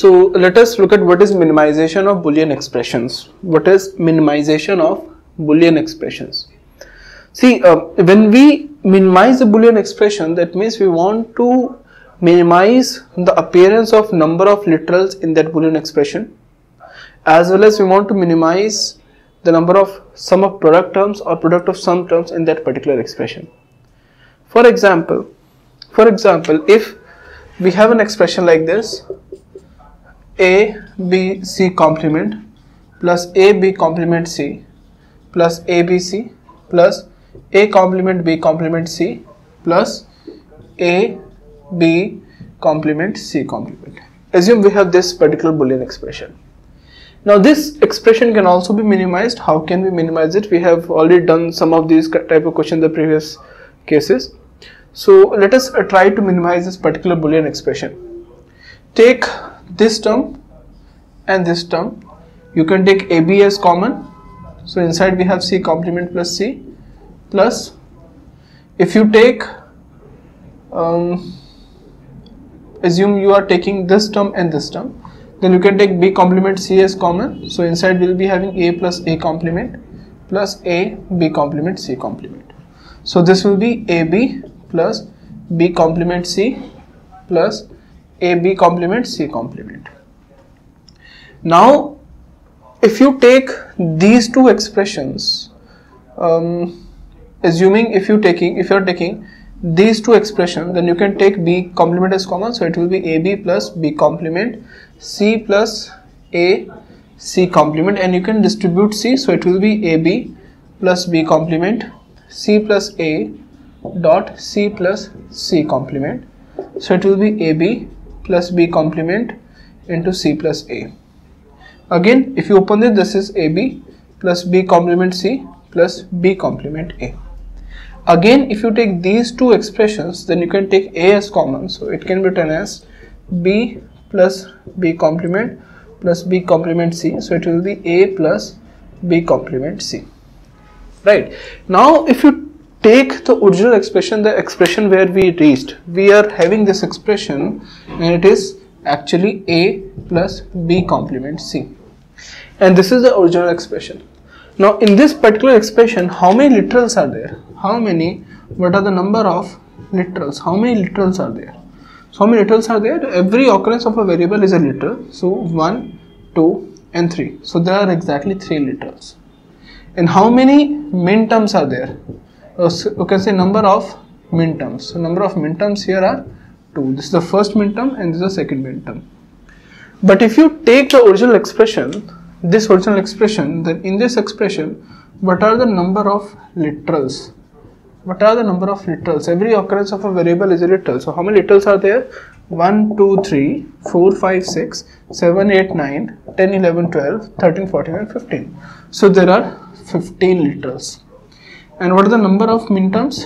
So let us look at what is minimization of Boolean expressions. What is minimization of Boolean expressions? See, when we minimize the Boolean expression, that means we want to minimize the appearance of number of literals in that Boolean expression, as well as we want to minimize the number of sum of product terms or product of sum terms in that particular expression. For example, if we have an expression like this, a b c complement plus a b complement c plus a b c plus a complement b complement c plus a b complement c complement. Assume we have this particular Boolean expression. Now this expression can also be minimized. How can we minimize it? We have already done some of these type of questions in the previous cases. So let us try to minimize this particular Boolean expression. Take this term and this term. You can take AB as common. So inside we have C complement plus C plus, if you take, assume you are taking this term and this term, then you can take B complement C as common. So inside we will be having A plus A complement plus A B complement C complement. So this will be AB plus B complement C plus AB complement C complement. Now if you take these two expressions, assuming if you are taking these two expressions, then you can take B complement as common, so it will be AB plus B complement C plus A C complement, and you can distribute C, so it will be AB plus B complement C plus A dot C plus C complement, so it will be AB plus B complement into C plus A. Again, if you open it, this is AB plus B complement C plus B complement A. Again, if you take these two expressions, then you can take A as common, so it can be written as B plus B complement plus B complement C, so it will be A plus B complement C. Right. Now if you take the original expression, the expression where we reached, we are having this expression and it is actually A plus B complement C, and this is the original expression. Now in this particular expression, how many literals are there? What are the number of literals? How many literals are there? So how many literals are there? Every occurrence of a variable is a literal. So 1, 2 and 3. So there are exactly 3 literals. And how many min terms are there? You can say number of min terms. So number of min terms here are 2. This is the first min term and this is the second min term. But if you take the original expression, then in this expression, what are the number of literals? Every occurrence of a variable is a literal. So how many literals are there? 1, 2, 3, 4, 5, 6, 7, 8, 9, 10, 11, 12, 13, 14 and 15. So there are 15 literals. And what are the number of min terms?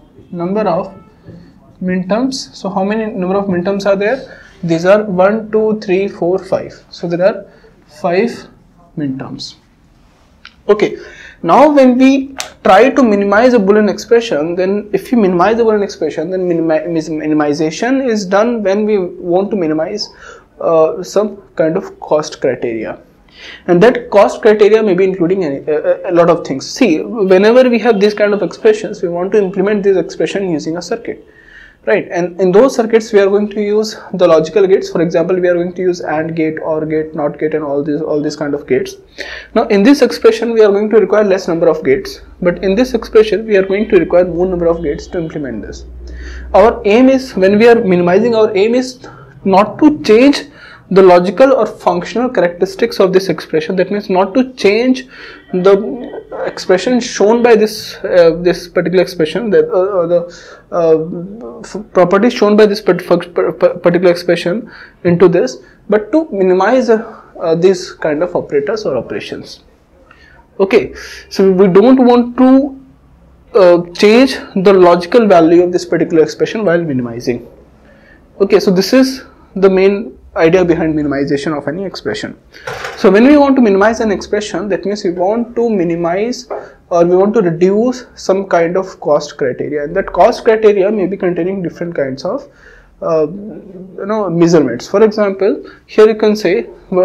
So how many number of min terms are there? These are 1, 2, 3, 4, 5. So there are 5 min terms. Okay. Now when we try to minimize a Boolean expression, then if you minimize the Boolean expression, then minimization is done when we want to minimize some kind of cost criteria. And that cost criteria may be including a lot of things. See, whenever we have these kind of expressions, we want to implement this expression using a circuit, right? And in those circuits, we are going to use the logical gates. For example, we are going to use AND gate, OR gate, NOT gate, and all these kind of gates. Now, in this expression, we are going to require less number of gates, but in this expression, we are going to require more number of gates to implement this. Our aim is, when we are minimizing, our aim is not to change the logical or functional characteristics of this expression. That means not to change the expression shown by this particular expression, the properties shown by this particular expression into this, but to minimize these kind of operators or operations. Okay, so we don't want to change the logical value of this particular expression while minimizing. Okay, so this is the main idea behind minimization of any expression. So when we want to minimize an expression, that means we want to minimize or we want to reduce some kind of cost criteria, and that cost criteria may be containing different kinds of measurements. For example, here you can say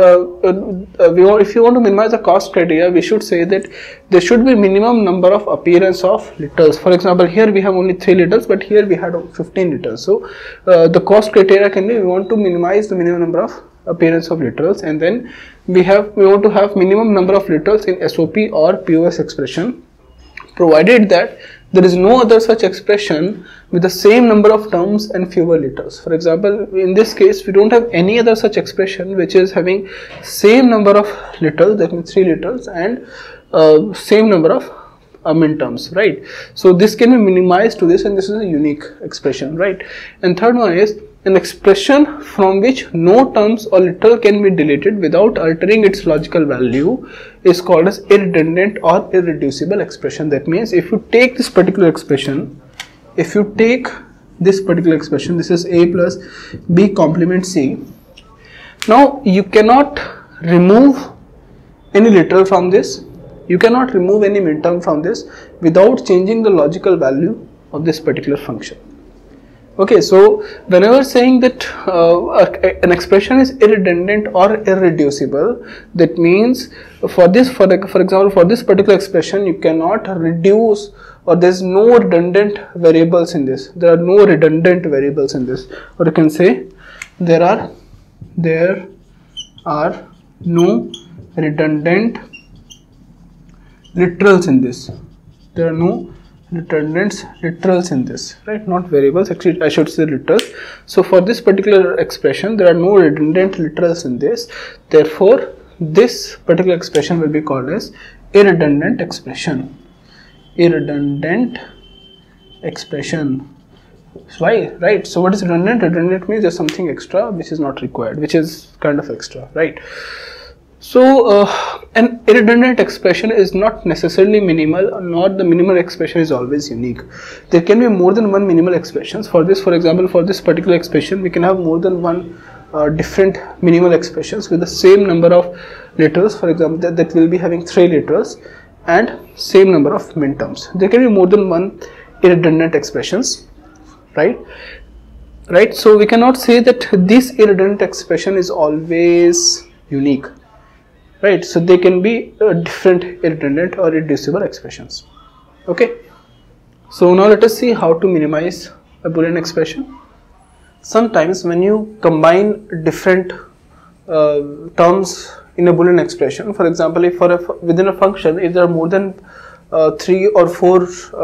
if you want to minimize the cost criteria, we should say that there should be minimum number of appearance of litters. For example, here we have only 3 litters, but here we had 15 litters. So the cost criteria can be, we want to minimize the minimum number of appearance of litters, and then we want to have minimum number of litters in SOP or POS expression, provided that there is no other such expression with the same number of terms and fewer litters. For example, in this case, we don't have any other such expression which is having same number of litters, that means 3 litters, and same number of min terms, right? So this can be minimized to this, and this is a unique expression, right? And third one is an expression from which no terms or literal can be deleted without altering its logical value is called as irredundant or irreducible expression. That means if you take this particular expression, this is a plus b complement c. Now you cannot remove any literal from this, you cannot remove any minterm from this without changing the logical value of this particular function. Okay, so whenever saying that an expression is irredundant or irreducible, that means for example, for this particular expression, you cannot reduce, or there is no redundant variables in this. There are no redundant variables in this, or you can say there are no redundant literals in this. There are no redundant literals in this, right? Not variables, actually I should say literals. So for this particular expression, there are no redundant literals in this. Therefore, this particular expression will be called as irredundant expression. Irredundant expression. Why? Right? So what is redundant? Redundant means there's something extra which is not required, which is kind of extra, right? So an irredundant expression is not necessarily minimal, nor the minimal expression is always unique. There can be more than one minimal expressions. For this, for example, for this particular expression, we can have more than one different minimal expressions with the same number of literals. For example, that will be having 3 literals and same number of min terms. There can be more than one irredundant expressions, right? Right. So we cannot say that this irredundant expression is always unique. Right, so they can be different irredundant or irreducible expressions. Okay, so now let us see how to minimize a Boolean expression. Sometimes when you combine different terms in a Boolean expression, for example, if within a function, if there are more than 3 or 4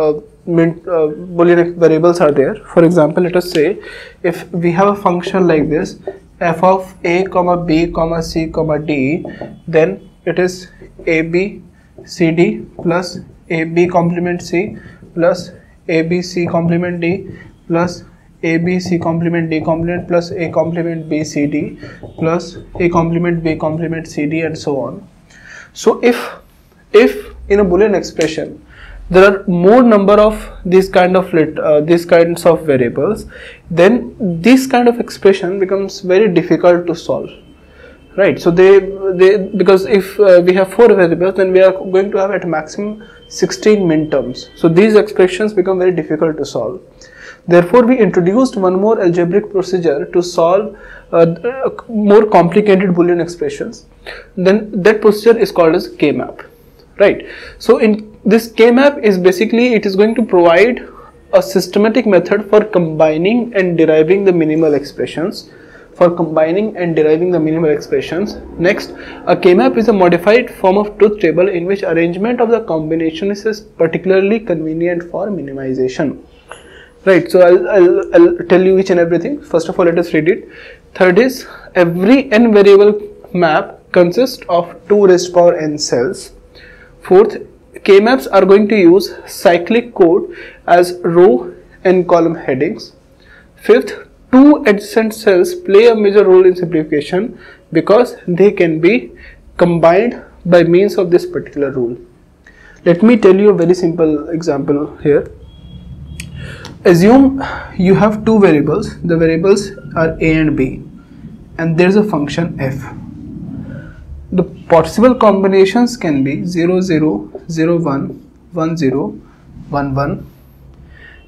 Boolean variables are there. For example, let us say if we have a function like this, f of a comma b comma c comma d, then it is ab cd plus ab complement c plus abc complement d plus abc complement d complement plus a complement b cd plus a complement b complement cd, and so on. So if in a Boolean expression there are more number of these kinds of variables, then this kind of expression becomes very difficult to solve, right? So because if we have 4 variables, then we are going to have at maximum 16 min terms. So these expressions become very difficult to solve. Therefore, we introduced one more algebraic procedure to solve more complicated Boolean expressions. Then that procedure is called as K-map, right? So in this K-map is basically, it is going to provide a systematic method for combining and deriving the minimal expressions. Next, a K-map is a modified form of truth table in which arrangement of the combinations is particularly convenient for minimization. Right, so I'll tell you each and everything. First of all, let us read it. Third is, every n variable map consists of 2 raised power n cells. Fourth, K-maps are going to use cyclic code as row and column headings. Fifth, 2 adjacent cells play a major role in simplification because they can be combined by means of this particular rule. Let me tell you a very simple example here. Assume you have 2 variables. The variables are a and b, and there is a function f. The possible combinations can be 0, 0, 0, 1, 1, 0, 1, 1.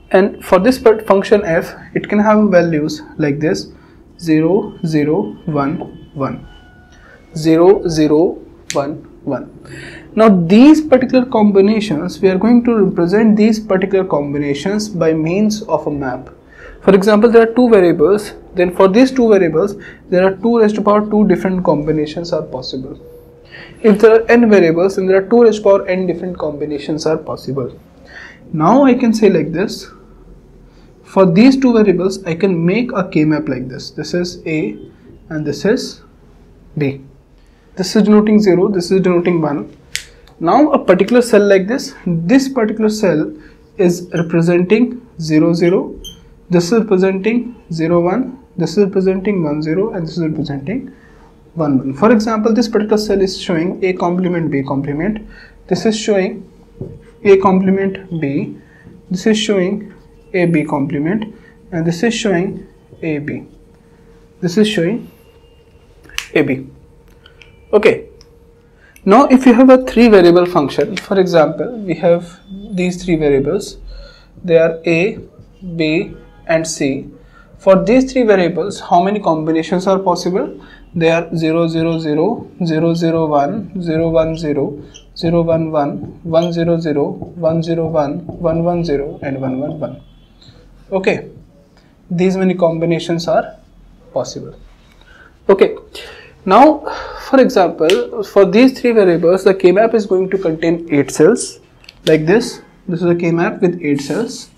And for this function f, it can have values like this: 0, 0, 1, 1, 0, 0, 1, 1. Now these particular combinations, we are going to represent these particular combinations by means of a map. For example, there are two variables, then for these two variables there are 2 raised to power 2 different combinations are possible. If there are n variables, then there are 2 raised to power n different combinations are possible. Now I can say like this: for these two variables I can make a k-map like this. This is A and this is B. This is denoting 0, this is denoting 1. Now a particular cell like this particular cell is representing 0, 0, this is representing 0, 1, this is representing 1, 0, and this is representing 1, 1. For example, this particular cell is showing A complement B complement, this is showing A complement B, this is showing AB complement, and this is showing AB, this is showing AB. Okay, now if you have a 3 variable function, for example, we have these 3 variables, they are A, B and C. For these 3 variables, how many combinations are possible? They are 0, 0, 0, 0, 0, 1, 0, 1, 0, 0, 1, 1, 1, 0, 0, 1, 0, 1, 1, 1, 0 and 1, 1, 1. Okay, these many combinations are possible. Okay, now for example, for these 3 variables, the k-map is going to contain 8 cells like this. This is a k-map with 8 cells.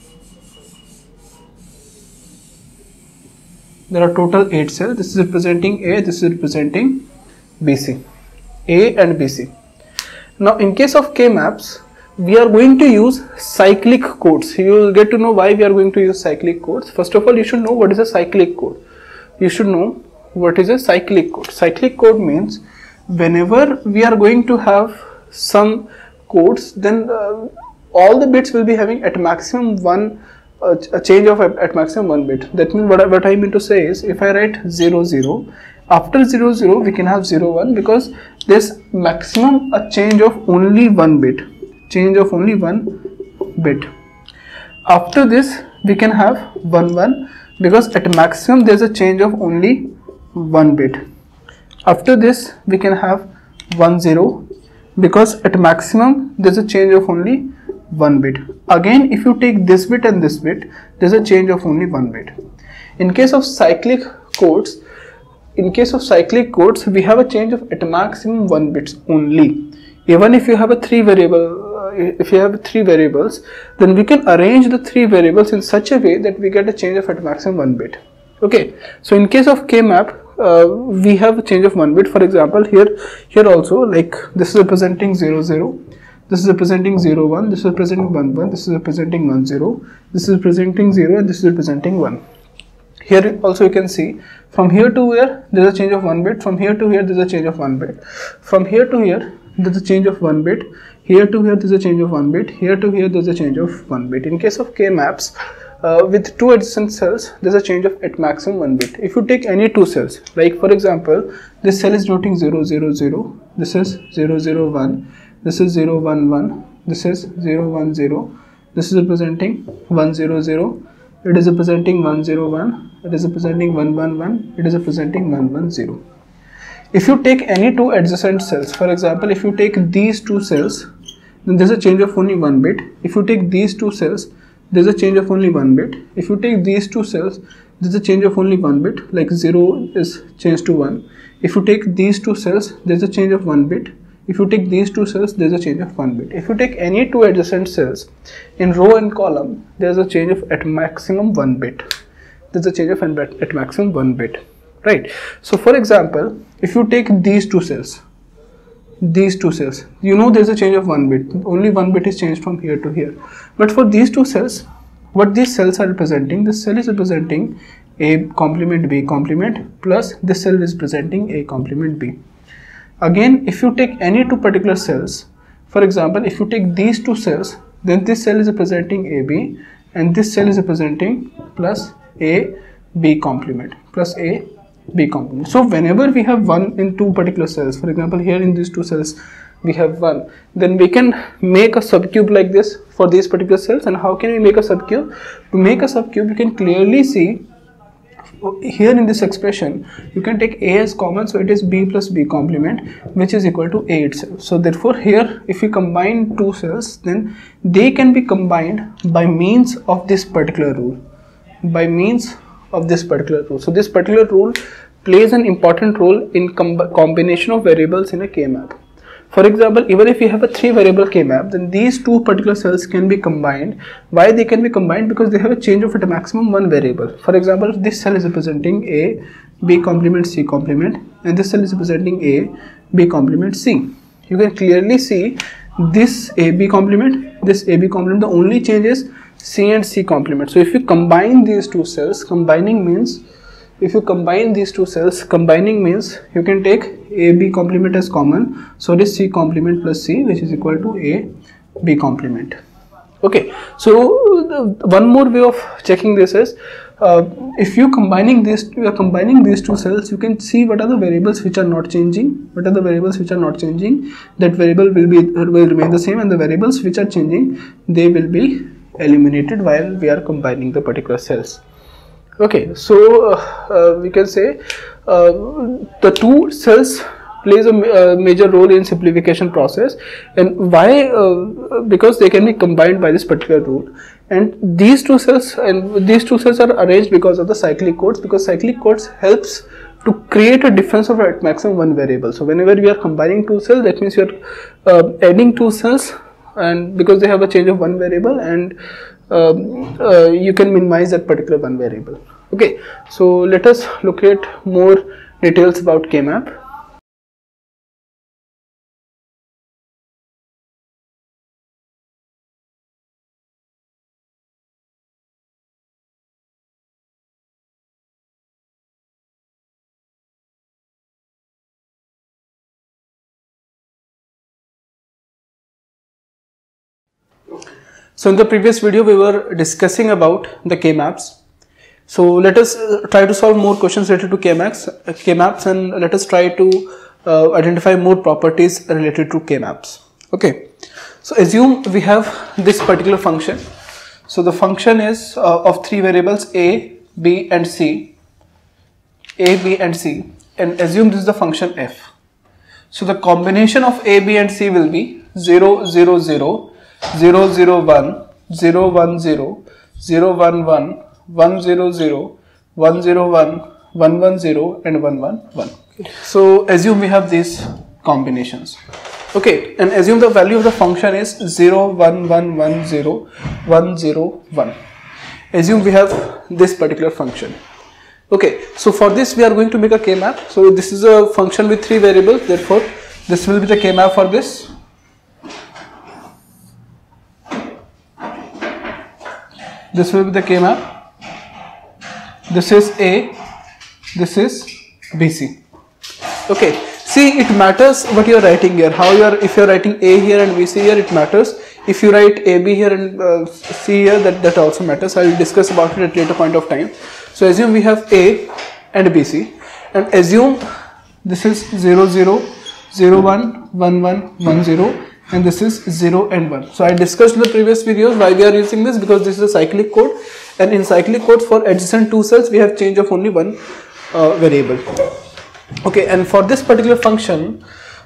There are total 8 cells. This is representing A, this is representing BC, A and BC. Now in case of k-maps, we are going to use cyclic codes. You will get to know why we are going to use cyclic codes. First of all, you should know what is a cyclic code. You should know what is a cyclic code. Cyclic code means whenever we are going to have some codes, then all the bits will be having at maximum a change of at maximum 1 bit. That means what I mean to say is, if I write 0, 0, after 0, 0 we can have 0, 1, because there's maximum a change of only 1 bit. Change of only 1 bit. After this we can have 1, 1, because at maximum there's a change of only 1 bit. After this we can have 1, 0, because at maximum there's a change of only 1 bit. Again, if you take this bit and this bit, there's a change of only 1 bit. In case of cyclic codes, we have a change of at maximum 1 bits only. Even if you have a 3 variables, then we can arrange the 3 variables in such a way that we get a change of at maximum 1 bit. Okay, so in case of k-map, we have a change of 1 bit. For example, here also, like this is representing 0, 0, this is representing 0, 1, this is representing 1, 1, this is representing 1, 0, this is representing 0, and this is representing 1. Here also you can see, from here to here there is a change of 1 bit, from here to here there is a change of 1 bit, from here to here there is a change of 1 bit, here to here there is a change of 1 bit, here to here there is a change of 1 bit. In case of k-maps, with 2 adjacent cells, there is a change of at maximum 1 bit. If you take any 2 cells, like for example, this cell is denoting 0, 0, 0, this is 0, 0, 1, this is 0, 1, 1, this is 0, 1, 0, this is representing 1, 0, 0, it is representing 1, 0, 1, it is representing 1, 1, 1, it is representing 1, 1, 0. If you take any 2 adjacent cells, for example, if you take these 2 cells, then there is a change of only 1 bit. If you take these 2 cells, there is a change of only 1 bit. If you take these 2 cells, there is a change of only 1 bit, like 0 is changed to 1. If you take these 2 cells, there is a change of 1 bit. If you take these 2 cells, there is a change of 1 bit. If you take any 2 adjacent cells in row and column, there is a change of at maximum 1 bit. There is a change of at maximum 1 bit, right? So for example, if you take these 2 cells, you know there is a change of 1 bit. Only 1 bit is changed from here to here. But for these 2 cells, what these cells are representing, this cell is representing A complement B complement, plus this cell is representing A complement B. Again, if you take any 2 particular cells, for example, if you take these 2 cells, then this cell is representing AB and this cell is representing plus A B complement, plus A B complement. So whenever we have 1 in 2 particular cells, for example, here in these 2 cells we have 1. Then we can make a subcube like this for these particular cells. And how can we make a subcube? To make a subcube, you can clearly see here in this expression, you can take A as common, so it is B plus B complement, which is equal to A itself. So therefore here, if we combine two cells, then they can be combined by means of this particular rule. By means of this particular rule. So this particular rule plays an important role in combination of variables in a K-map. For example, even if we have a 3-variable K-map, then these two particular cells can be combined. Why they can be combined? Because they have a change of at a maximum 1 variable. For example, if this cell is representing A, B complement, C complement, and this cell is representing A, B complement, C. You can clearly see this AB complement, this AB complement, the only change is C and C complement. So if you combine these two cells, combining means you can take AB complement as common, so it is C complement plus C, which is equal to A B complement. Okay, so one more way of checking this is if you are combining these two cells, you can see what are the variables which are not changing. That variable will remain the same, and the variables which are changing, they will be eliminated while we are combining the particular cells. Okay, so we can say the two cells plays a major role in simplification process. And why? Because they can be combined by this particular rule. And these two cells are arranged because of the cyclic codes, because cyclic codes helps to create a difference of at maximum 1 variable. So whenever we are combining two cells, that means you are adding two cells, and because they have a change of 1 variable, and you can minimize that particular 1 variable. Okay, so let us look at more details about K-map. So in the previous video we were discussing about the K-maps. So let us try to solve more questions related to K-maps, and let us try to identify more properties related to K-maps. Okay, so assume we have this particular function. So the function is of 3 variables A, B and C, and assume this is the function f. So the combination of A, B and C will be 0, 0, 0, 0, 0, 1, 0, 1, 0, 0, 1, 1, 1, 0, 0, 1, 0, 1, 1, 1, 0 and 1, 1, 1. So assume we have these combinations. Okay, and assume the value of the function is 0, 1, 1, 1, 0, 1, 0, 1. Assume we have this particular function. Okay, so for this we are going to make a K-map. So this is a function with 3 variables, therefore this will be the K-map for this. This will be the K-map. This is A, this is BC. Okay, see, it matters what you are writing here. If you are writing A here and BC here, it matters. If you write AB here and C here, that also matters. I will discuss about it at a later point of time. So assume we have A and BC, and assume this is 0, 0, 0, 1, 1, 1, 1, 0, and this is 0 and 1. So I discussed in the previous videos why we are using this, because this is a cyclic code, and in cyclic codes for adjacent two cells we have change of only 1 variable. Okay, and for this particular function,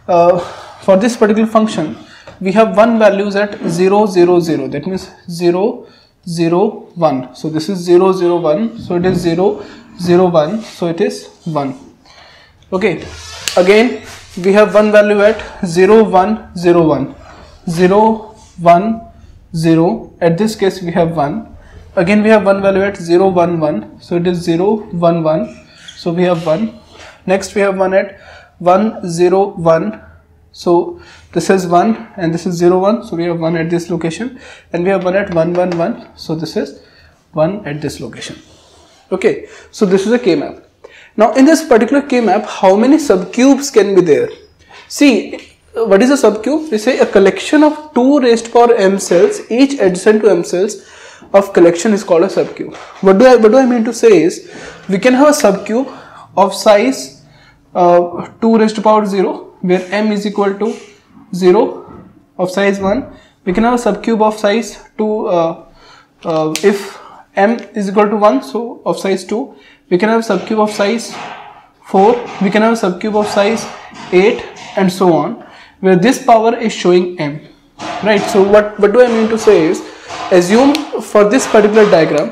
we have 1 values at 0, 0, 0. That means 0, 0, 1. So this is 0, 0, 1. So it is 0, 0, 1. So it is 1. Okay, again we have 1 value at 0, 1, 0, 1. 0, 1, 0. At this case we have 1. Again we have 1 value at 0, 1, 1. So it is 0, 1, 1. So we have 1. Next we have 1 at 1, 0, 1. So this is 1 and this is 0, 1. So we have 1 at this location, and we have 1 at 1, 1, 1. So this is 1 at this location. Okay, so this is a K-map. Now in this particular K-map, how many subcubes can be there? See, what is a subcube? We say a collection of 2 raised to power m cells, each adjacent to m cells of collection is called a subcube. What do I mean to say is, we can have a subcube of size 2 raised to power 0, where m is equal to 0 of size 1, we can have a subcube of size 2. If m is equal to 1, so of size 2, we can have a subcube of size 4, we can have a subcube of size 8, and so on, where this power is showing m, right? So what do I mean to say is, assume for this particular diagram,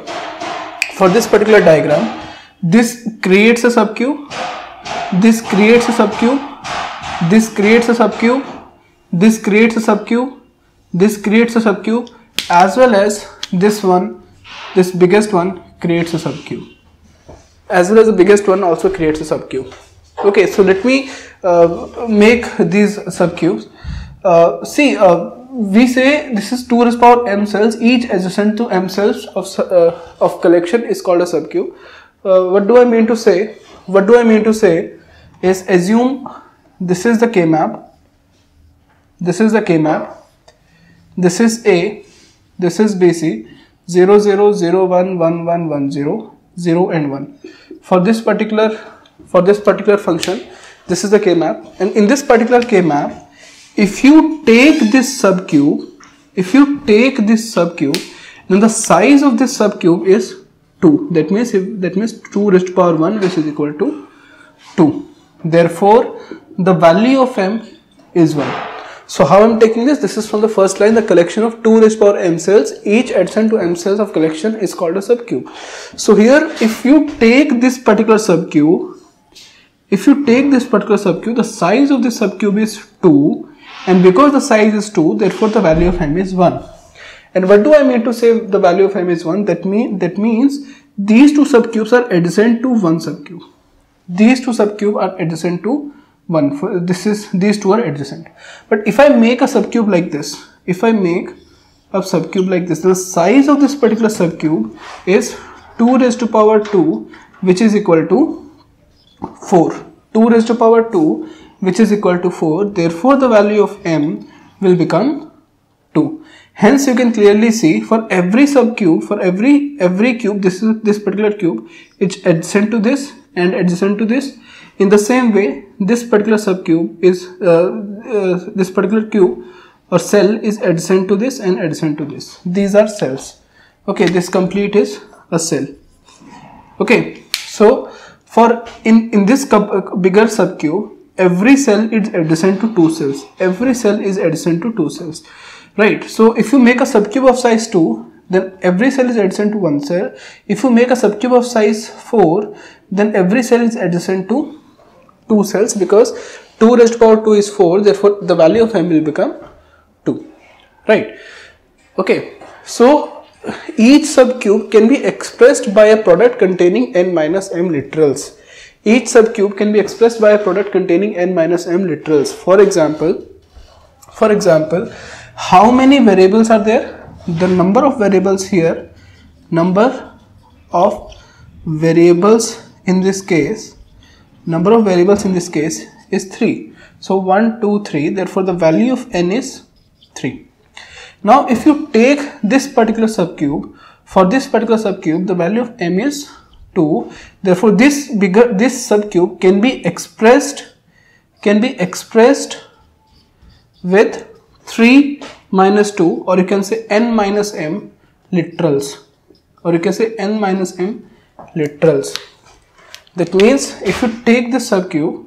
this creates a subcube, this creates a subcube, this creates a subcube, this creates a subcube, this creates a subcube, as well as this one, this biggest one creates a subcube, as well as the biggest one also creates a subcube. Okay, so let me make these subcubes. We say this is 2 raised to power m cells, each adjacent to m cells of collection is called a subcube. What do I mean to say? What do I mean to say is, assume this is the K map, this is the K map, this is A, this is BC, 0 0 0 1 1 1 1 0 0 and 1. For this particular function, this is the K map, and in this particular K map, if you take this subcube, then the size of this subcube is 2. That means 2 raised to power 1, which is equal to 2. Therefore, the value of m is 1. So how I am taking this? This is from the first line. The collection of 2 raised to power m cells, each adjacent to m cells of collection, is called a subcube. So here, if you take this particular subcube, the size of this subcube is 2. And because the size is 2, therefore the value of m is 1. And what do I mean to say the value of m is 1? That means these two subcubes are adjacent to one subcube. These two subcubes are adjacent to one. These two are adjacent. But if I make a subcube like this, then the size of this particular subcube is 2 raised to power 2, which is equal to 4. 2 raised to power 2, which is equal to 4. Therefore, the value of m will become 2. Hence, you can clearly see for every subcube, for every cube, this particular cube, it's adjacent to this and adjacent to this. In the same way, this particular subcube is this particular cube or cell is adjacent to this and adjacent to this. These are cells. Okay, this complete is a cell. Okay, so for in this bigger subcube, every cell is adjacent to 2 cells. Every cell is adjacent to 2 cells. Right. So if you make a subcube of size 2, then every cell is adjacent to 1 cell. If you make a subcube of size 4, then every cell is adjacent to 2 cells, because 2 raised to power 2 is 4. Therefore, the value of m will become 2. Right. Okay. So each subcube can be expressed by a product containing n minus m literals. Each subcube can be expressed by a product containing n minus m literals. For example, how many variables are there? The number of variables here, number of variables in this case is 3. So 1, 2, 3. Therefore, the value of n is 3. Now, if you take this particular subcube, for this particular subcube, the value of m is 2. Therefore, this subcube can be expressed with 3 minus 2, or you can say n minus m literals, That means if you take this subcube,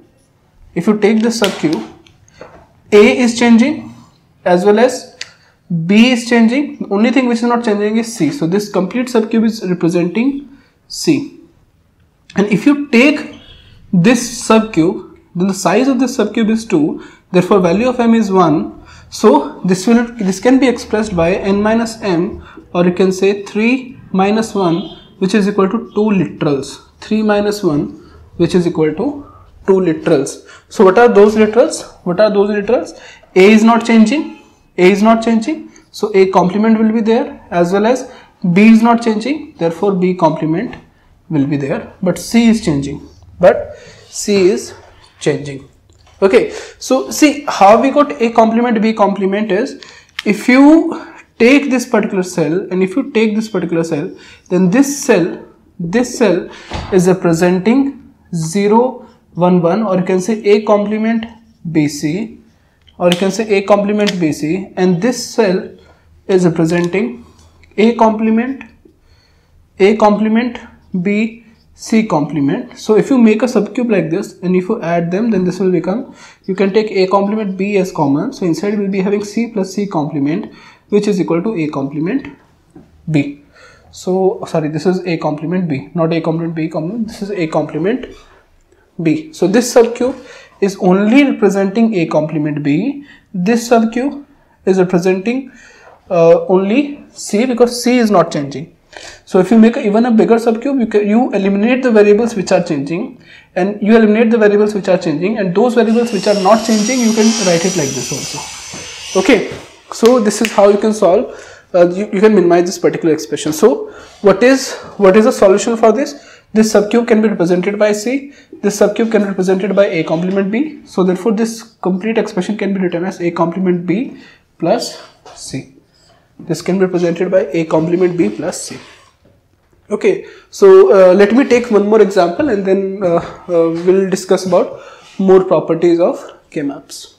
A is changing as well as B is changing. The only thing which is not changing is C. So this complete subcube is representing C. And if you take this subcube, then the size of this subcube is 2. Therefore, value of m is 1. So this can be expressed by n minus m, or you can say 3 minus 1, which is equal to 2 literals. 3 minus 1, which is equal to 2 literals. So what are those literals? A is not changing. So A complement will be there, as well as B is not changing. Therefore, B complement will be there. But C is changing. Okay, so see how we got A complement, B complement is, if you take this particular cell and if you take this particular cell, then this cell is representing 0, 1, 1, or you can say A complement BC, or you can say A complement BC, and this cell is representing A complement B C complement. So if you make a subcube like this and if you add them, then this will become, you can take A complement B as common, so inside we will be having C plus C complement, which is equal to A complement B. So sorry, this is A complement B, not A complement B complement, this is A complement B. So this subcube is only representing A complement B. This subcube is representing only C, because C is not changing. So if you make even a bigger subcube, you eliminate the variables which are changing, and those variables which are not changing, you can write it like this also. Okay, so this is how you can solve, you can minimize this particular expression. So what is the solution for this? This subcube can be represented by C, this subcube can be represented by A complement B. So therefore this complete expression can be written as A complement B plus C. This can be represented by A complement B plus C. Okay, so let me take one more example, and then we'll discuss about more properties of K-maps.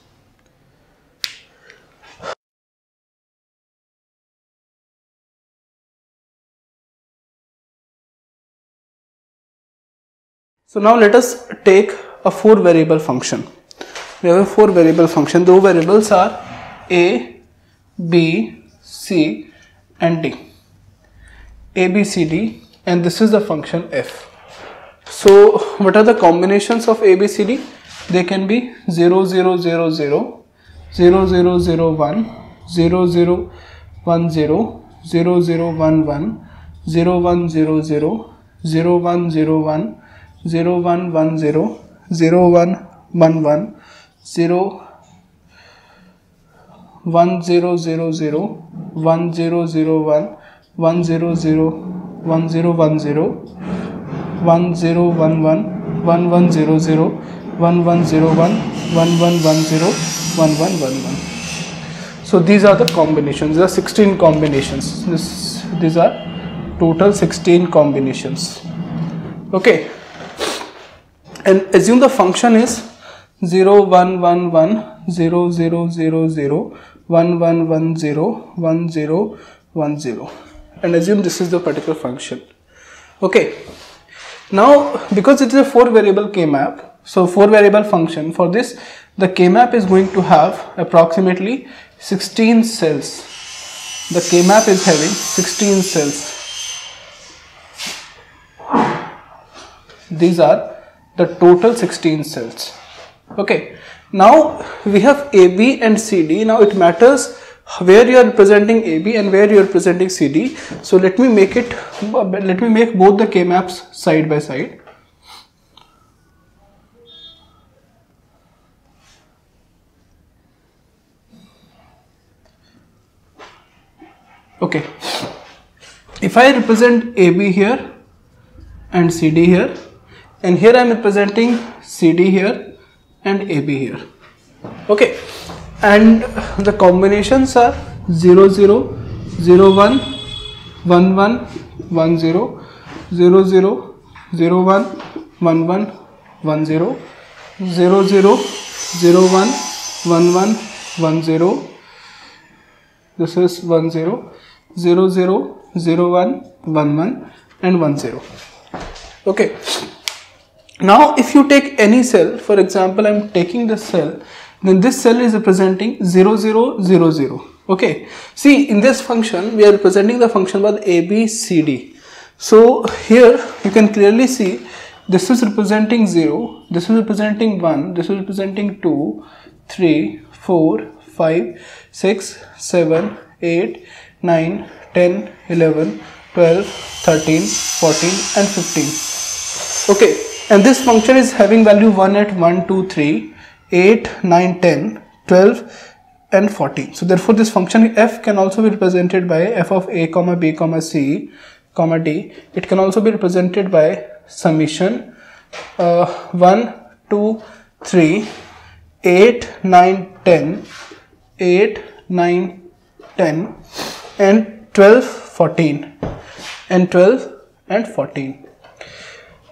So now let us take a 4-variable function. We have a 4-variable function. The variables are A, B, C and D. A, B, C, D, and this is the function f. So what are the combinations of A, B, C, D? They can be 0, 0, 0, 0, 0, 0, 0, 1, 0, 0, 1, 0, 0, 0, 1, 1, 0, 1, 0, 0, 0, 1, 0, 1, 0, 1, 1, 0, 0, 1, 1, 1, 0, 1, 0, 0, 0, 1, 0, 0, 1, 1, 0, 0, 1, 0, 1, 0, 1, 0, 1, 1, 1, 1, 0, 0, 1, 1, 0, 1, 1, 1, 1, 0, 1, 1, 1, 1. So these are the combinations. There are 16 combinations. These are total 16 combinations. Okay. And assume the function is 0, 1, 1, 1, 0, 0, 0, 0, 1, 1, 1, 0, 1, 0, 1, 0. And assume this is the particular function. Okay. Now, because it is a 4-variable K-map, so 4-variable function, for this, the K-map is going to have approximately 16 cells. The K-map is having 16 cells. These are the total 16 cells. Okay. Now, we have AB and CD. Now, it matters where you are representing AB and where you are representing CD. So let me make both the K-maps side by side. Okay. If I represent AB here and CD here, and here I am representing CD here and AB here. Okay. And the combinations are 0, 0, 0, 1, 1, 1, 1, 0, 0, 0, 0, 1, 1, 1, 1, 0, 0, 0, 0, 1, 1, 1, 1, 0. This is 1, 0, 0, 0, 0, 1, 1, 1 and 1, 0. Okay. Now if you take any cell, for example I am taking this cell, then this cell is representing 0, 0, 0, 0. Okay. See, in this function we are representing the function with A, B, C, D. So here you can clearly see this is representing 0, this is representing 1, this is representing 2, 3, 4, 5, 6, 7, 8, 9, 10, 11, 12, 13, 14 and 15. Okay. And this function is having value 1 at 1, 2, 3, 8, 9, 10, 12 and 14. So therefore this function f can also be represented by f of a, b, c, d. It can also be represented by summation 1, 2, 3, 8, 9, 10, 8, 9, 10 and 12, 14 and 12 and 14.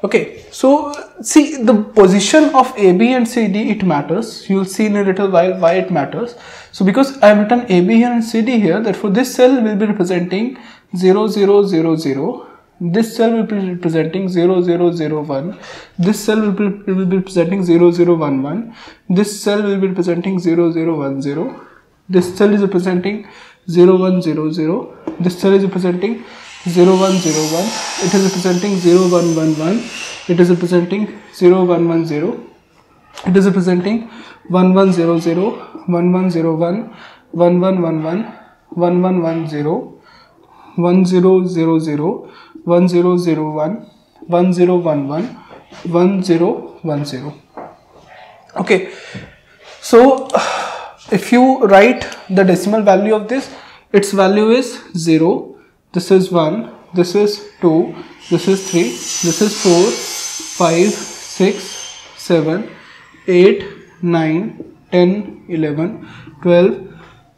Okay, so see the position of AB and CD, it matters. You will see in a little while why it matters. So because I have written AB here and CD here, therefore this cell will be representing 0, 0, 0, 0. This cell will be representing 0, 0, 0, 1. This cell will be representing 0, 0, 1, 1. This cell will be representing 0, 0, 1, 0. This cell is representing 0, 1, 0, 0. This cell is representing 0, 1, 0, 1. It is representing 0, 1, 1, 1. It is representing 0, 1, 1, 0. It is representing 1, 1, 0, 0, 1, 1, 0, 1, 1, 1, 1, 1, 1, 1, 1, 0, 1, 0, 0, 0, 1, 0, 0, 1, 1, 0, 1, 1, 1, 0, 1, 0. Okay, so if you write the decimal value of this, its value is 0, this is 1, this is 2, this is 3, this is 4, 5, 6, 7, 8, 9, 10, 11, 12,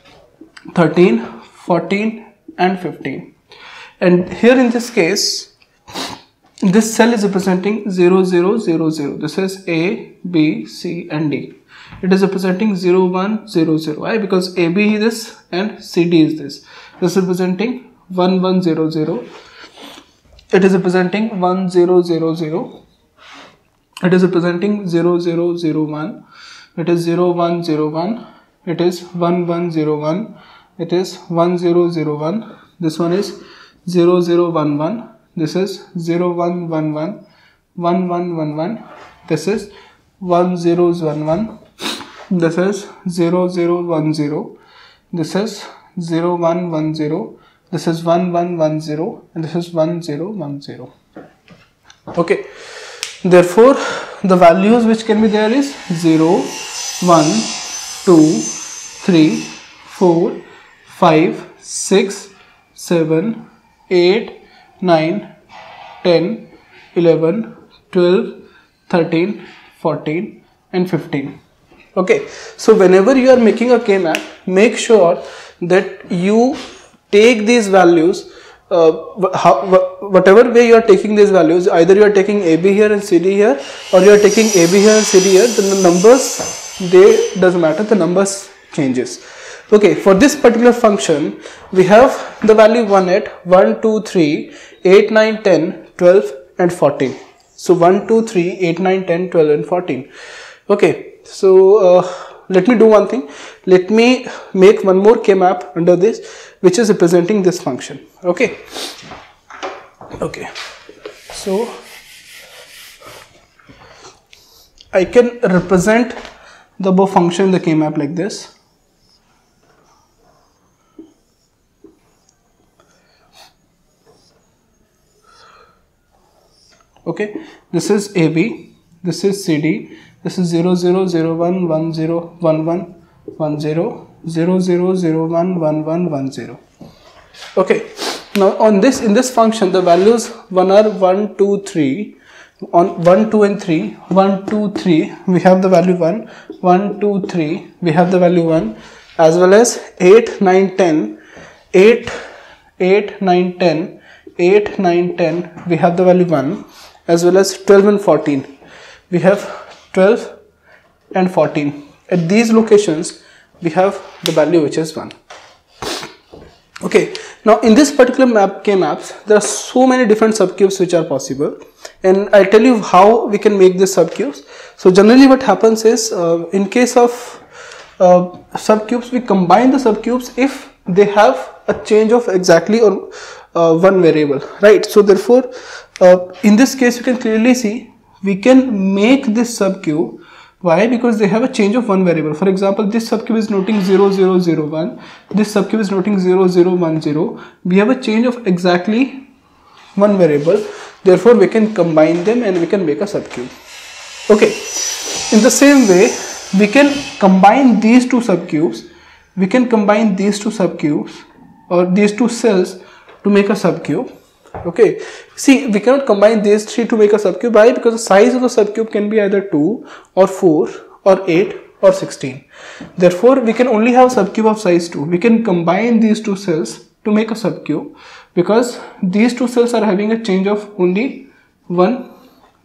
13, 14 and 15. And here in this case, this cell is representing 0, 0, 0, 0. This is A, B, C and D. It is representing 0, 1, 0, 0. Why? Because AB is this and CD is this. This is representing 1, 1, 0, 0. It is representing 1, 0, 0, 0. It is representing 0, 0, 0, 1. It is 0, 1, 0, 1. It is 1, 1, 0, 1. It is 1, 0, 0, 1. This one is 0, 0, 1, 1. This is 0, 1, 1, 1. 1, 1, 1, 1. This is 1, 0, 1, 1. This is 0, 0, 1, 0. This is 0, 1, 1, 0. This is 1, 1, 1, 0. And this is 1, 0, 1, 0. Okay. Therefore, the values which can be there is 0, 1, 2, 3, 4, 5, 6, 7, 8, 9, 10, 11, 12, 13, 14 and 15. Okay, so whenever you are making a K-map, make sure that you take these values, whatever way you are taking these values, either you are taking AB here and CD here, or you are taking AB here and CD here, then the numbers, they doesn't matter, the numbers changes. Okay, for this particular function, we have the value 1 at 1, 2, 3, 8, 9, 10, 12 and 14. So 1, 2, 3, 8, 9, 10, 12 and 14. Okay, so let me do one thing. Let me make one more K-map under this, which is representing this function. Okay. Okay. So I can represent the above function in the K-map like this. Okay, this is AB, this is CD, this is 0, 0, 0, 1, 1, 0, 1, 1, 1, 0, 0, 0, 0, 1, 1, 1, 1, 0. Okay, now on this, in this function, the values 1 are 1, 2, 3. On 1, 2 and 3, 1, 2, 3, we have the value 1, 1, 2, 3, we have the value 1, as well as 8, 9, 10, 8, 8, 9, 10, 8, 9, 10, we have the value 1, as well as 12 and 14. We have 12 and 14. At these locations, we have the value which is 1. Okay, now in this particular K-maps, there are so many different subcubes which are possible. And I'll tell you how we can make these subcubes. So generally what happens is, in case of subcubes, we combine the subcubes if they have a change of exactly or one variable, right? So therefore, in this case, you can clearly see we can make this subcube. Why? Because they have a change of one variable. For example, this subcube is noting 0, 0, 0, 1. This subcube is noting 0, 0, 1, 0. We have a change of exactly one variable. Therefore, we can combine them and we can make a subcube. Okay. In the same way, we can combine these two subcubes. We can combine these two subcubes or these two cells to make a subcube. Okay, see, we cannot combine these three to make a subcube. Why? Because the size of the subcube can be either 2 or 4 or 8 or 16. Therefore, we can only have subcube of size 2. We can combine these two cells to make a subcube because these two cells are having a change of only one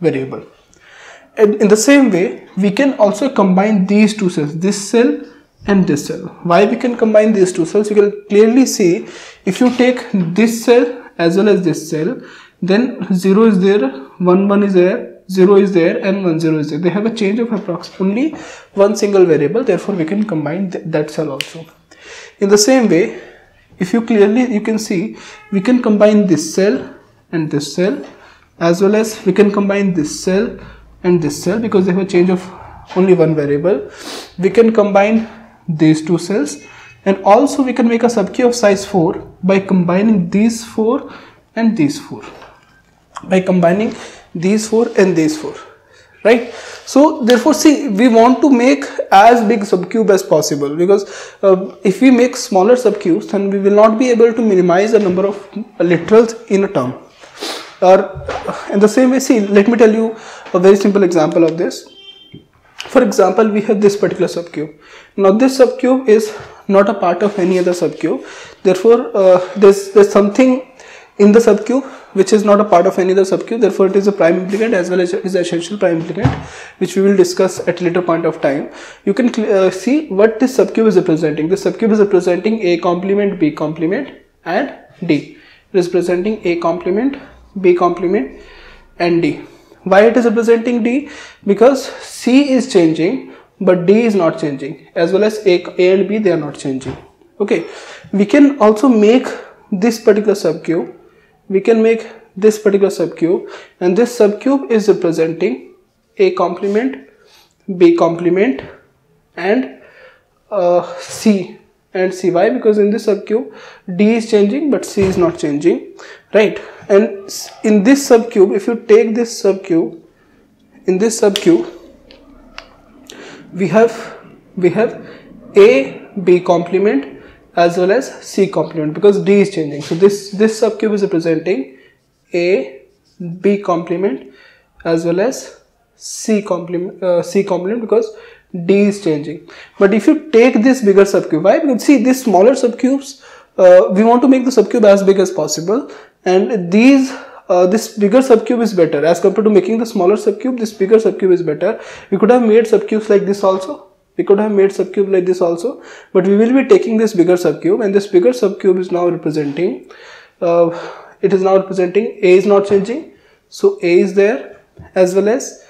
variable. And in the same way, we can also combine these two cells, this cell and this cell. Why we can combine these two cells? You can clearly see if you take this cell as well as this cell, then 0 is there, 1 1 is there, 0 is there, and 1 0 is there. They have a change of approximately one single variable. Therefore, we can combine that cell also. In the same way, if you can see, we can combine this cell and this cell, as well as we can combine this cell and this cell because they have a change of only one variable. We can combine these two cells, and also we can make a subq of size 4 by combining these 4 and these 4. By combining these 4 and these 4, right? So therefore, see, we want to make as big subcube as possible, because if we make smaller subcubes, then we will not be able to minimize the number of literals in a term. Or in the same way, see, let me tell you a very simple example of this. For example, we have this particular subcube. Now this subcube is not a part of any other subcube. Therefore, there's something in the subcube which is not a part of any other subcube. Therefore, it is a prime implicant as well as is essential prime implicant, which we will discuss at a later point of time. You can see what this subcube is representing. This subcube is representing A complement, B complement, and D. It is representing A complement, B complement, and D. Why it is representing D? Because C is changing but D is not changing, as well as A and B, they are not changing. Okay, we can also make this particular subcube. We can make this particular subcube, and this subcube is representing A complement, B complement, and C and C. Why? Because in this subcube D is changing but C is not changing, right? And in this subcube, if you take this subcube, in this subcube we have A, B complement as well as C complement, because D is changing. So this subcube is representing A, B complement as well as C complement because D is changing. But if you take this bigger subcube, why? Because see, these smaller subcubes, we want to make the subcube as big as possible, and this bigger subcube is better as compared to making the smaller subcube. This bigger subcube is better. We could have made subcubes like this also. We could have made subcube like this also, but we will be taking this bigger subcube, and this bigger subcube is now representing, A is not changing, so A is there, as well as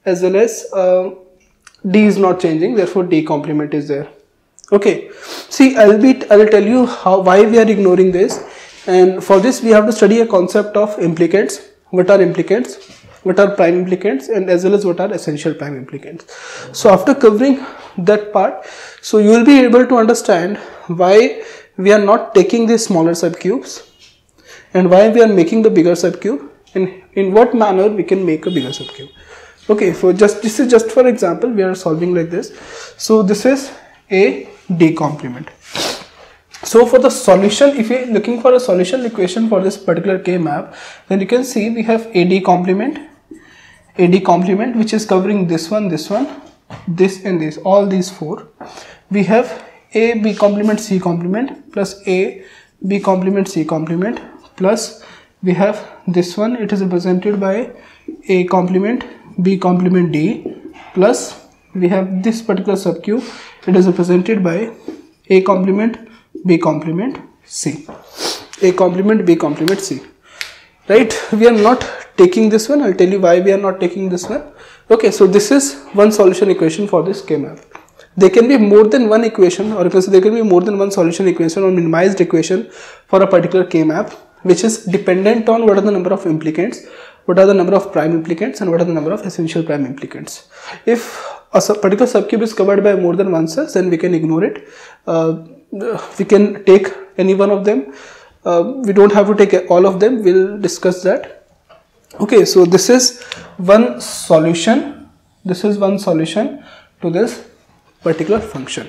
D is not changing, therefore D complement is there. Okay, see, I will tell you why we are ignoring this, and for this we have to study a concept of implicants. What are implicants? What are prime implicants, and as well as what are essential prime implicants. So after covering that part, so you will be able to understand why we are not taking these smaller subcubes and why we are making the bigger subcube, and in what manner we can make a bigger subcube. Okay, so this is just for example, we are solving like this. So this is A, D complement. So for the solution, if you are looking for a solution equation for this particular K map, then you can see we have AD complement, which is covering this one, this and this, all these four. We have A, B complement, C complement, plus A, B complement, C complement, plus we have this one, it is represented by A complement, B complement, D, plus we have this particular subcube, it is represented by A complement, B complement, C. A complement, B complement, C. Right? We are not taking this one. I'll tell you why we are not taking this one. Okay, so this is one solution equation for this K map. There can be more than one equation, or you can say there can be more than one solution equation or minimized equation for a particular K map, which is dependent on what are the number of implicants, what are the number of prime implicants, and what are the number of essential prime implicants. If a particular subcube is covered by more than one cell, then we can ignore it. We can take any one of them. We don't have to take all of them. We'll discuss that. Okay, so this is one solution. This is one solution to this particular function.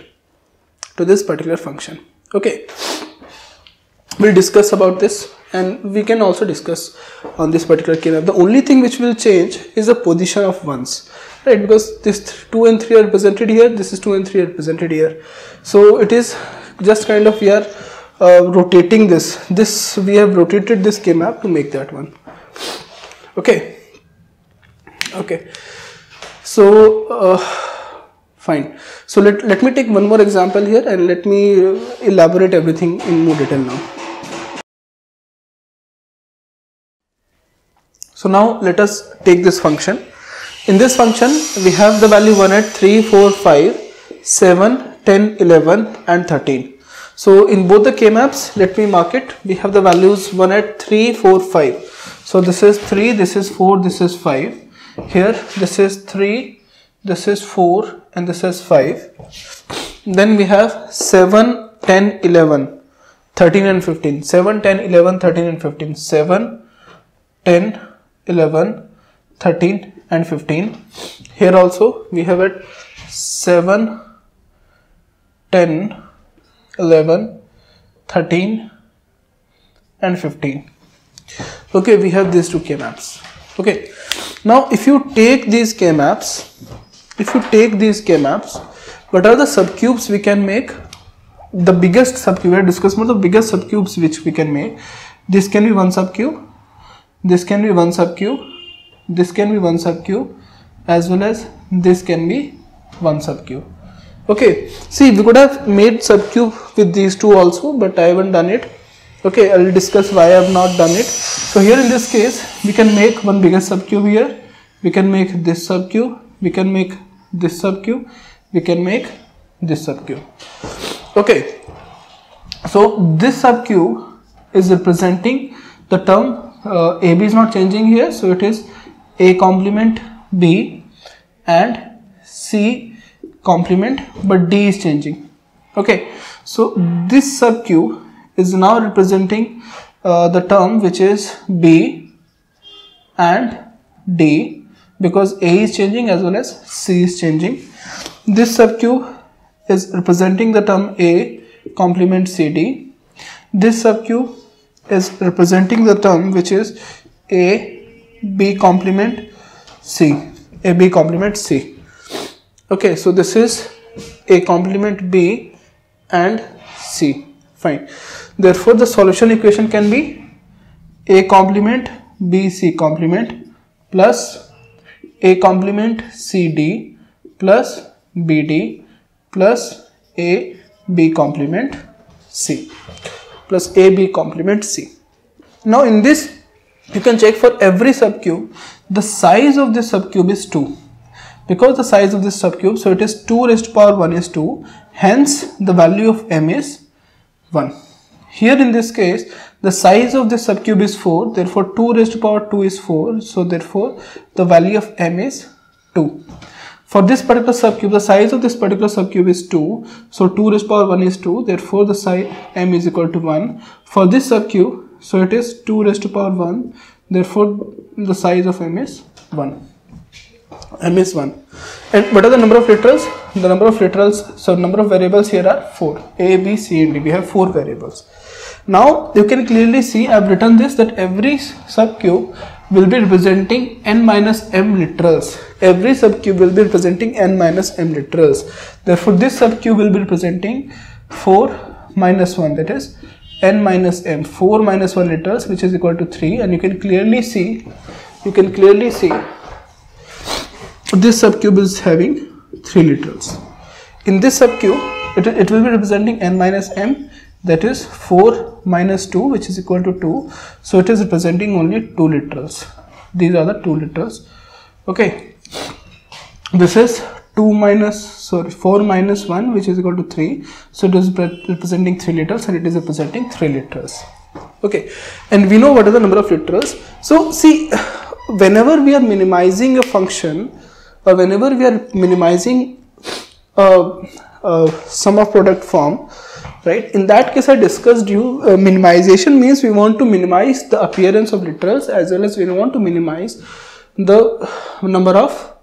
Okay, we'll discuss about this, and we can also discuss on this particular K map. The only thing which will change is the position of ones, right? Because this 2 and 3 are represented here, this is 2 and 3 are represented here. So it is just kind of we are rotating this. We have rotated this K map to make that one. Okay. Okay, so fine. So let me take one more example here and let me elaborate everything in more detail now. So now let us take this function. In this function we have the value 1 at 3, 4, 5, 7, 10, 11 and 13. So in both the K-maps, let me mark it. We have the values 1 at 3, 4, 5. So this is 3, this is 4, this is 5. Here this is 3, this is 4 and this is 5. Then we have 7, 10, 11, 13 and 15. 7, 10, 11, 13 and 15. 7, 10, 11, 13 and 15. Here also we have it 7, 10, 11, 13 and 15. Okay, we have these two K-maps. Okay, now if you take these K-maps, what are the subcubes we can make? The biggest subcube, we have discussed about the biggest subcubes which we can make. This can be one subcube, this can be one subcube, this can be one subcube, as well as this can be one subcube. Okay, see, we could have made subcube with these two also, but I haven't done it. Okay, I will discuss why I have not done it. So here in this case, we can make one biggest subcube here, we can make this subcube, we can make this subcube, we can make this subcube. Okay, so this subcube is representing the term AB is not changing here, so it is A complement B and C complement, but D is changing. Okay, so this subcube is now representing the term which is B and D, because A is changing as well as C is changing. This subcube is representing the term A complement CD. This subcube is representing the term which is A B complement C, A B complement C. Okay, so this is A complement B and C. Fine. Therefore, the solution equation can be A complement B C complement plus A complement CD plus BD plus A B complement C plus A B complement C. Now in this, you can check for every subcube, the size of this subcube is 2. Because the size of this subcube, so it is 2 raised to power 1 is 2, hence the value of m is 1. Here in this case, the size of this subcube is 4, therefore 2 raised to power 2 is 4, so therefore the value of m is 2. For this particular subcube, the size of this particular subcube is 2, so 2 raised to power 1 is 2, therefore the size m is equal to 1. For this subcube, so it is 2 raised to power 1, therefore the size of m is 1. M is 1. And what are the number of literals? The number of literals, so number of variables here are 4. A, B, C and D. We have 4 variables. Now you can clearly see I have written this, that every subcube will be representing n minus m literals. Every subcube will be representing n minus m literals. Therefore this subcube will be representing 4 minus 1, that is n minus m, 4 minus 1 literals, which is equal to 3. And you can clearly see this subcube is having 3 literals. In this subcube, it will be representing n minus m, that is 4 minus 2, which is equal to 2. So it is representing only 2 literals. These are the 2 literals. Okay, this is 4 minus 1, which is equal to 3. So it is representing 3 literals and it is representing 3 literals. Okay, and we know what are the number of literals. So see, whenever we are minimizing a function, or whenever we are minimizing sum of product form, right, in that case I discussed you, minimization means we want to minimize the appearance of literals as well as we want to minimize the number of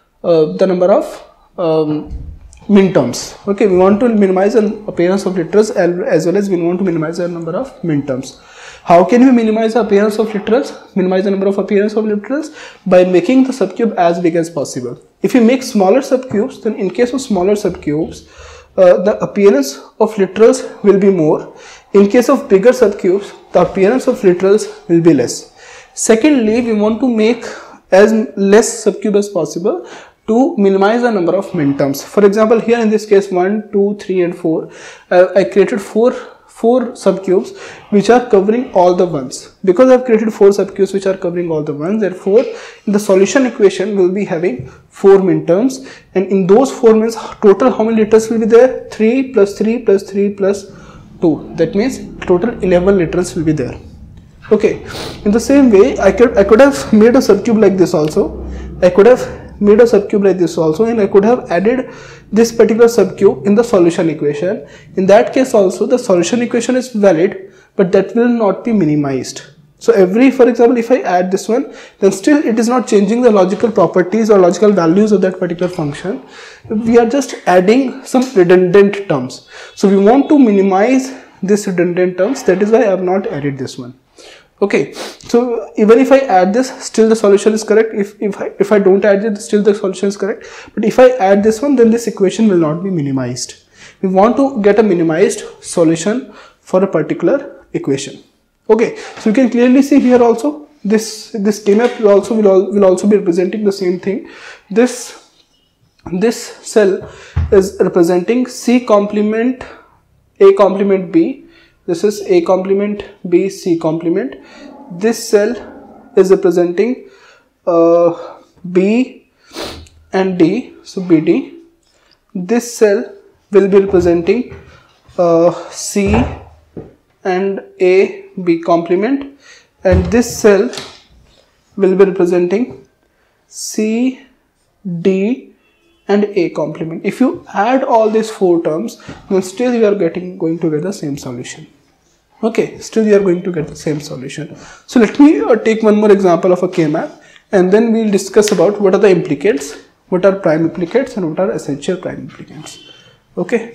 minterms. Okay, we want to minimize the appearance of literals as well as we want to minimize the number of minterms. How can we minimize the appearance of literals? Minimize the number of appearance of literals by making the subcube as big as possible. If you make smaller subcubes, then in case of smaller subcubes, the appearance of literals will be more. In case of bigger subcubes, the appearance of literals will be less. Secondly, we want to make as less subcube as possible to minimize the number of min terms. For example, here in this case 1, 2, 3 and 4, I created four subcubes which are covering all the ones. Because I have created 4 subcubes which are covering all the ones, therefore in the solution equation we will be having 4 min terms, and in those 4 mins total how many literals will be there? 3 plus 3 plus 3 plus 2. That means total 11 literals will be there. Okay, in the same way I could have made a subcube like this also. I could have made a subcube like this also, and I could have added this particular subcube in the solution equation. In that case also the solution equation is valid, but that will not be minimized. So for example, if I add this one, then still it is not changing the logical properties or logical values of that particular function. We are just adding some redundant terms. So we want to minimize this redundant terms. That is why I have not added this one. Okay, so even if I add this, still the solution is correct. If I don't add it, still the solution is correct. But if I add this one, then this equation will not be minimized. We want to get a minimized solution for a particular equation. Okay, so you can clearly see here also this K-map will also be representing the same thing. This cell is representing C complement A complement B. This is A complement B, C complement. This cell is representing B and D, so BD. This cell will be representing C and A, B complement, and this cell will be representing C, D and A complement. If you add all these 4 terms, then still you are going to get the same solution. Okay, still you are going to get the same solution. So let me take one more example of a K-map, and then we will discuss about what are the implicates, what are prime implicates and what are essential prime implicates. Okay.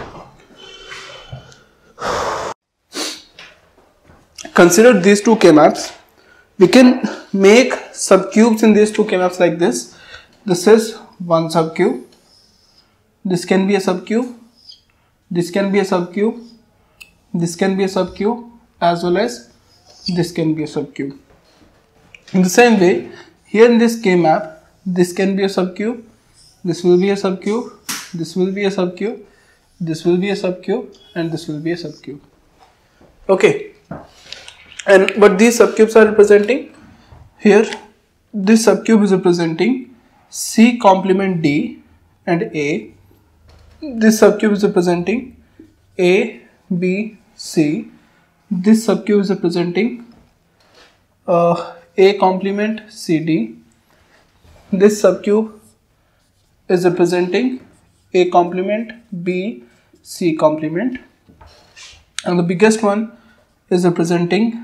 Consider these 2 K-maps. We can make subcubes in these 2 K-maps like this. This is one subcube. This can be a subcube. This can be a subcube. This can be a subcube, as well as this can be a subcube. In the same way, here in this K-map, this can be a subcube. This will be a subcube. This will be a subcube. This will be a subcube, and this will be a subcube. Okay. And what these subcubes are representing here, this subcube is representing C complement D and A. This subcube is representing A, B, C. This subcube is representing A complement CD. This subcube is representing A complement B, C complement, and the biggest one is representing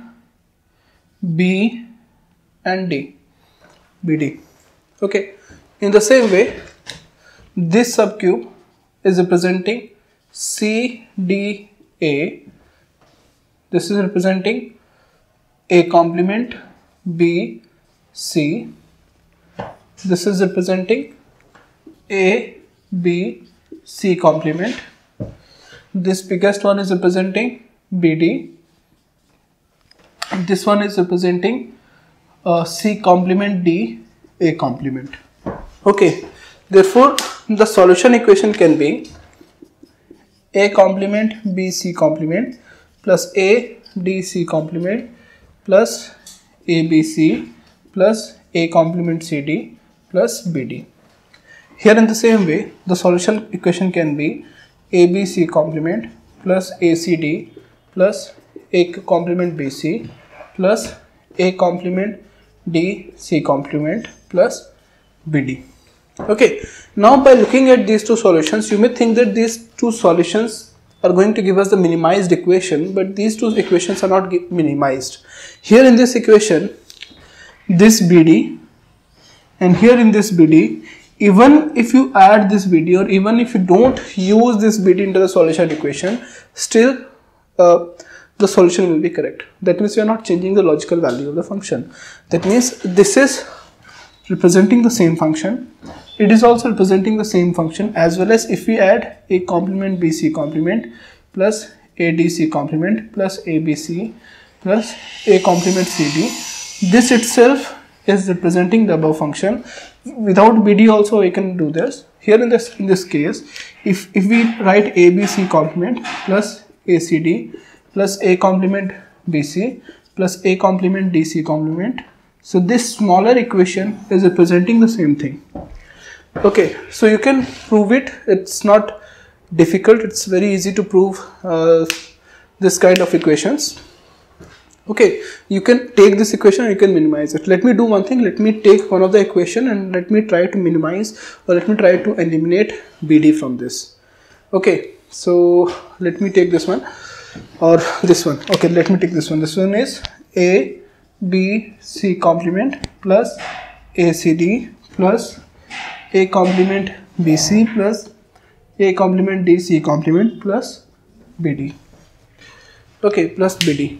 B and D, BD. Okay. In the same way, this subcube is representing C, D, A. This is representing A complement B, C. This is representing A, B, C complement. This biggest one is representing BD. This one is representing C complement D, A complement. Okay, therefore the solution equation can be A complement B, C complement plus A, D, C complement plus A, B, C plus A complement C, D plus B, D. Here in the same way, the solution equation can be A, B, C complement plus A, C, D plus A complement B, C plus A complement D, C complement plus B, D. Okay, now by looking at these 2 solutions, you may think that these 2 solutions are going to give us the minimized equation, but these 2 equations are not minimized. Here in this equation, this BD, and here in this BD, even if you add this BD or even if you don't use this BD into the solution equation, still the solution will be correct. That means we are not changing the logical value of the function. That means this is representing the same function. It is also representing the same function, as well as if we add A complement B, C complement plus A, D, C complement plus A, B, C plus A complement C, D. This itself is representing the above function. Without BD also we can do this. Here in this case, if we write ABC complement plus ACD plus A complement BC plus A complement DC complement, so this smaller equation is representing the same thing. Okay, so you can prove it. It's not difficult. It's very easy to prove this kind of equations. Okay, you can take this equation and you can minimize it. Let me do one thing. Let me take one of the equation and let me try to minimize, or let me try to eliminate BD from this. Okay, so let me take this one or this one. Okay, let me take this one. This one is A B C complement plus ACD plus A complement BC plus A complement DC complement plus BD. Okay, plus BD.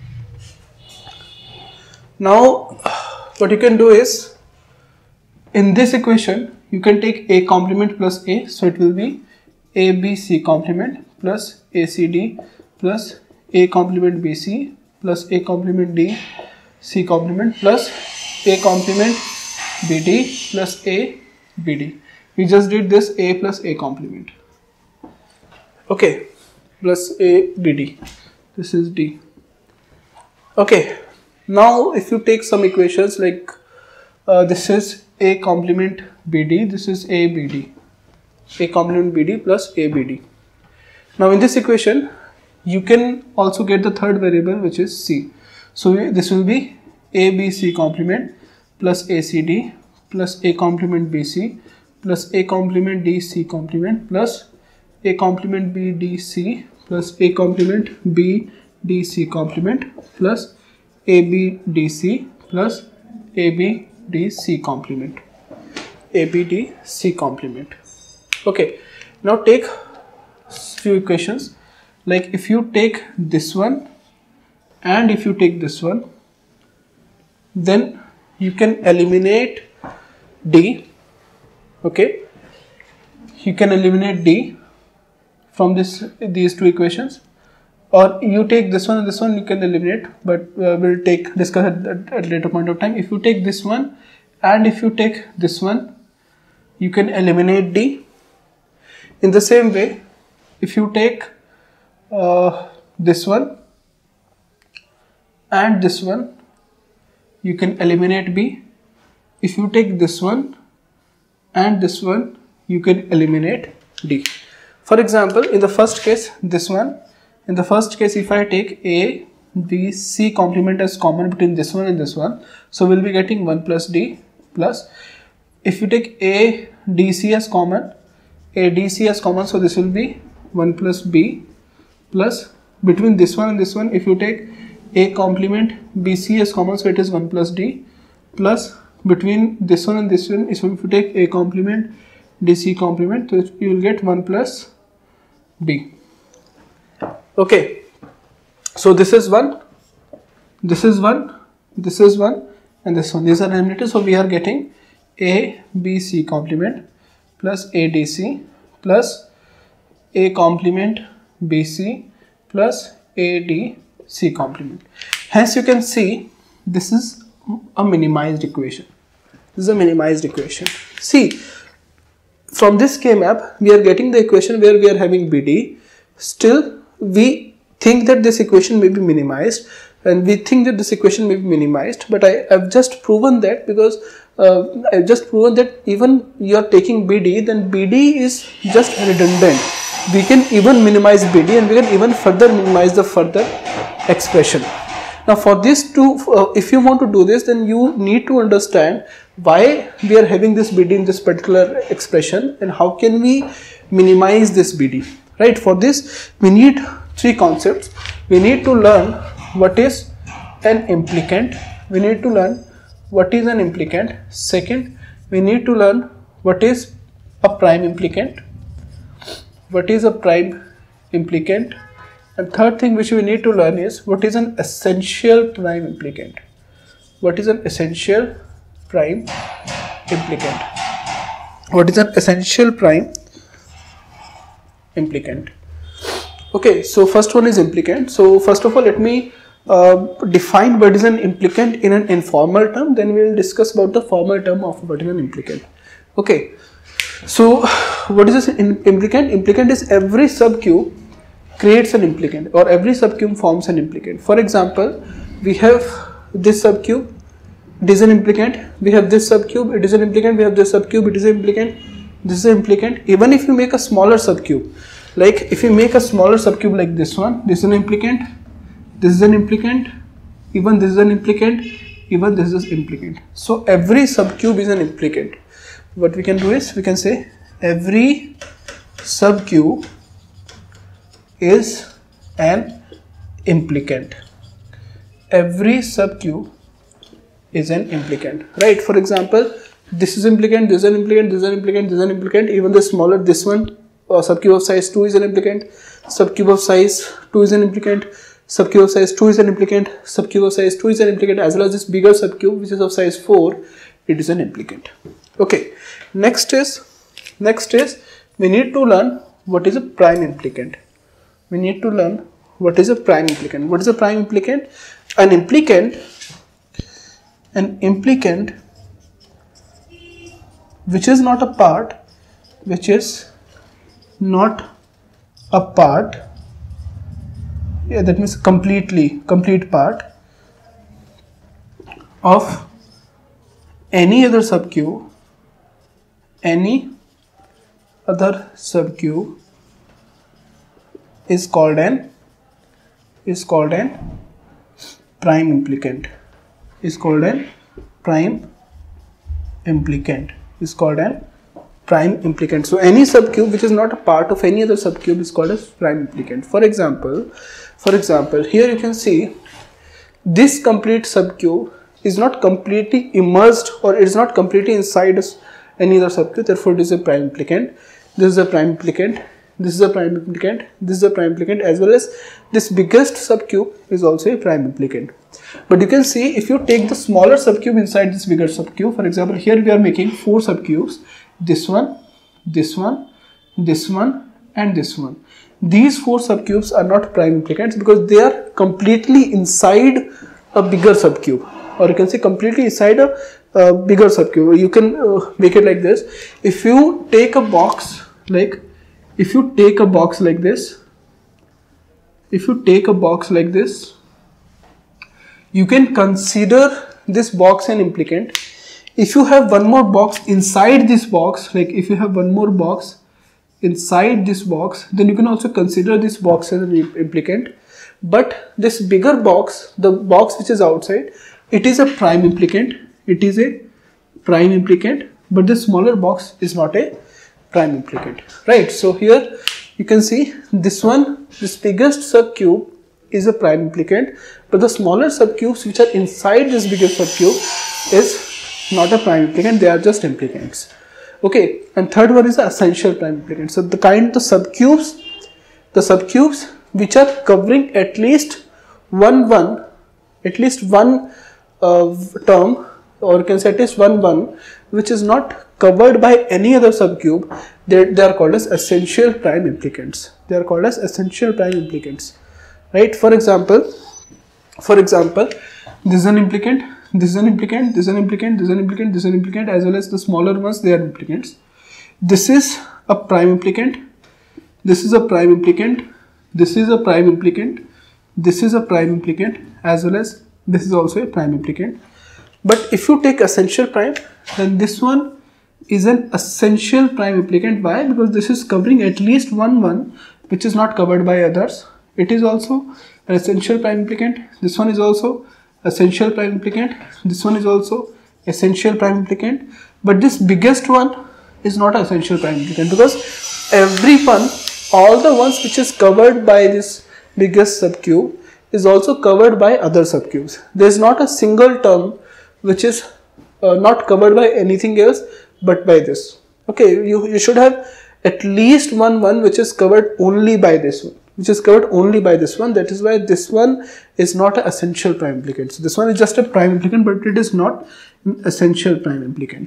Now what you can do is, in this equation you can take A complement plus A, so it will be ABC complement plus ACD plus A complement BC plus A complement D C complement plus A complement BD plus A BD. We just did this A plus A complement. Okay, plus A BD. This is D. Okay, now if you take some equations like this is A complement BD, this is A BD, A complement BD plus A BD. Now in this equation you can also get the third variable, which is C. So this will be ABC complement plus ACD plus A complement BC plus A complement DC complement plus A complement BDC plus A complement BDC complement plus ABDC plus ABDC complement. ABDC complement. Okay, now take few equations. Like if you take this one and if you take this one, then you can eliminate D. Okay, you can eliminate D from these two equations, or you take this one and this one, you can eliminate, but we'll discuss at a later point of time. If you take this one and if you take this one, you can eliminate D. In the same way, if you take this one and this one, you can eliminate B. If you take this one and this one, you can eliminate D. For example, in the first case, this one, in the first case, if I take A, B, C complement as common between this one and this one, so we'll be getting 1 plus D plus, if you take A, D, C as common, A, D, C as common, so this will be 1 plus B plus, between this one and this one, if you take A complement B, C as common, so it is 1 plus D plus, between this one and this one, if you take A complement D, C complement, so you will get 1 plus D. Okay, so this is one, this is one, this is one, and this one. These are eliminated, so we are getting A, B, C complement plus A, D, C plus A complement B, C plus A, D, C complement. Hence you can see this is a minimized equation. This is a minimized equation. See, from this K-map we are getting the equation where we are having BD. Still we think that this equation may be minimized, and we think that this equation may be minimized, but I have just proven that, because I have just proven that even you are taking BD, then BD is just redundant. We can even minimize BD and we can even further minimize the further expression. Now for this to, if you want to do this, then you need to understand why we are having this BD in this particular expression and how can we minimize this BD. Right, for this we need three concepts. We need to learn what is an implicant. We need to learn what is an implicant. Second, we need to learn what is a prime implicant. What is a prime implicant? And third thing which we need to learn is what is an essential prime implicant. What is an essential prime implicant? What is an essential prime implicant? Okay, so first one is implicant. So first of all, let me define what is an implicant in an informal term, then we will discuss about the formal term of what is an implicant. Okay, so what is this implicant? Implicant is every subcube creates an implicant, or every subcube forms an implicant. For example, we have this subcube, it is an implicant. We have this subcube, it is an implicant. We have this subcube, it is an implicant. This is an implicant. Even if you make a smaller subcube, like if you make a smaller subcube like this one, this is an implicant, this is an implicant, even this is an implicant, even this is implicant. So every subcube is an implicant. What we can do is, we can say every subcube is an implicant. Every subcube is an implicant, right? For example, this is implicant, this is an implicant, this is an implicant, this is an implicant. Even the smaller, this one, subcube of size 2 is an implicant, subcube of size 2 is an implicant, subcube of size 2 is an implicant, subcube of size 2 is an implicant, as well as this bigger subcube which is of size 4, it is an implicant. Okay, next is we need to learn what is a prime implicant. We need to learn what is a prime implicant. What is a prime implicant? An implicant which is not a part, that means complete part of any other subcube is called an prime implicant. Is called an prime implicant. So any subcube which is not a part of any other subcube is called as prime implicant. For example, here you can see this complete subcube is not completely immersed, or it is not completely inside any other subcube, therefore it is a prime implicant. This is a prime implicant, this is a prime implicant, this is a prime implicant, as well as this biggest subcube is also a prime implicant. But you can see, if you take the smaller subcube inside this bigger subcube, for example, here we are making 4 subcubes, this one, this one, this one, and this one. These 4 subcubes are not prime implicants because they are completely inside a bigger subcube, or you can say completely inside a bigger subcube. You can make it like this. If you take a box like this, you can consider this box an implicant. If you have one more box inside this box, like if you have one more box inside this box, then you can also consider this box as an implicant. But this bigger box, the box which is outside, it is a prime implicant. It is a prime implicant, but the smaller box is not a prime implicant, right? So here you can see this one, this biggest subcube is a prime implicant, but the smaller subcubes which are inside this bigger subcube is not a prime implicant, they are just implicants. Okay, and third one is the essential prime implicant. So the subcubes which are covering at least one term, or you can say at least one which is not covered by any other subcube, they are called as essential prime implicants. They are called as essential prime implicants, right? For example, this is an implicant, this is an implicant, this is an implicant, this is an implicant, this is an implicant, as well as the smaller ones, they are implicants. This is a prime implicant, this is a prime implicant, this is a prime implicant, this is a prime implicant, as well as this is also a prime implicant. But if you take essential prime, then this one is an essential prime implicant. Why? Because this is covering at least one which is not covered by others. It is also an essential prime implicant. This one is also essential prime implicant. This one is also essential prime implicant. But this biggest one is not an essential prime implicant, because every one, all the ones which is covered by this biggest subcube is also covered by other subcubes. There is not a single term which is not covered by anything else but by this. Okay, you should have at least one which is covered only by this one, that is why this one is not an essential prime implicant. So this one is just a prime implicant, but it is not an essential prime implicant.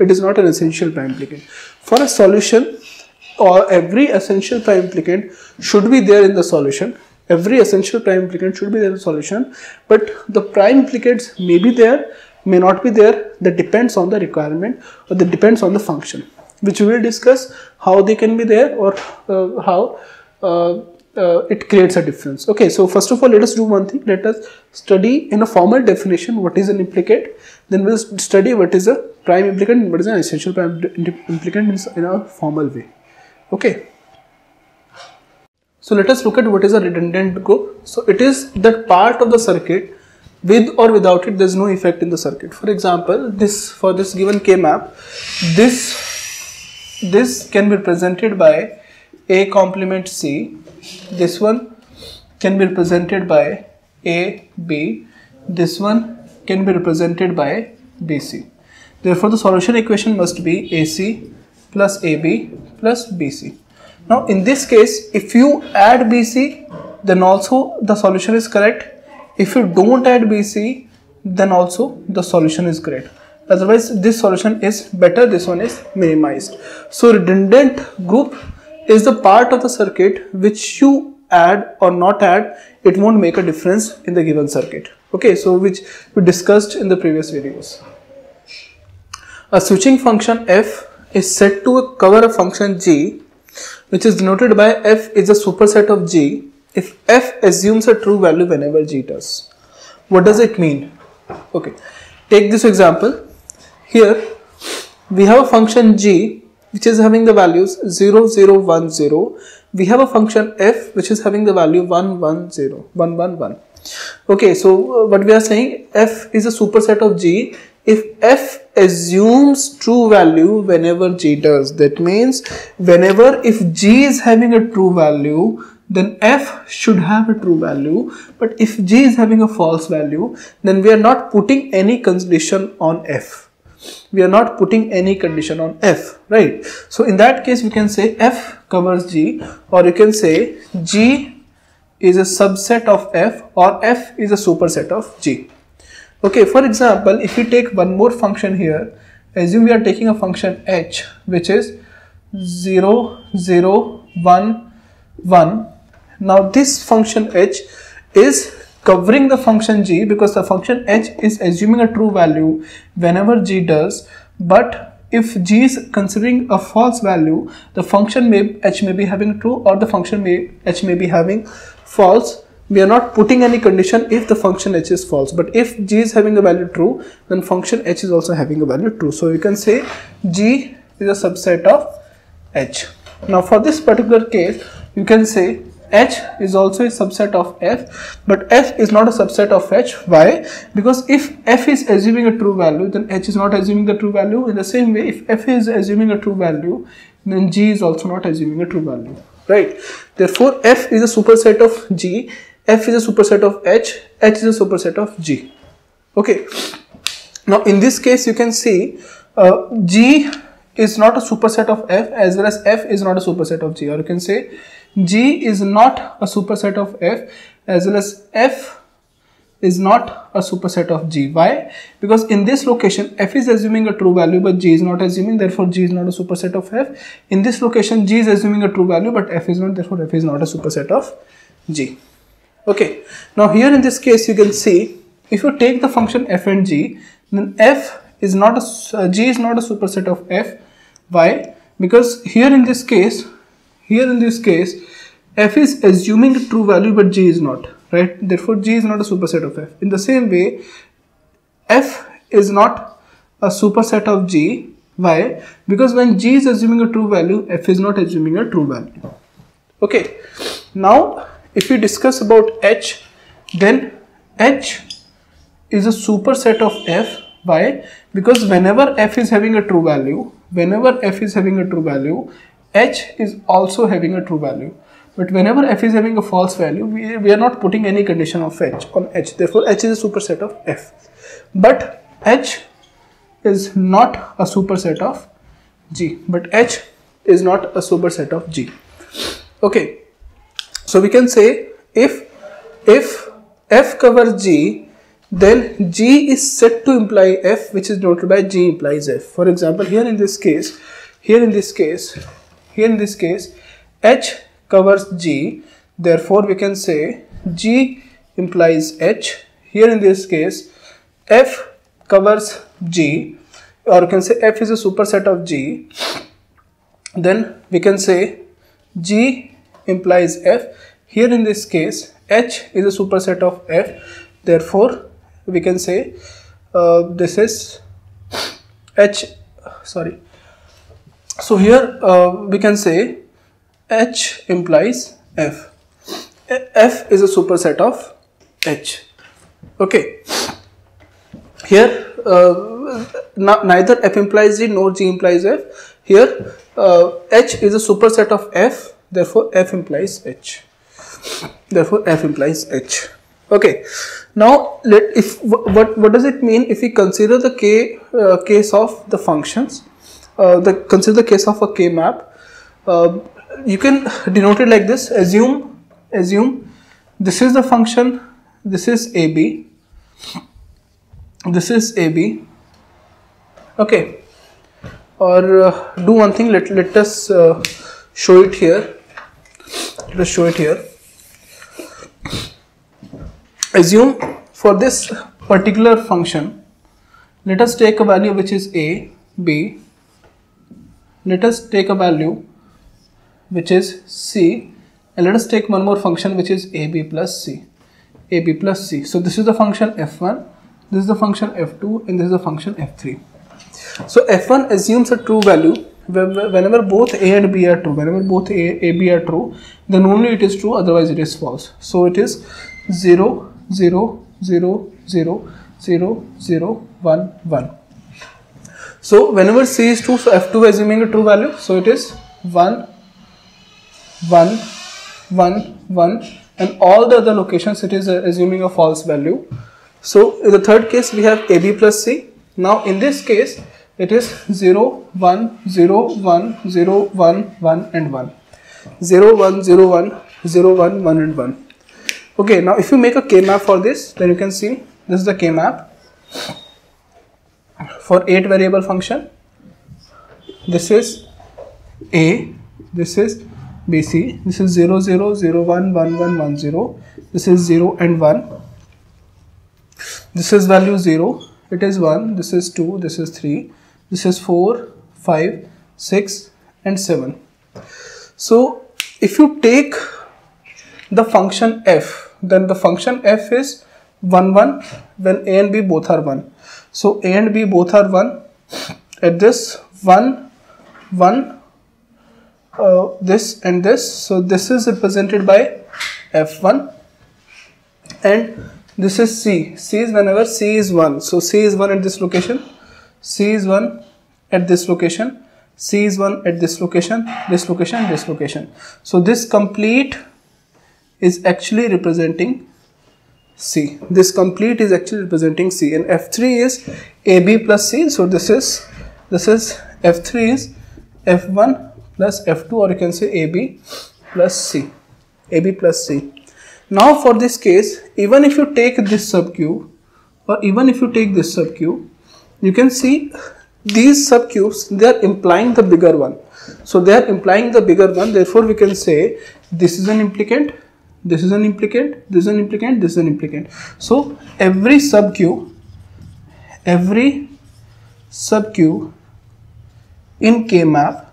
For a solution, or every essential prime implicant should be there in the solution. every essential prime implicant should be there in the solution, but the prime implicants may be there, may not be there. That depends on the requirement, or that depends on the function, which we will discuss how they can be there, or how it creates a difference. Okay, so first of all, let us do one thing. Let us study in a formal definition what is an implicate. Then we'll study what is a prime implicant and what is an essential prime implicant in a formal way. Okay. So let us look at what is a redundant group. So it is that part of the circuit with or without it there is no effect in the circuit. For example, for this given K map, this can be represented by A complement C. This one can be represented by A, B. This one can be represented by BC. Therefore, the solution equation must be AC plus AB plus BC. Now, in this case, if you add BC, then also the solution is correct. If you don't add BC, then also the solution is correct. Otherwise, this solution is better, this one is minimized. So, redundant group is the part of the circuit which you add or not add, it won't make a difference in the given circuit. Okay, so which we discussed in the previous videos. A switching function f is set to cover a function g, which is denoted by f is a superset of g if f assumes a true value whenever g does. What does it mean? Okay, take this example. Here we have a function g which is having the values 0, 0, 1, 0. We have a function f which is having the value 1, 1, 0, 1, 1, 1. Okay, so what we are saying, f is a superset of g if f assumes true value whenever g does. That means whenever if g is having a true value, then f should have a true value, but if g is having a false value, then we are not putting any condition on f. We are not putting any condition on f, right? So in that case, we can say f covers g, or you can say g is a subset of f, or f is a superset of g. Okay, for example, if we take one more function here, assume we are taking a function h which is 0, 0, 1, 1. Now this function h is covering the function g because the function h is assuming a true value whenever g does, but if g is considering a false value, the function h may be having true, or the function h may be having false. We are not putting any condition if the function h is false, but if g is having a value true, then function h is also having a value true. So you can say g is a subset of h. Now for this particular case, you can say h is also a subset of f, but f is not a subset of h. Why? Because if f is assuming a true value, then h is not assuming the true value. In the same way, if f is assuming a true value, then g is also not assuming a true value, right? Therefore, f is a superset of g, f is a superset of h is a superset of g. Okay. Now in this case, you can see g is not a superset of f, as well as f is not a superset of g, or you can say g is not a superset of f, as well as f is not a superset of g. Why? Because in this location f is assuming a true value but g is not assuming, therefore g is not a superset of f. In this location g is assuming a true value but f is not, therefore f is not a superset of g. Okay, now here in this case you can see, if you take the function f and g, then f is not a g is not a superset of f. Why? Because here in this case f is assuming a true value but g is not, right? Therefore g is not a superset of f. In the same way, f is not a superset of g. Why? Because when g is assuming a true value, f is not assuming a true value. Okay, now if we discuss about h, then h is a superset of f. Why? Because whenever f is having a true value, h is also having a true value. But whenever f is having a false value, we are not putting any condition of h on h. Therefore, h is a superset of f. But h is not a superset of g. Okay. So we can say if f covers g, then g is set to imply f, which is denoted by g implies f. For example, here in this case, h covers g, Therefore we can say G implies H. Here in this case F covers G, or you can say F is a superset of G. Then we can say G implies F. Here in this case H is a superset of F. Therefore we can say this is H, sorry. So here we can say H implies F. F is a superset of H. Okay. Here neither F implies G nor G implies F. Here H is a superset of F. Therefore F implies H. Therefore F implies H. Okay. Now what does it mean if we consider the case of the functions? Consider the case of a K map. You can denote it like this. Assume this is the function, this is AB, this is AB. Okay. Or do one thing, let us show it here. Let us show it here. Assume for this particular function, let us take a value which is A, B. Let us take a value which is C, and let us take one more function which is AB plus C. AB plus C. So this is the function F1, this is the function F2, and this is the function F3. So F1 assumes a true value whenever both A and B are true. Whenever both A, B are true, then only it is true, otherwise it is false. So it is 0, 0, 0, 0, 0, 0, 1, 1. So whenever C is true, so F2 assuming a true value, so it is 1, 1, 1, 1, and all the other locations it is assuming a false value. So in the third case we have AB plus C. Now in this case it is 0, 1, 0, 1, 0, 1, 1 and 1. 0, 1, 0, 1, 0, 1, 1 and 1. Okay, now if you make a K map for this, then you can see this is the K map for 8 variable function. This is A, this is BC, this is 0, 0, 0, 1, 1, 1, 1, 0, this is 0 and 1, this is value 0, it is 1, this is 2, this is 3, this is 4, 5, 6 and 7. So if you take the function F, then the function F is 1, 1 when A and B both are 1. So A and B both are 1 at this 1, 1, this and this. So this is represented by F1 and this is C. C is whenever C is 1. So C is 1 at this location, C is 1 at this location, C is 1 at this location, this location, this location. So this complete is actually representing C. This complete is actually representing C, and F3 is AB plus C. So this is F3 is F1 plus F2, or you can say AB plus C. AB plus C. Now for this case, even if you take this subcube, or even if you take this subcube, you can see these subcubes, they are implying the bigger one. So they are implying the bigger one. Therefore we can say this is an implicant, this is an implicant, this is an implicant, this is an implicant. So every subcube in K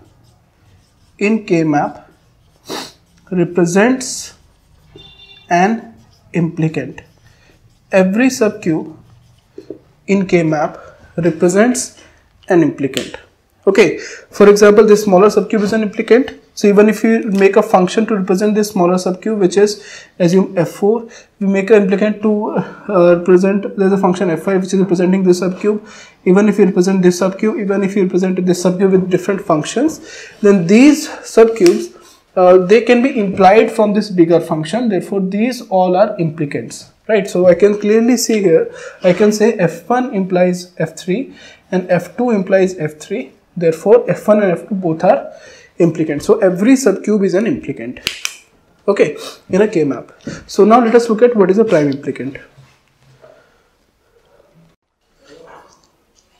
map represents an implicant. Every subcube in K map represents an implicant. Okay, for example, this smaller subcube is an implicant. So even if you make a function to represent this smaller subcube, which is assume F4, we make an implicant to represent, there's a function F5 which is representing this subcube. Even if you represent this subcube, even if you represent this subcube with different functions, then these subcubes they can be implied from this bigger function. Therefore these all are implicants, right? So I can clearly see here, I can say F1 implies F3 and F2 implies F3. Therefore F1 and F2 both are implicant. So every subcube is an implicant, okay, in a K map. So now let us look at what is a prime implicant.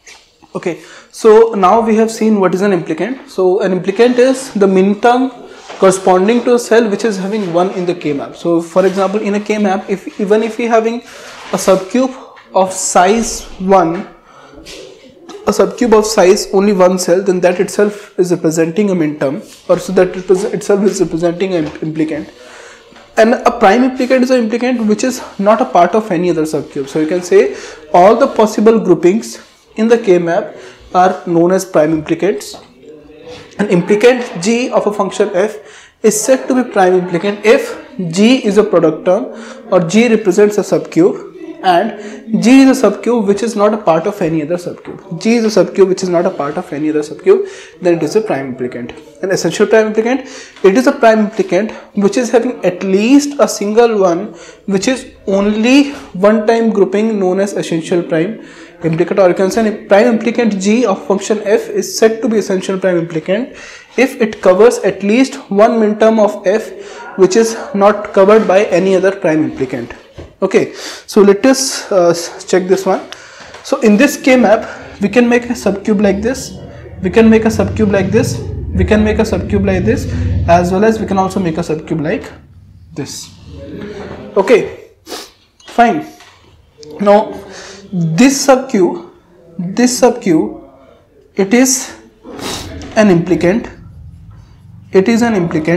Okay, so now we have seen what is an implicant. So an implicant is the min term corresponding to a cell which is having 1 in the K-map. So for example, in a K-map, even if we having a subcube of size 1, a subcube of size only 1 cell, then that itself is representing a minterm, or so that itself is representing an implicant. And a prime implicant is an implicant which is not a part of any other subcube. So you can say all the possible groupings in the K-map are known as prime implicants. An implicant G of a function f is said to be prime implicant if G is a product term, or G represents a subcube, and G is a subcube which is not a part of any other subcube. G is a subcube which is not a part of any other subcube, then it is a prime implicant. An essential prime implicant, it is a prime implicant which is having at least a single one which is only one time grouping known as essential prime implicant, or you can say prime implicant G of function f is said to be essential prime implicant if it covers at least one minterm of f which is not covered by any other prime implicant. Okay, so let us check this one. So in this K-map, we can make a subcube like this, we can make a subcube like this, we can make a subcube like this, as well as we can also make a subcube like this. Okay, fine. Now this subcube, it is an implicant, it is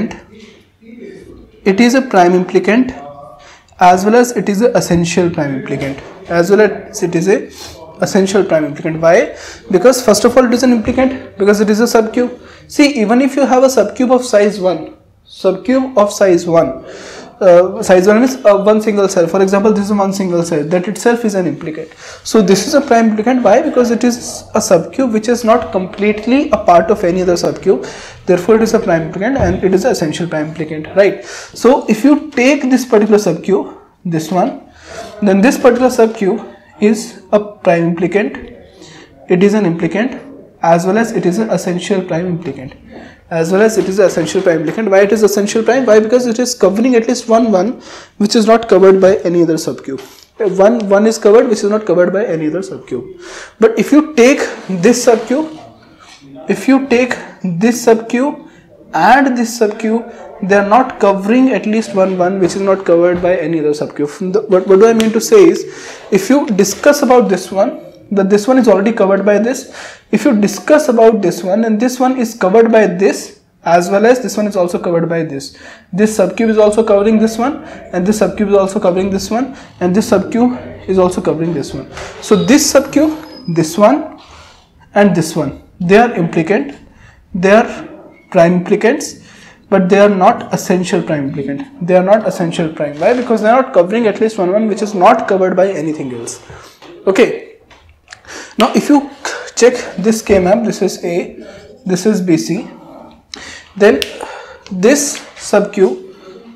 a prime implicant, as well as it is an essential prime implicant, as well as it is a essential prime implicant. Why? Because first of all it is an implicant because it is a subcube. See, even if you have a subcube of size 1, size 1 is one single cell. For example, this is one single cell, that itself is an implicant. So this is a prime implicant. Why? Because it is a subcube which is not completely a part of any other subcube, therefore it is a prime implicant and it is an essential prime implicant, right? So if you take this particular subcube, this one, then this particular subcube is a prime implicant, it is an implicant, as well as it is an essential prime implicant, as well as it is an essential prime implicant. Why it is essential prime? Why? Because it is covering at least one which is not covered by any other subcube. One is covered which is not covered by any other subcube. But if you take this subcube, and this subcube, they are not covering at least one which is not covered by any other subcube. What do I mean to say is, if you discuss about this one, that this one is already covered by this. If you discuss about this one, and this one is covered by this, as well as this one is also covered by this. This subcube is also covering this one, and this subcube is also covering this one, and this subcube is also covering this one. So this subcube, this one, and this one, they are implicant, they are prime implicants, but they are not essential prime implicant. They are not essential prime. Why? Because they are not covering at least one which is not covered by anything else. Okay. Now if you check this K-map, this is A, this is BC, then this subcube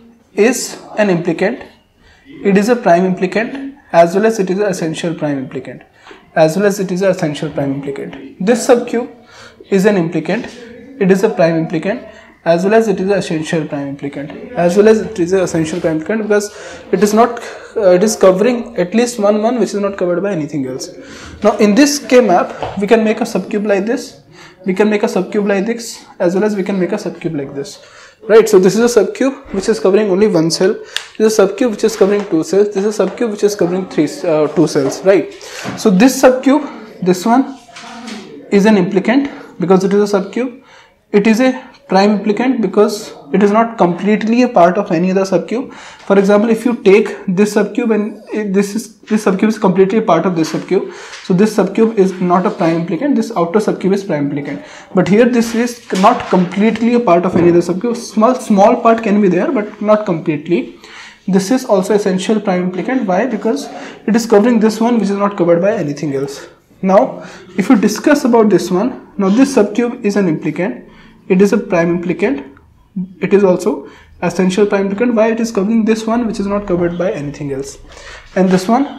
is an implicant, it is a prime implicant, as well as it is an essential prime implicant, as well as it is an essential prime implicant. This subcube is an implicant, it is a prime implicant, as well as it is an essential prime implicant, as well as it is an essential prime implicant, because it is not it is covering at least one which is not covered by anything else. Now in this K-map, we can make a subcube like this, we can make a subcube like this, as well as we can make a subcube like this, right? So this is a subcube which is covering only one cell, this is a subcube which is covering two cells, this is a subcube which is covering two cells, right? So this subcube, this one is an implicant because it is a subcube, it is a prime implicant because it is not completely a part of any other subcube. For example, if you take this subcube and this subcube is completely a part of this subcube, so this subcube is not a prime implicant, this outer subcube is prime implicant. But here this is not completely a part of any other subcube. Small part can be there, but not completely. This is also essential prime implicant. Why? Because it is covering this one which is not covered by anything else. Now if you discuss about this one, now this subcube is an implicant, it is a prime implicant, it is also essential prime implicant. Why? It is covering this one which is not covered by anything else. And this one,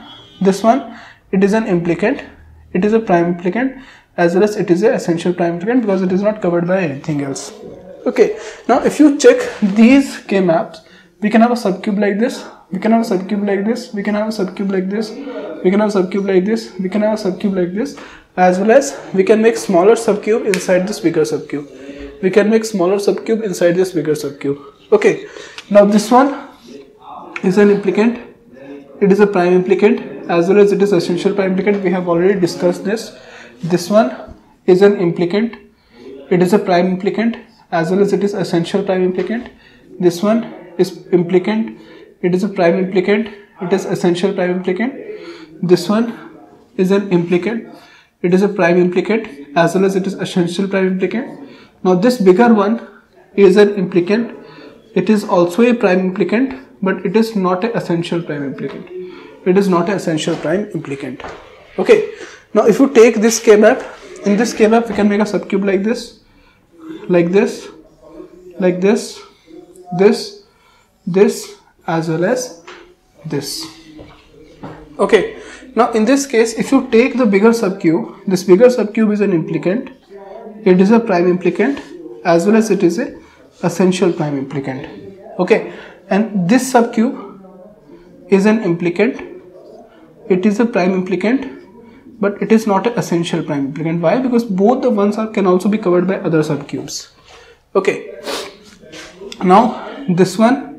it is an implicant, it is a prime implicant, as well as it is an essential prime implicant because it is not covered by anything else. Okay, now if you check these K maps, we can have a subcube like this, we can have a subcube like this, we can have a subcube like this, we can have a subcube like this, we can have a subcube like this, as well as we can make smaller subcube inside this bigger subcube. we can make smaller subcube inside this bigger subcube. Okay, now this one is an implicant, it is a prime implicant as well as it is essential prime implicant. We have already discussed this. This one is an implicant, it is a prime implicant as well as it is essential prime implicant. This one is implicant, it is a prime implicant, it is essential prime implicant. This one is an implicant, it is a prime implicant as well as it is essential prime implicant. Now this bigger one is an implicant, it is also a prime implicant, but it is not an essential prime implicant. It is not an essential prime implicant. Okay, now if you take this K-map, in this K-map we can make a subcube like this, like this, like this, this, this as well as this. Okay, now in this case if you take the bigger subcube, this bigger subcube is an implicant, it is a prime implicant as well as it is a essential prime implicant. Okay, and this subcube is an implicant, it is a prime implicant, but it is not an essential prime implicant. Why? Because both the ones can also be covered by other subcubes. Okay, now this one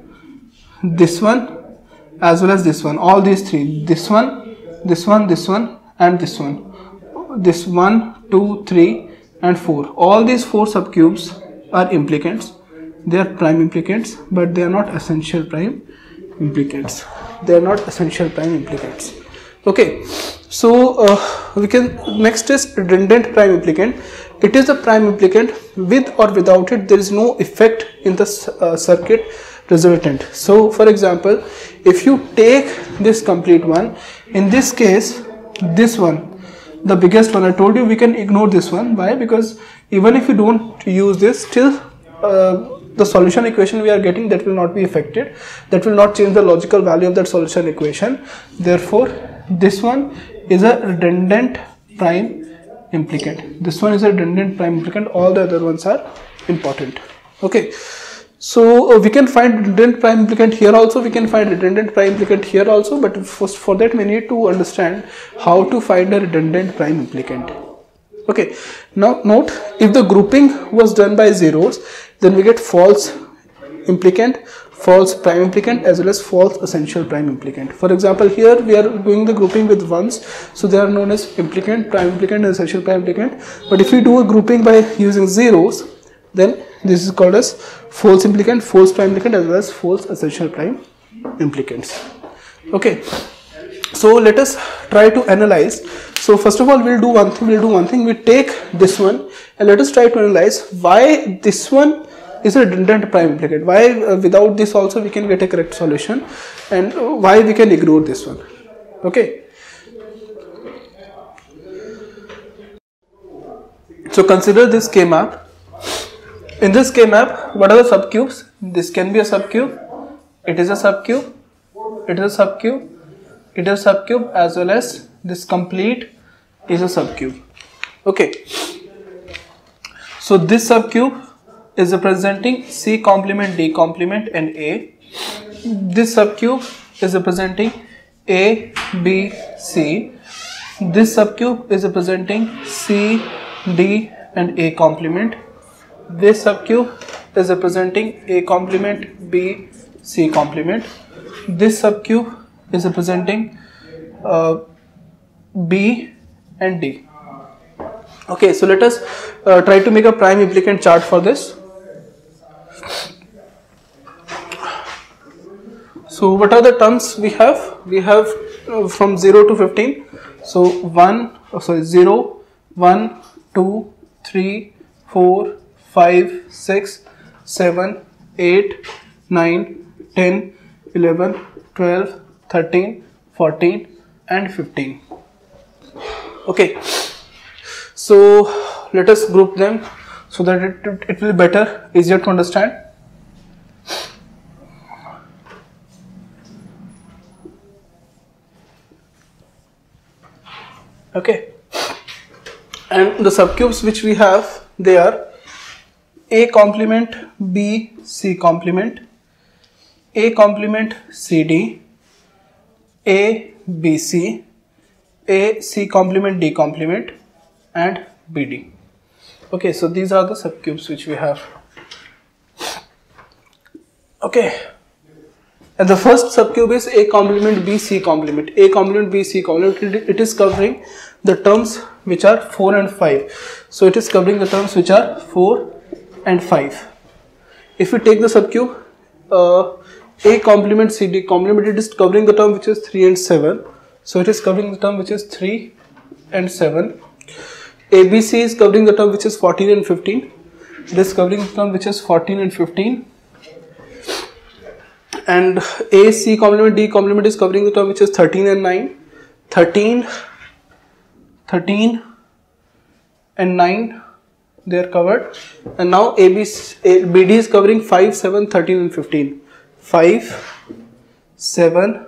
as well as this one, all these three, this one, this one, this one and this one, this 1, 2, 3 and 4, all these 4 subcubes are implicants. They are prime implicants, but they are not essential prime implicants. They are not essential prime implicants. Okay, so we can, next is redundant prime implicant. It is a prime implicant, with or without it there is no effect in the circuit resultant. So for example, if you take this complete one, in this case this one, the biggest one, I told you we can ignore this one. Why? Because even if you don't use this, still the solution equation we are getting, that will not be affected, that will not change the logical value of that solution equation. Therefore this one is a redundant prime implicant. This one is a redundant prime implicant, all the other ones are important. Okay, so we can find redundant prime implicant here also, we can find redundant prime implicant here also, but for that we need to understand how to find a redundant prime implicant. Okay, now note, if the grouping was done by zeros, then we get false implicant, false prime implicant as well as false essential prime implicant. For example, here we are doing the grouping with ones, so they are known as implicant, prime implicant and essential prime implicant. But if we do a grouping by using zeros, then this is called as false implicant, false prime implicant as well as false essential prime implicants. Okay, so let us try to analyze. So first of all we'll do one thing, we take this one and let us try to analyze why this one is a redundant prime implicant, why without this also we can get a correct solution, and why we can ignore this one. Okay, so consider this K-map. In this K-map, what are the subcubes? This can be a subcube, it is a subcube, it is a subcube, it is a subcube, as well as this complete is a subcube. Okay, so this subcube is representing C complement, D complement and A. This subcube is representing A, B, C. This subcube is representing C, D and A complement. This subcube is representing A complement, B, C complement. This subcube is representing B and D. Okay, so let us try to make a prime implicant chart for this. So what are the terms we have? We have from 0 to 15. So 0, 1, 2, 3, 4, 5, 6, 7, 8, 9, 10, 11, 12, 13, 14 and 15. Okay, so let us group them so that it will be better, easier to understand. Okay, and the subcubes which we have, they are A complement, B, C complement, A complement, CD, A, B, C, A, C complement, D complement and BD. Okay, so these are the subcubes which we have. Okay, and the first subcube is A complement B C complement. A complement B C complement, it is covering the terms which are 4 and 5. So it is covering the terms which are 4 and 5. If we take the subcube A complement CD complement, it is covering the term which is 3 and 7. So it is covering the term which is 3 and 7. ABC is covering the term which is 14 and 15. It is covering the term which is 14 and 15. And AC complement D complement is covering the term which is 13 and 9. 13 and 9, they are covered. And now BD is covering 5, 7, 13 and 15. 5, 7,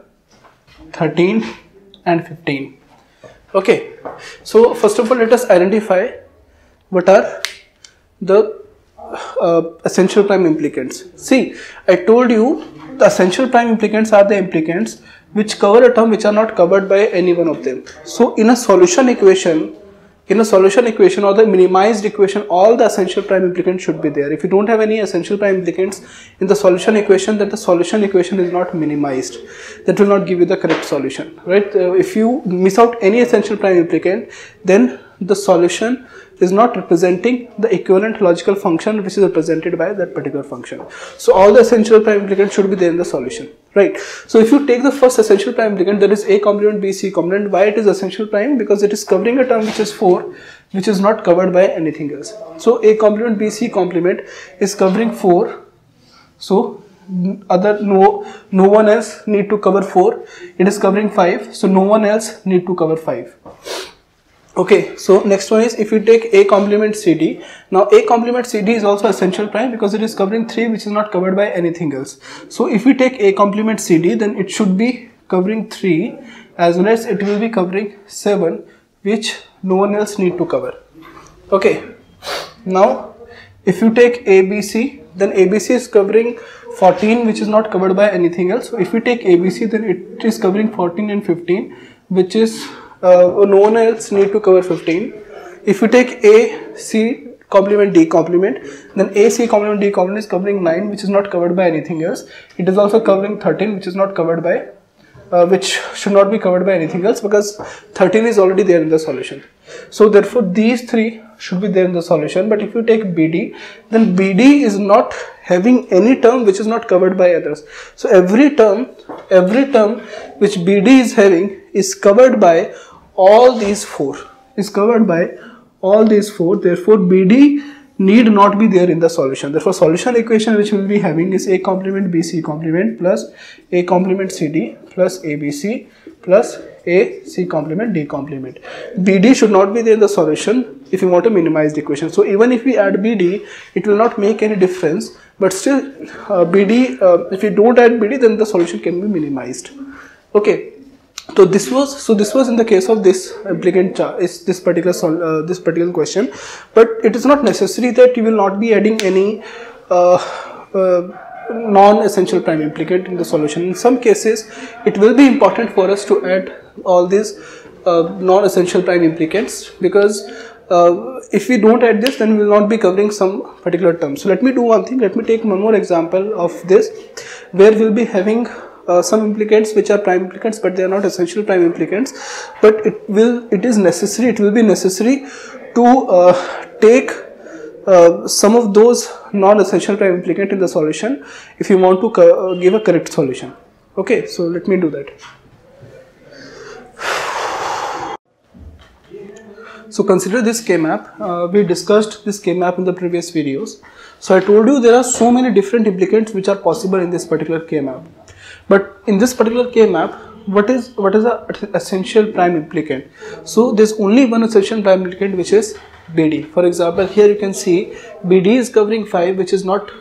13 and 15. Okay, so first of all let us identify what are the essential prime implicants. See, I told you the essential prime implicants are the implicants which cover a term which are not covered by any one of them. So in a solution equation, or the minimized equation, all the essential prime implicants should be there. If you don't have any essential prime implicants in the solution equation, then the solution equation is not minimized. That will not give you the correct solution, right? If you miss out any essential prime implicant, then the solution is not representing the equivalent logical function which is represented by that particular function. So all the essential prime implicants should be there in the solution, right? So if you take the first essential prime implicant, that is A complement B C complement. Why it is essential prime? Because it is covering a term which is 4, which is not covered by anything else. So A complement B C complement is covering 4. So no one else need to cover 4. It is covering 5. So no one else need to cover 5. Okay, so next one is if you take A complement CD. Now A complement CD is also essential prime because it is covering 3, which is not covered by anything else. So if we take A complement CD, then it should be covering 3 as well as it will be covering 7, which no one else need to cover. Okay, now if you take ABC, then ABC is covering 14, which is not covered by anything else. So if we take ABC, then it is covering 14 and 15, which is no one else need to cover 15. If you take A C complement D complement, then A C complement D complement is covering 9, which is not covered by anything else. It is also covering 13, which is not covered by which should not be covered by anything else because 13 is already there in the solution. So therefore these 3 should be there in the solution. But if you take BD, then BD is not having any term which is not covered by others. So every term which BD is having is covered by all these 4. Therefore BD need not be there in the solution. Therefore solution equation which we will be having is A complement BC complement plus A complement CD plus ABC plus A C complement D complement. BD should not be there in the solution if you want a minimized equation. So even if we add BD, it will not make any difference, but still if you don't add BD, then the solution can be minimized. Okay, so this was in the case of this implicant is this particular question, but it is not necessary that you will not be adding any non-essential prime implicant in the solution. In some cases, it will be important for us to add all these non-essential prime implicants because if we don't add this, then we will not be covering some particular term. So let me do one thing. Let me take one more example of this, where we'll be having some implicants which are prime implicants, but they are not essential prime implicants. But it will be necessary to take some of those non-essential prime implicant in the solution if you want to give a correct solution. Okay, so let me do that. So consider this K-map. We discussed this K-map in the previous videos. So I told you there are so many different implicants which are possible in this particular K-map. But in this particular K-map, what is the essential prime implicant? So there's only one essential prime implicant, which is BD. For example, here you can see BD is covering 5, which is not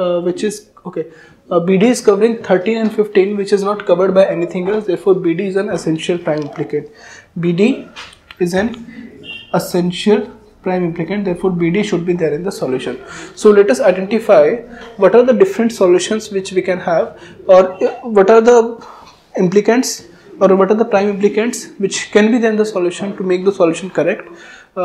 BD is covering 13 and 15, which is not covered by anything else. Therefore BD is an essential prime implicant. BD is an essential prime implicant, therefore BD should be there in the solution. So let us identify what are the different solutions which we can have, or what are the implicants or what are the prime implicants which can be there in the solution to make the solution correct.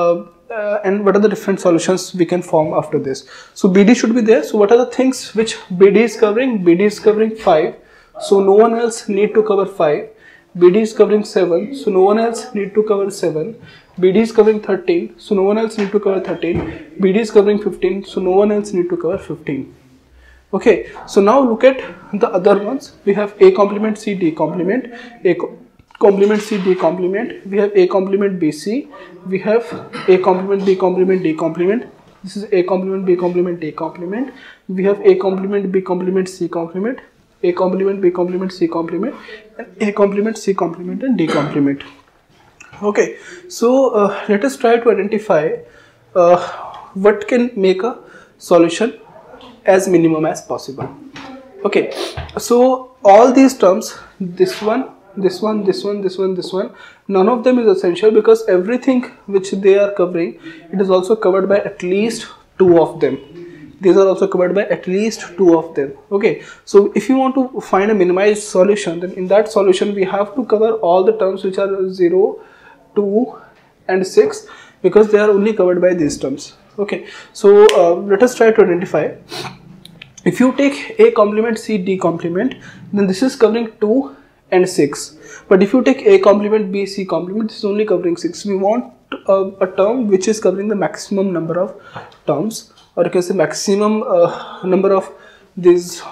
and what are the different solutions we can form after this. So BD should be there. So what are the things which BD is covering? BD is covering 5, so no one else need to cover 5. BD is covering 7, so no one else need to cover 7. BD is covering 13, so no one else need to cover 13. BD is covering 15, so no one else need to cover 15. Okay, so now look at the other ones. We have A complement C D complement, A complement C D complement, we have A complement B C, we have A complement B complement D complement, this is A complement B complement A complement, we have A complement B complement C complement, A complement B complement C complement, and A complement C complement and D complement. Okay, so let us try to identify what can make a solution as minimum as possible. Okay, so all these terms, this one, this one, this one, this one, this one, none of them is essential because everything which they are covering, it is also covered by at least 2 of them. These are also covered by at least 2 of them. Okay, so if you want to find a minimized solution, then in that solution we have to cover all the terms which are 0, 2 and 6 because they are only covered by these terms. Okay, so let us try to identify. If you take A complement C D complement, then this is covering 2 and 6. But if you take A complement B C complement, this is only covering 6. We want a term which is covering the maximum number of terms, or you can say maximum number of these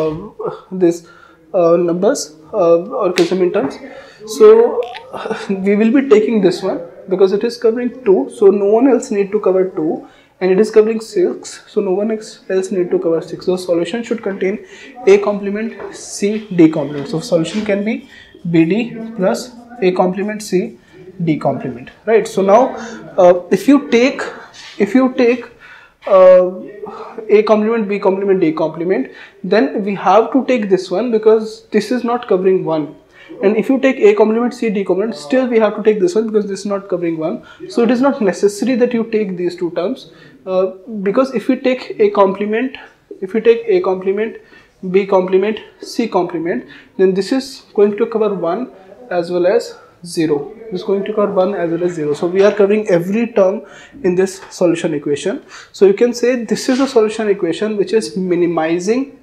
numbers, or you can say min terms. So we will be taking this one because it is covering 2, so no one else need to cover 2, and it is covering 6, so no one else need to cover 6. So solution should contain A complement C D complement. So solution can be BD plus A complement C D complement, right? So now if you take A complement B complement D complement, then we have to take this one because this is not covering 1. And if you take A complement C D complement, still we have to take this one because this is not covering 1. So it is not necessary that you take these 2 terms because if you take A complement, B complement, C complement, then this is going to cover 1 as well as 0. This is going to cover 1 as well as 0. So we are covering every term in this solution equation. So you can say this is a solution equation which is minimizing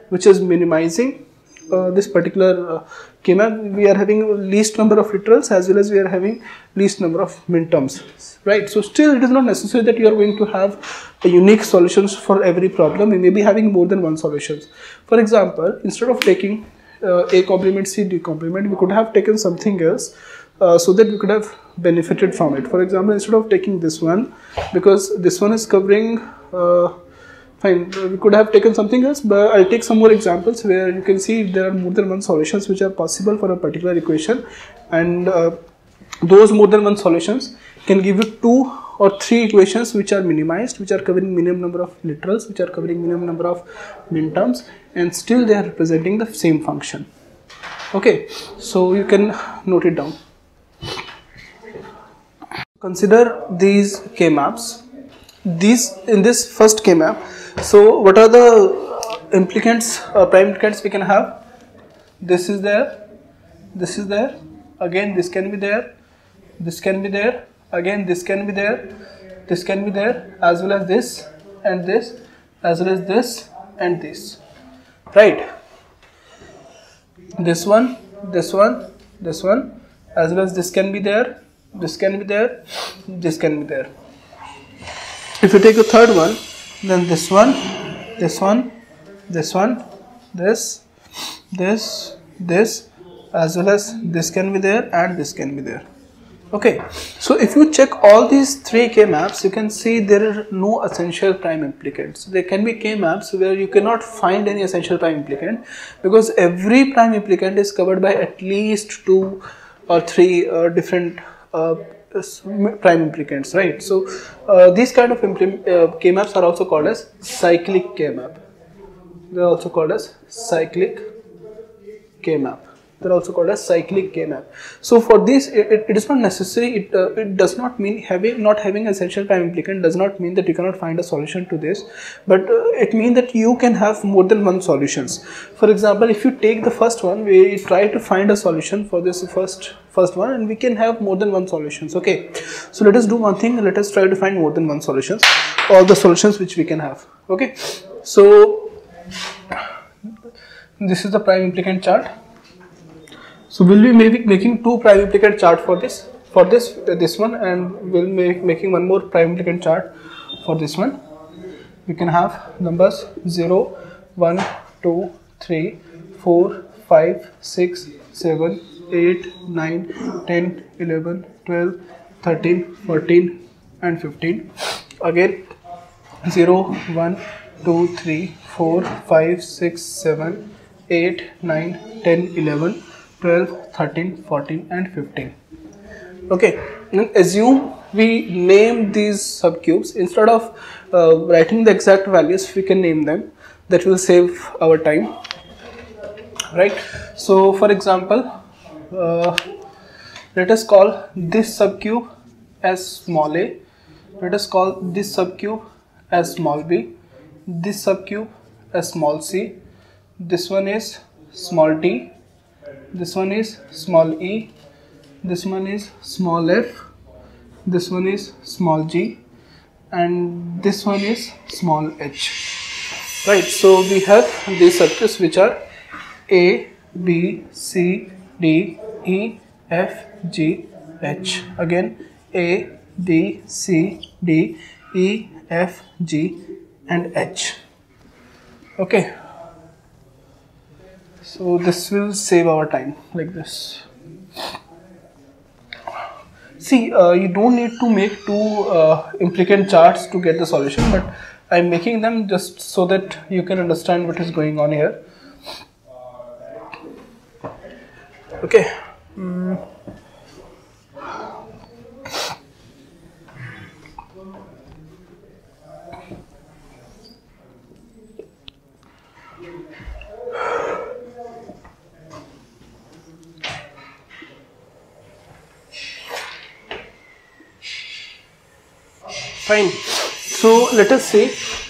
this particular K-map. We are having least number of literals as well as we are having least number of min terms, right? So still it is not necessary that you are going to have a unique solutions for every problem. We may be having more than one solutions. For example, instead of taking A complement C D complement, we could have taken something else so that we could have benefited from it. For example, instead of taking this one, because this one is covering fine, we could have taken something else, but I'll take some more examples where you can see there are more than one solutions which are possible for a particular equation, and those more than one solutions can give you 2 or 3 equations which are minimized, which are covering minimum number of literals, which are covering minimum number of min terms, and still they are representing the same function. Okay, so you can note it down. Consider these K-maps. In this first K-map, so what are the implicants, prime implicants we can have? This is there, this is there, again this can be there, this can be there, again this can be there, this can be there, as well as this and this, as well as this and this, right? This one, this one, this one, as well as this can be there, this can be there, this can be there. If you take the third one, then this one, this one, this one, this, as well as this can be there and this can be there. Okay, so if you check all these 3 K-maps, you can see there are no essential prime implicants. There can be K-maps where you cannot find any essential prime implicant because every prime implicant is covered by at least 2 or 3 different prime implicants, right? So these kind of K-maps are also called as cyclic K-map. They are also called as cyclic K-map. They're also called as cyclic K-map. So for this, it is not necessary. It does not mean not having essential prime implicant does not mean that you cannot find a solution to this, but it means that you can have more than one solutions. For example, if you take the first one, we try to find a solution for this first one, and we can have more than one solutions. Okay, so let us do one thing. Let us try to find more than one solutions, all the solutions which we can have. Okay, so this is the prime implicant chart. So we'll be making two prime implicant chart for this one, and we'll making one more prime implicant chart for this one. We can have numbers 0, 1, 2, 3, 4, 5, 6, 7, 8, 9, 10, 11, 12, 13, 14 and 15. Again 0, 1, 2, 3, 4, 5, 6, 7, 8, 9, 10, 11, 12, 13, 14 and 15. Okay, and assume we name these subcubes. Instead of writing the exact values, we can name them. That will save our time, right? So for example, let us call this subcube as small a, let us call this subcube as small b, this subcube as small c, this one is small t, this one is small e, this one is small f, this one is small g, and this one is small h. Right, so we have these subcubes which are a, b, c, d, e, f, g, h. Again a, b, c, d, e, f, g and h. Okay, so this will save our time like this. See, you don't need to make two implicant charts to get the solution, but I'm making them just so that you can understand what is going on here. Okay. Fine. So let us say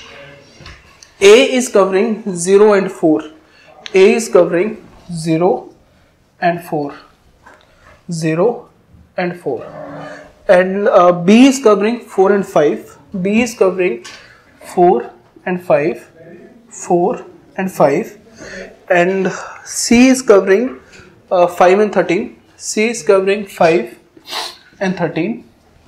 A is covering 0 and 4. A is covering 0 and 4. 0 and 4. And B is covering 4 and 5. B is covering 4 and 5. 4 and 5. And C is covering 5 and 13. C is covering 5 and 13.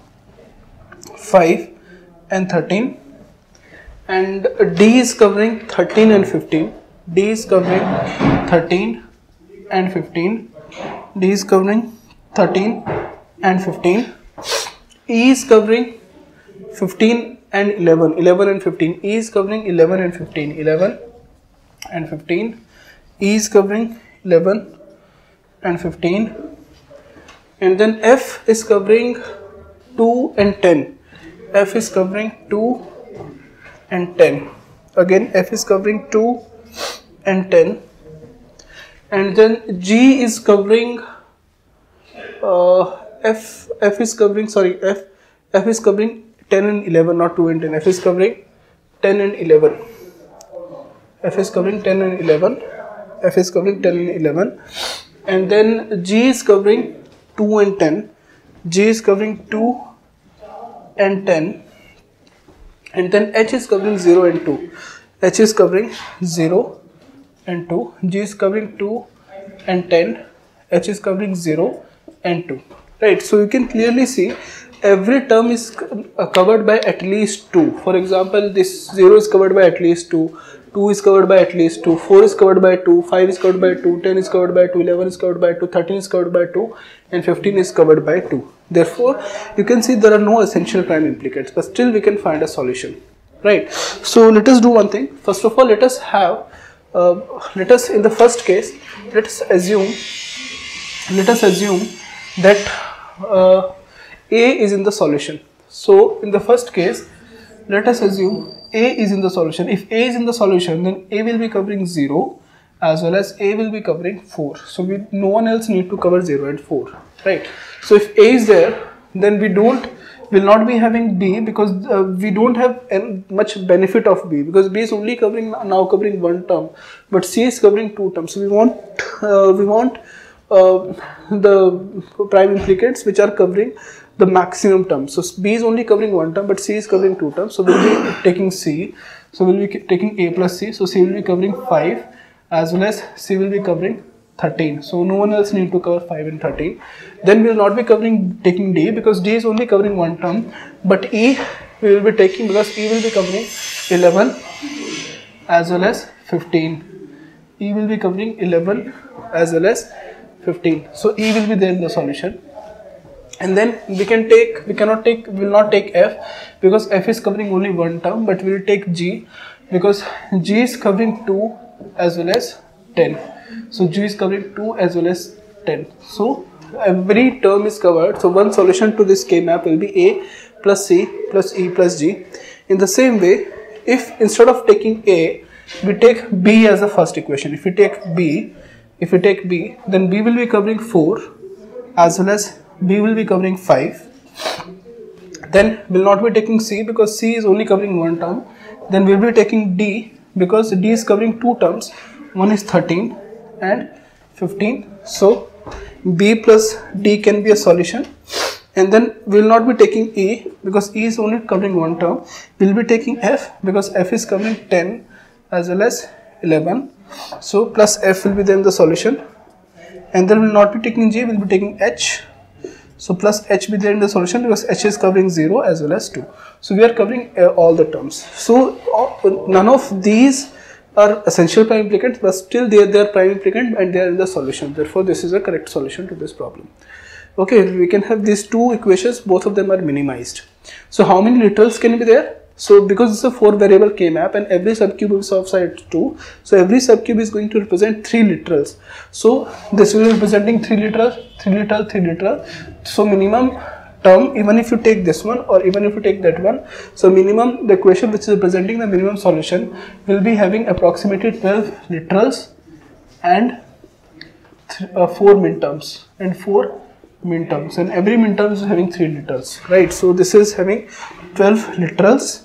5 and 13, and D is covering 13 and 15. D is covering 13 and 15. D is covering 13 and 15. E is covering 15 and 11. 11 and 15. E is covering 11 and 15. 11 and 15. E is covering 11 and 15. And then F is covering 2 and 10. F is covering 2 and 10. Again F is covering 2 and 10. And then G is covering F is covering 10 and 11, not 2 and 10. F is covering 10 and 11. F is covering 10 and 11. F is covering 10 and 11. And then G is covering 2 and 10. G is covering 2 and 10, and then H is covering 0 and 2. H is covering 0 and 2. G is covering 2 and 10. H is covering 0 and 2. Right, so you can clearly see every term is covered by at least 2. For example, this 0 is covered by at least 2, 2 is covered by at least 2, 4 is covered by 2, 5 is covered by 2, 10 is covered by 2, 11 is covered by 2, 13 is covered by 2, and 15 is covered by 2. Therefore, you can see there are no essential prime implicates, but still we can find a solution, right? So let us do one thing. First of all, let us in the first case, let us assume that A is in the solution. So in the first case, let us assume A is in the solution. If A is in the solution, then A will be covering 0 as well as A will be covering 4. So no one else need to cover 0 and 4, right? So if A is there, then will not be having B, because we don't have much benefit of B, because B is only covering one term, but C is covering 2 terms. So we want the prime implicates which are covering the maximum term. So B is only covering 1 term, but C is covering 2 terms. So we'll be taking C. So we'll be taking A plus C. So C will be covering 5, as well as C will be covering 13. So no one else need to cover 5 and 13. Then we will not be taking D, because D is only covering 1 term, but E we will be taking, because E will be covering 11 as well as 15. E will be covering 11 as well as 15. So E will be there in the solution. And then we will not take F, because F is covering only 1 term, but we will take G, because G is covering 2 as well as 10. So G is covering 2 as well as 10. So every term is covered. So one solution to this K map will be A plus C plus E plus G. In the same way, if instead of taking A, we take B as the first equation. If we take B, then B will be covering 4 as well as B will be covering 5. Then we will not be taking C, because C is only covering 1 term. Then we will be taking D, because D is covering 2 terms. One is 13 and 15. So B plus D can be a solution. And then we will not be taking E, because E is only covering 1 term. We will be taking F, because F is covering 10 as well as 11. So plus F will be there in the solution. And then we will not be taking G, we will be taking H. So plus H be there in the solution, because H is covering 0 as well as 2. So we are covering all the terms. So none of these are essential prime implicants, but still they are prime implicant and they are in the solution. Therefore this is a correct solution to this problem. Okay, we can have these 2 equations, both of them are minimized. So how many literals can be there? So because it's a 4 variable K map and every subcube is of size 2, so every subcube is going to represent 3 literals. So this will be representing 3 literal, 3 literal, 3 literal. So minimum term, even if you take this one or even if you take that one, so minimum, the equation which is representing the minimum solution will be having approximately 12 literals and 4 minterms and 4 minterms, and every minterm is having 3 literals, right? So this is having 12 literals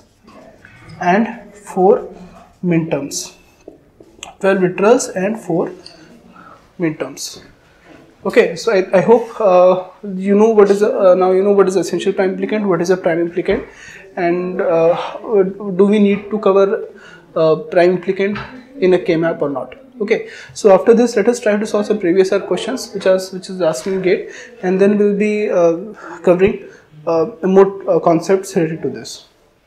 and 4 minterms, 12 literals and 4 minterms. Okay, so I hope you know what is now you know what is essential prime implicant, what is a prime implicant, and do we need to cover prime implicant in a K map or not? Okay, so after this, let us try to solve some previous year questions which is asking GATE, and then we'll be covering more concepts related to this.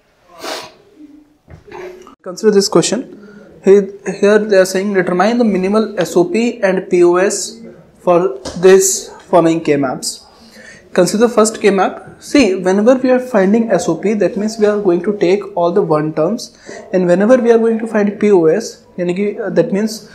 Consider this question. Here they are saying determine the minimal SOP and POS for this following K maps. Consider first K map. See, whenever we are finding SOP, that means we are going to take all the 1 terms, and whenever we are going to find POS, that means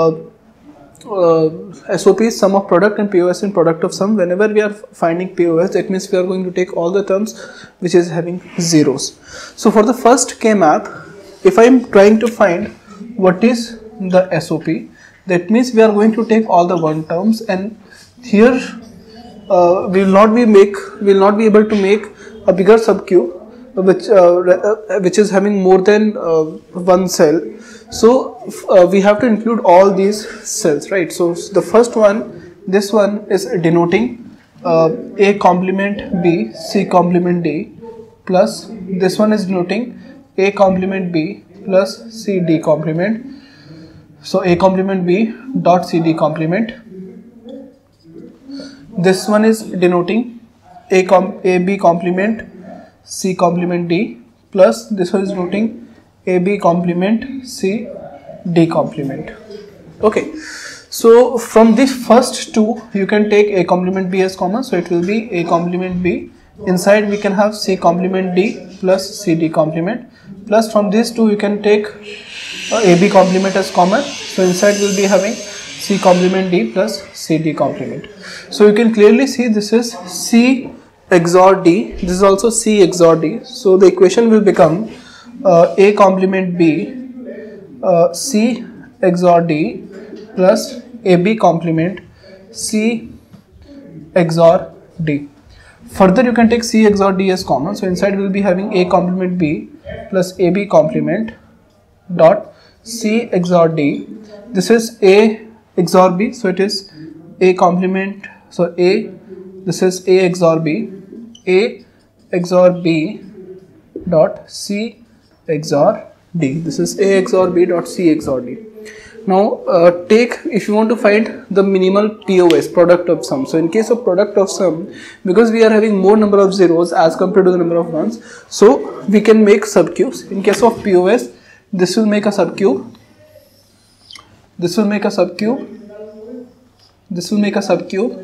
SOP is sum of product and POS in product of sum. Whenever we are finding POS, that means we are going to take all the terms which is having zeros. So for the first K map, if I am trying to find what is the SOP, that means we are going to take all the 1 terms, and here we will not be able to make a bigger subcube which is having more than 1 cell. So we have to include all these cells, right? So the first one, this one is denoting A complement B, C complement D, plus this one is denoting A complement B plus C D complement. So A complement B dot C D complement. This one is denoting A B complement C complement D, plus this one is denoting A B complement C D complement. Okay, so from these first 2 you can take A complement B as common, so it will be A complement B. Inside we can have C complement D plus C D complement, plus from these 2 you can take A B complement as common, so inside we will be having C complement D plus C D complement. So you can clearly see this is C XOR D, this is also C XOR D. So the equation will become A complement B, C XOR D plus AB complement C XOR D. Further, you can take C XOR D as common. So inside we will be having A complement B plus AB complement dot C XOR D. This is A XOR B. So it is A complement. So A. This is A XOR B. A XOR B dot C XOR D. This is A XOR B dot C XOR D. Now if you want to find the minimal POS, product of sum. So in case of product of sum, because we are having more number of zeros as compared to the number of ones, so we can make subcubes. In case of POS, this will make a subcube, this will make a subcube, this will make a subcube,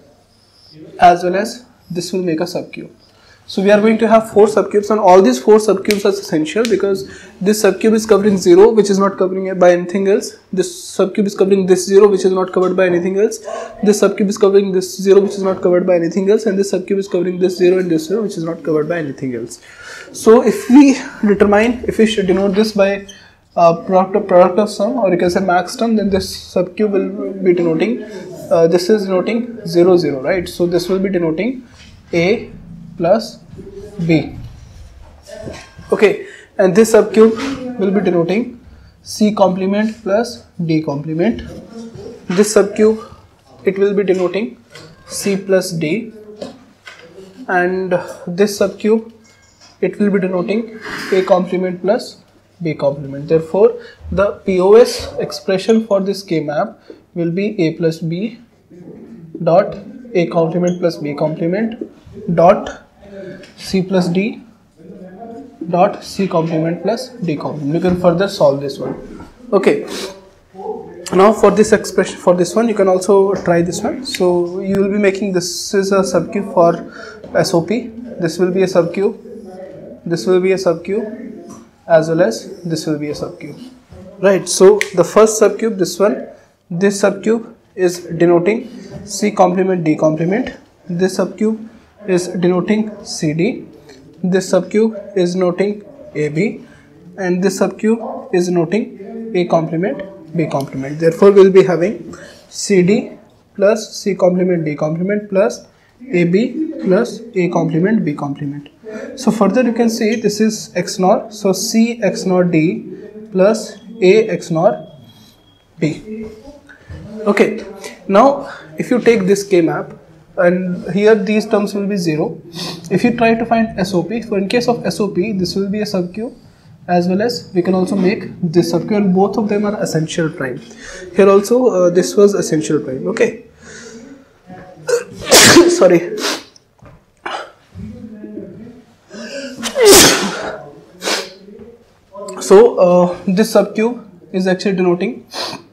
as well as this will make a subcube. So we are going to have 4 subcubes, and all these 4 subcubes are essential because this subcube is covering 0, which is not covering by anything else. This subcube is covering this 0, which is not covered by anything else. This subcube is covering this 0, which is not covered by anything else, and this subcube is covering this 0 and this 0, which is not covered by anything else. So if we should denote this by product of sum, or you can say max term, then this subcube will be denoting, this is denoting 0 0, right? So this will be denoting A plus B. Okay, and this subcube will be denoting C complement plus D complement. This subcube, it will be denoting C plus D, and this subcube, it will be denoting A complement plus B complement. Therefore, the POS expression for this K map will be A plus B dot A complement plus B complement dot C plus D dot C complement plus D complement. You can further solve this one. Okay. Now for this expression, for this one, you can also try this one. So you will be making, this is a subcube for SOP. This will be a subcube. This will be a subcube, as well as this will be a subcube. Right. So the first subcube, this one, this subcube is denoting C complement D complement. This subcube is denoting CD, this subcube is denoting AB, and this subcube is denoting A complement B complement. Therefore, we will be having CD plus C complement D complement plus AB plus A complement B complement. So further you can see this is XNOR, so C XNOR D plus A XNOR B. Okay, now if you take this K map, and here these terms will be 0. If you try to find SOP, so in case of SOP, this will be a subcube, as well as we can also make this subcube, and both of them are essential prime. Here also this was essential prime. Okay. Sorry. So this subcube is actually denoting,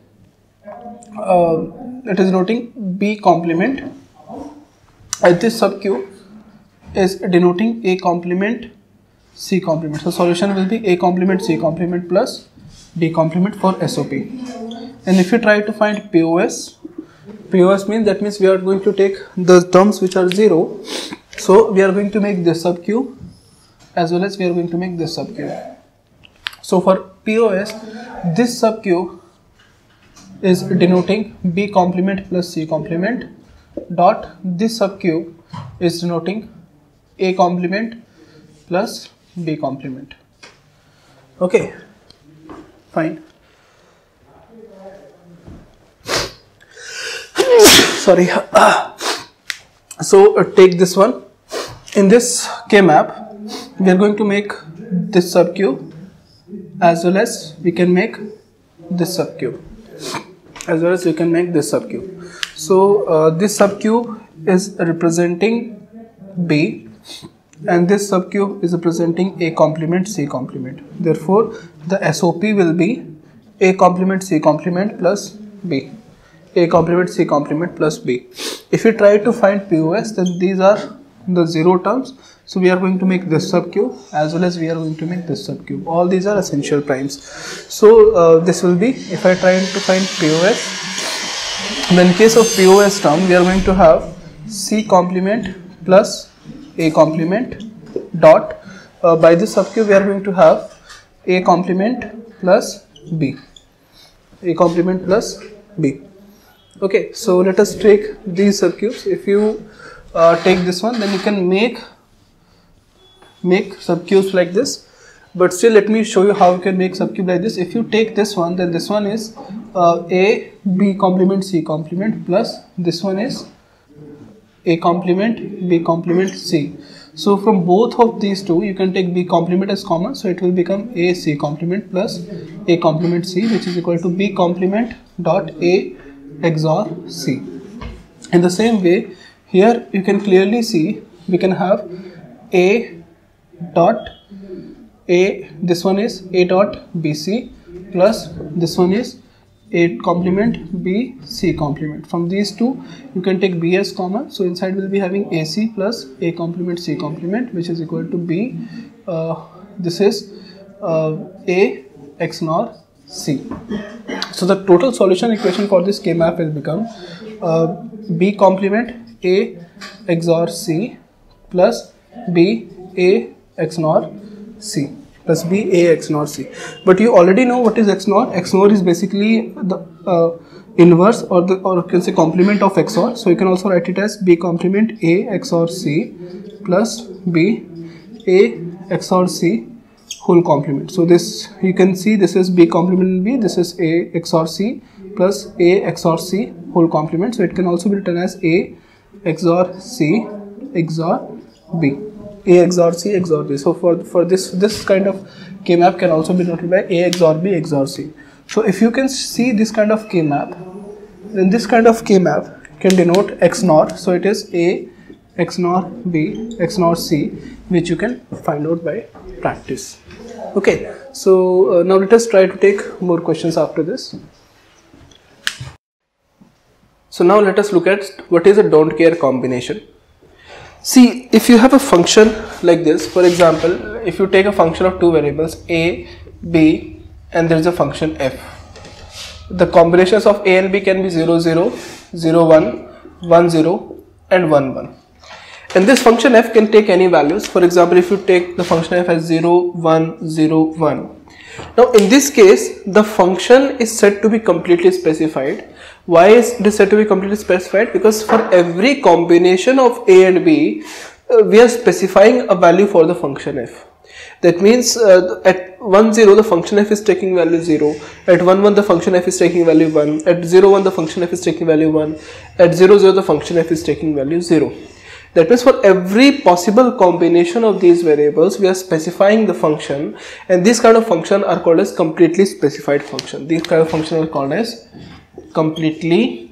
it is denoting B complement. And this subcube is denoting A complement C complement. So solution will be A complement C complement plus D complement for SOP. And if you try to find POS means, that means we are going to take the terms which are 0. So we are going to make this subcube, as well as we are going to make this subcube. So for POS, this subcube is denoting B complement plus C complement dot this subcube is denoting A complement plus B complement. Okay, fine. Sorry. So take this one. In this K map, we are going to make this subcube, as well as we can make this subcube, as well as we can make this subcube. So this subcube is representing B, and this subcube is representing A complement C complement. Therefore, the SOP will be A complement C complement plus B. A complement C complement plus B. If you try to find POS, then these are the 0 terms. So we are going to make this subcube, as well as we are going to make this subcube. All these are essential primes. So this will be, if I try to find POS, then in case of POS term, we are going to have C complement plus A complement dot, by this subcube we are going to have A complement plus B. A complement plus B. Okay, so let us take these subcubes. If you take this one, then you can make subcubes like this. But still, let me show you how you can make subcube like this. If you take this one, then this one is A, B complement, C complement, plus this one is A complement, B complement, C. So from both of these two, you can take B complement as common. So it will become A C complement plus A complement C, which is equal to B complement dot A XOR C. In the same way, here you can clearly see we can have A dot A, this one is A dot BC plus this one is A complement B C complement. From these two you can take B as common, so inside will be having AC plus A complement C complement, which is equal to B. This is A XOR C. So the total solution equation for this K map will become B complement A XOR C plus B A XOR C plus B A XOR C. But you already know what is XOR. XOR is basically the inverse or you can say complement of XOR. So you can also write it as B complement A XOR C plus B A XOR C whole complement. So this you can see this is B complement B, this is A XOR C plus A XOR C whole complement. So it can also be written as A XOR C XOR B. A XOR C XOR B. So for this kind of K map can also be noted by A XOR B XOR C. So if you can see this kind of K map, then this kind of K map can denote XNOR. So it is A XNOR B XNOR C, which you can find out by practice. Okay, so now let us try to take more questions after this. So now let us look at what is a don't care combination. See, if you have a function like this, for example, if you take a function of two variables A, B, and there is a function f, the combinations of A and B can be 0, 0, 0, 1, 1, 0, and 1, 1. And this function f can take any values. For example, if you take the function f as 0, 1, 0, 1. Now in this case, the function is said to be completely specified. Why is it said to be completely specified? Because for every combination of A and B, we are specifying a value for the function f. That means at 1, 0 the function f is taking value 0, at 1, 1 the function f is taking value 1, at 0, 1 the function f is taking value 1, at 0, 0 the function f is taking value 0. That means for every possible combination of these variables, we are specifying the function, and these kind of function are called as completely specified function. These kind of function are called as completely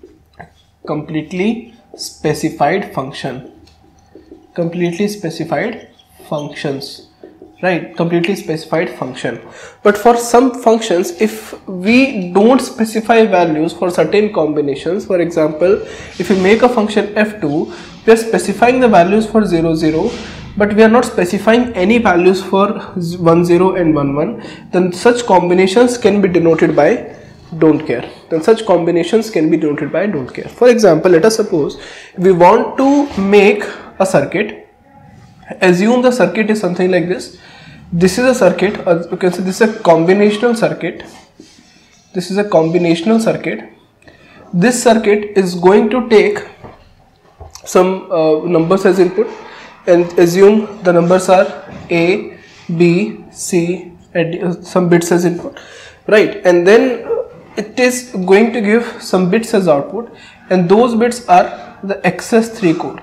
specified function. Completely specified functions, right? Completely specified function. But for some functions, if we don't specify values for certain combinations, for example, if we make a function f2, we are specifying the values for 0, 0, but we are not specifying any values for 1, 0 and 1, 1, then such combinations can be denoted by don't care. Then such combinations can be denoted by don't care. For example, let us suppose we want to make a circuit. Assume the circuit is something like this. This is a circuit, you can say this is a combinational circuit. This is a combinational circuit. This circuit is going to take some numbers as input, and assume the numbers are A, B, C, and some bits as input, right? And then it is going to give some bits as output, and those bits are the XS3 code.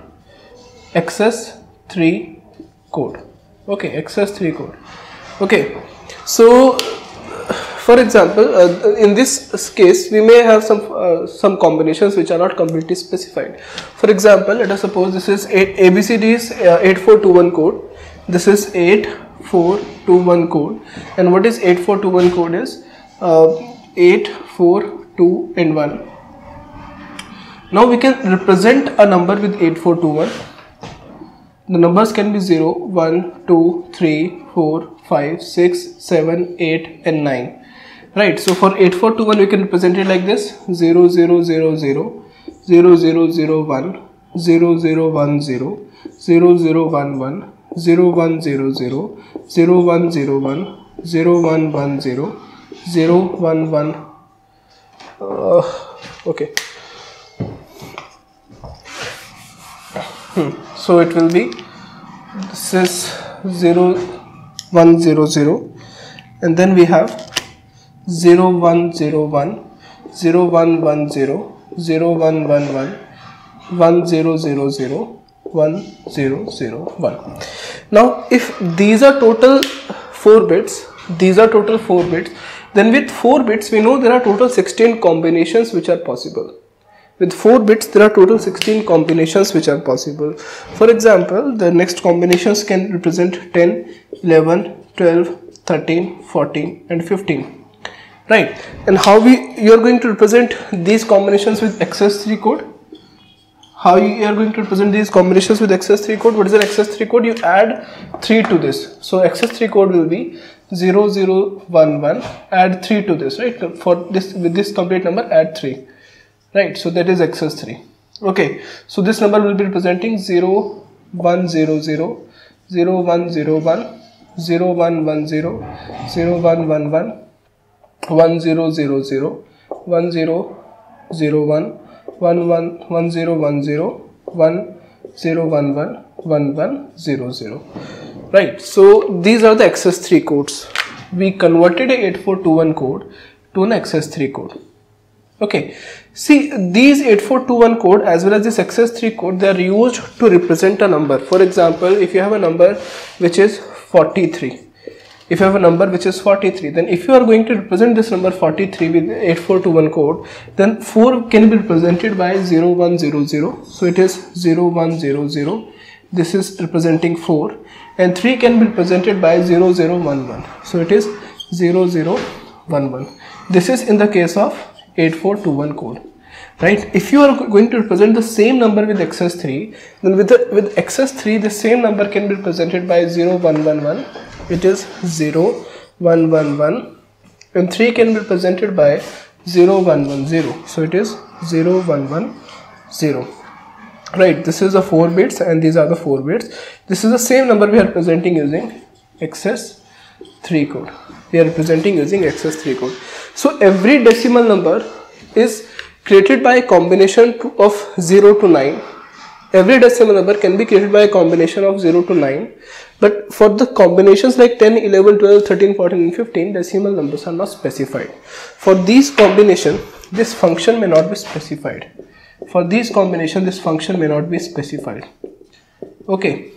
XS3 code. Okay, XS3 code. Okay, so for example, in this case, we may have some combinations which are not completely specified. For example, let us suppose this is ABCD is 8421 code. This is 8421 code, and what is 8421 code is 8, 4, 2 and 1. Now we can represent a number with 8421. The numbers can be 0, 1, 2, 3, 4, 5, 6, 7, 8 and 9. Right, so for 8421 we can represent it like this: 0, 0, 0, 0, 0, 0, 0, 1, 0, 0, 1, 0, 0, 0, 1, 1, 0, 1, 0, 0, 0, 1, 0, 1, 0, 1, 1, 0, 0, 1, 1, Okay. So it will be, this is 0 1 0 0, and then we have 0 1 0 1, 0 1 1 0, 0 1 1 1, 1 0 0 0, 1 0 0 1. Now if these are total 4 bits, these are total 4 bits, then with 4 bits we know there are total 16 combinations which are possible. With 4 bits there are total 16 combinations which are possible. For example, the next combinations can represent 10, 11, 12, 13, 14 and 15. Right? And how you are going to represent these combinations with XS3 code? How you are going to represent these combinations with XS3 code? What is an XS3 code? You add 3 to this. So XS3 code will be 0 0 1 1, add 3 to this, right? For this, with this complete number, add 3. Right, so that is XS3. Okay, so this number will be representing 0 1 0 0, 0 1 0 1, 0 1 1 0, 0 1 1 1, 1 0 0 0, 1 0 0 1, 1 1 1 0 1 0, 1 0 1 1, 1 1 0 0. Right, so these are the XS3 codes. We converted a 8421 code to an XS3 code. Okay, see, these 8421 code as well as this XS3 code, they are used to represent a number. For example, if you have a number which is 43, if you have a number which is 43, then if you are going to represent this number 43 with 8421 code, then 4 can be represented by 0100. So it is 0100. This is representing 4, and 3 can be represented by 0011. So it is 0011. This is in the case of 8421 code, right? If you are going to represent the same number with XS3, then with XS3 the same number can be represented by 0111. It is 0111, and 3 can be represented by 0110. So it is 0110. Right, this is the 4 bits and these are the 4 bits. This is the same number we are representing using XS3 code. We are representing using XS3 code. So every decimal number is created by a combination of 0 to 9. Every decimal number can be created by a combination of 0 to 9. But for the combinations like 10, 11, 12, 13, 14 and 15, decimal numbers are not specified. For these combinations, this function may not be specified. For these combinations, this function may not be specified. Okay.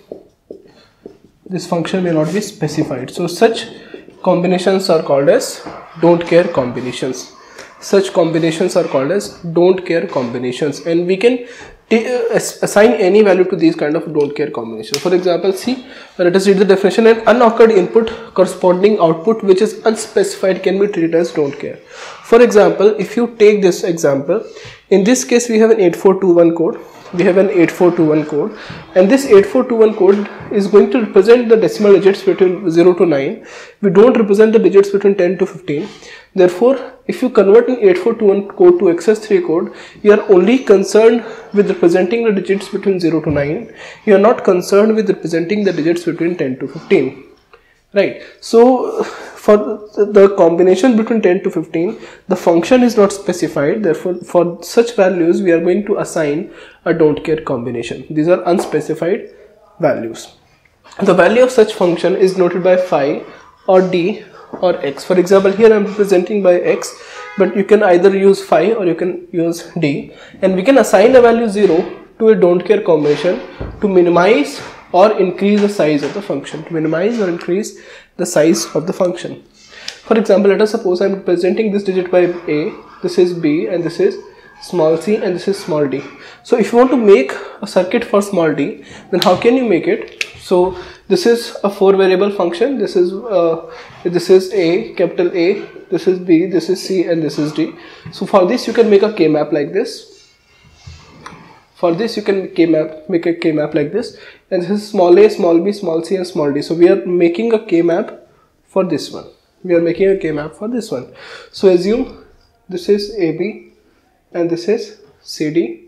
This function may not be specified. So such combinations are called as don't care combinations. Such combinations are called as don't care combinations, and we can assign any value to these kind of don't care combinations. For example, see, let us read the definition. An unoccurred input corresponding output which is unspecified can be treated as don't care. For example, if you take this example, in this case we have an 8421 code. We have an 8421 code, and this 8421 code is going to represent the decimal digits between 0 to 9. We don't represent the digits between 10 to 15. Therefore, if you convert an 8421 code to XS3 code, you are only concerned with representing the digits between 0 to 9. You are not concerned with representing the digits between 10 to 15. Right. So for the combination between 10 to 15, the function is not specified. Therefore, for such values, we are going to assign a don't care combination. These are unspecified values. The value of such function is noted by phi or d or x. For example, here I am representing by x, but you can either use phi or you can use d, and we can assign a value 0 to a don't care combination to minimize or increase the size of the function, to minimize or increase the size of the function. For example, let us suppose I am representing this digit by a, this is b, and this is small c, and this is small d. So if you want to make a circuit for small d, then how can you make it? So this is a 4 variable function. This is a, capital A, this is b, this is c, and this is d. So for this you can make a k-map like this. For this you can make a k-map like this, and this is small a, small b, small c, and small d. So we are making a k-map for this one. We are making a k-map for this one. So assume this is AB and this is CD.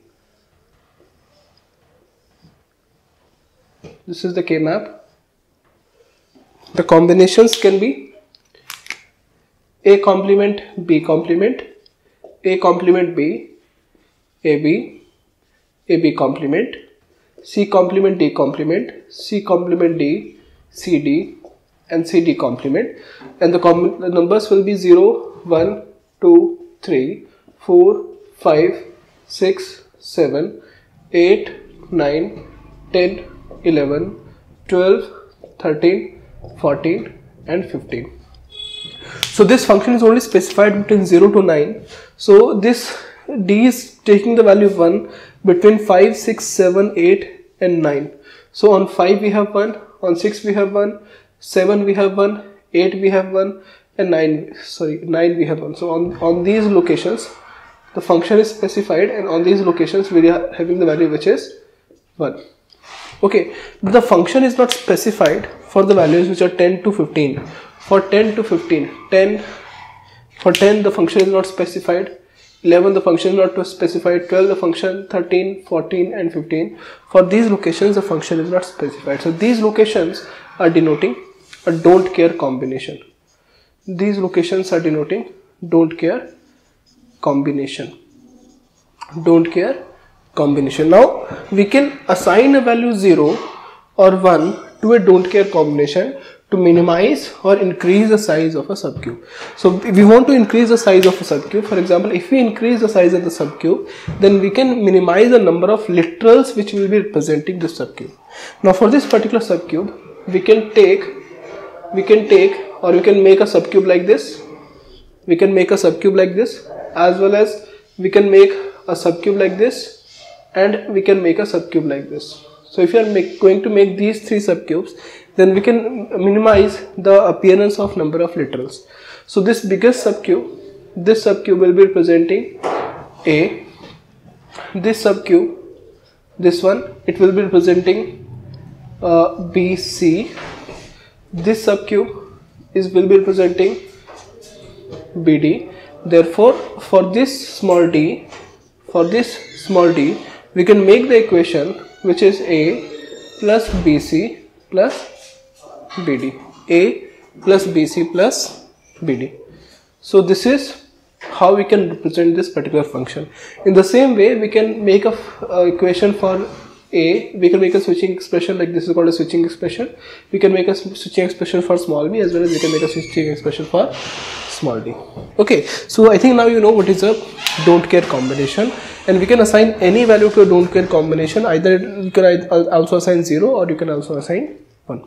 This is the k-map. The combinations can be A complement, B complement, A complement B, AB, AB complement, C complement D complement, C complement D, CD, and CD complement, and the numbers will be 0, 1, 2, 3, 4, 5, 6, 7, 8, 9, 10, 11, 12, 13, 14, and 15. So this function is only specified between 0 to 9. So this D is taking the value 1 between 5, 6, 7, 8 and 9. So on 5 we have 1, on 6 we have 1, 7 we have 1, 8 we have 1, and 9 we have 1. So on these locations the function is specified, and on these locations we are having the value which is 1. Okay, the function is not specified for the values which are 10 to 15. For 10 to 15, for 10 the function is not specified, 11 the function is not specified, 12 the function, 13, 14 and 15. For these locations the function is not specified. So these locations are denoting a don't care combination. These locations are denoting don't care combination. Don't care combination. Now we can assign a value 0 or 1 to a don't care combination to minimize or increase the size of a subcube. So if we want to increase the size of a subcube, for example, if we increase the size of the subcube, then we can minimize the number of literals which will be representing this subcube. Now for this particular subcube, we can make a subcube like this. We can make a subcube like this, as well as we can make a subcube like this, and we can make a subcube like this. So if you are going to make these 3 subcubes, then we can minimize the appearance of number of literals. So this biggest subcube, this subcube will be representing A. This subcube, this one, it will be representing B, C. This subcube will be representing BD. Therefore, for this small d, we can make the equation which is A plus BC plus BD. A plus BC plus BD. So this is how we can represent this particular function. In the same way, we can make a equation for A. We can make a switching expression like this is called a switching expression. We can make a switching expression for small b, as well as we can make a switching expression for small d. Okay, so I think now you know what is a don't care combination, and we can assign any value to a don't care combination. Either you can also assign 0 or you can also assign 1.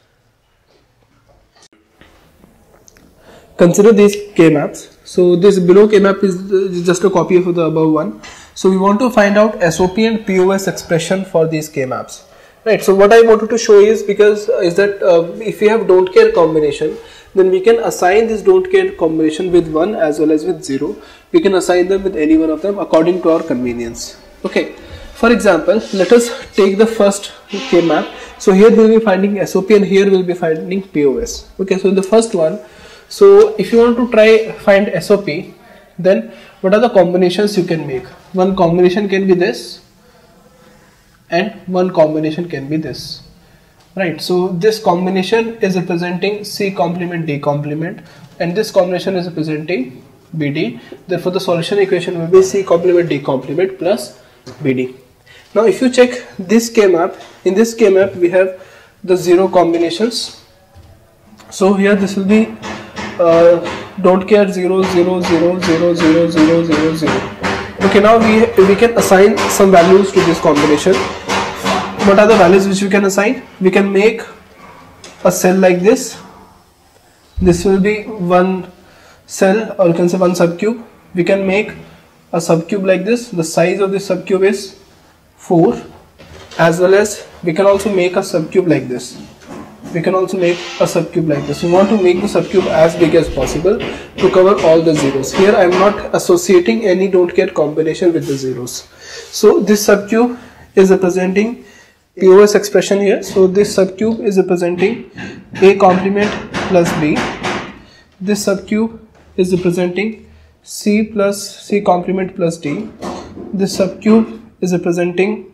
Consider these K maps. So this below K map is just a copy of the above one. So we want to find out SOP and POS expression for these K maps. Right. So what I wanted to show is that if we have don't care combination, then we can assign this don't care combination with 1 as well as with 0. We can assign them with any one of them according to our convenience. Okay. For example, let us take the first K map. So here we will be finding SOP and here we will be finding POS. Okay. So in the first one, so if you want to find SOP, then what are the combinations you can make? One combination can be this, and one combination can be this. Right, so this combination is representing C complement D complement, and this combination is representing BD. Therefore the solution equation will be C complement D complement plus BD. Now if you check this K map, in this K map we have the 0 combinations. So here this will be don't care 0 0 0 0 0 0 0 0. Okay, now we can assign some values to this combination. What are the values which we can assign? We can make a cell like this. This will be one cell, or you can say one subcube. We can make a subcube like this. The size of this subcube is 4, as well as we can also make a subcube like this. We can also make a subcube like this. We want to make the subcube as big as possible to cover all the zeros. Here I am not associating any don't care combination with the zeros. So this subcube is representing POS expression here. So this subcube is representing A complement plus B. This subcube is representing C plus C complement plus D. This subcube is representing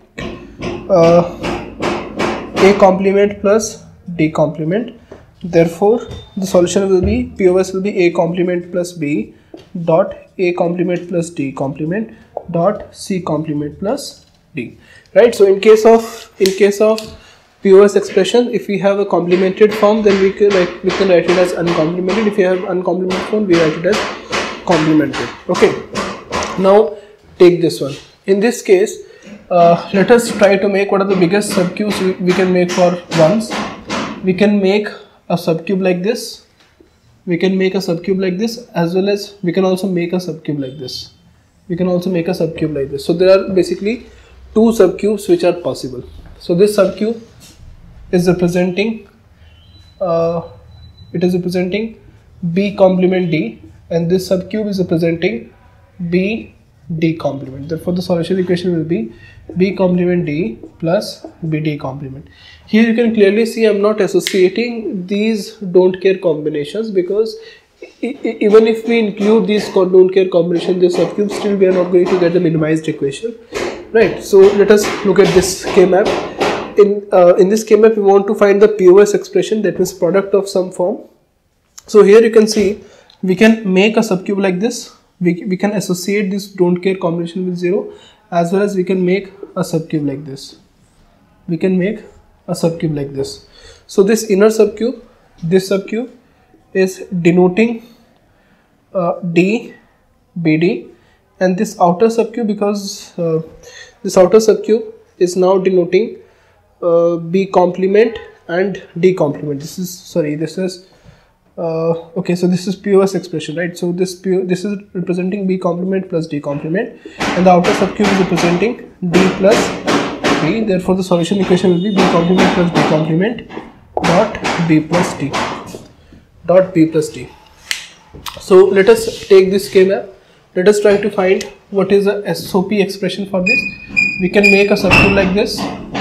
A complement plus D complement. Therefore the solution will be POS will be A complement plus B dot A complement plus D complement dot C complement plus D, right? So in case of POS expression, if we have a complemented form, then we can write it as uncomplemented. If we have uncomplemented form, we write it as complemented. Okay, now take this one. In this case, let us try to make what are the biggest subcubes we can make for ones. We can make a subcube like this. We can make a subcube like this, as well as we can also make a subcube like this. We can also make a subcube like this. So there are basically two subcubes which are possible. So this subcube is representing B complement D, and this subcube is representing B D complement. Therefore the solution equation will be B complement D plus B D complement. Here you can clearly see I am not associating these don't care combinations, because even if we include these don't care combination, this subcube, still we are not going to get the minimized equation, right? So let us look at this K-map. In this K-map, we want to find the POS expression, that means product of some form. So here you can see we can make a subcube like this. We can associate this don't care combination with 0, as well as we can make a subcube like this. We can make a subcube like this. So this inner subcube, this subcube is denoting D, BD, and this outer subcube, because this outer subcube is now denoting B complement and D complement. This is okay, so this is POS expression, right? So this is representing B complement plus D complement, and the outer subcube is representing D plus B. Therefore the solution equation will be B complement plus D complement dot B plus D dot B plus D. So let us take this K-map. Let us try to find what is the SOP expression for this. We can make a subcube like this.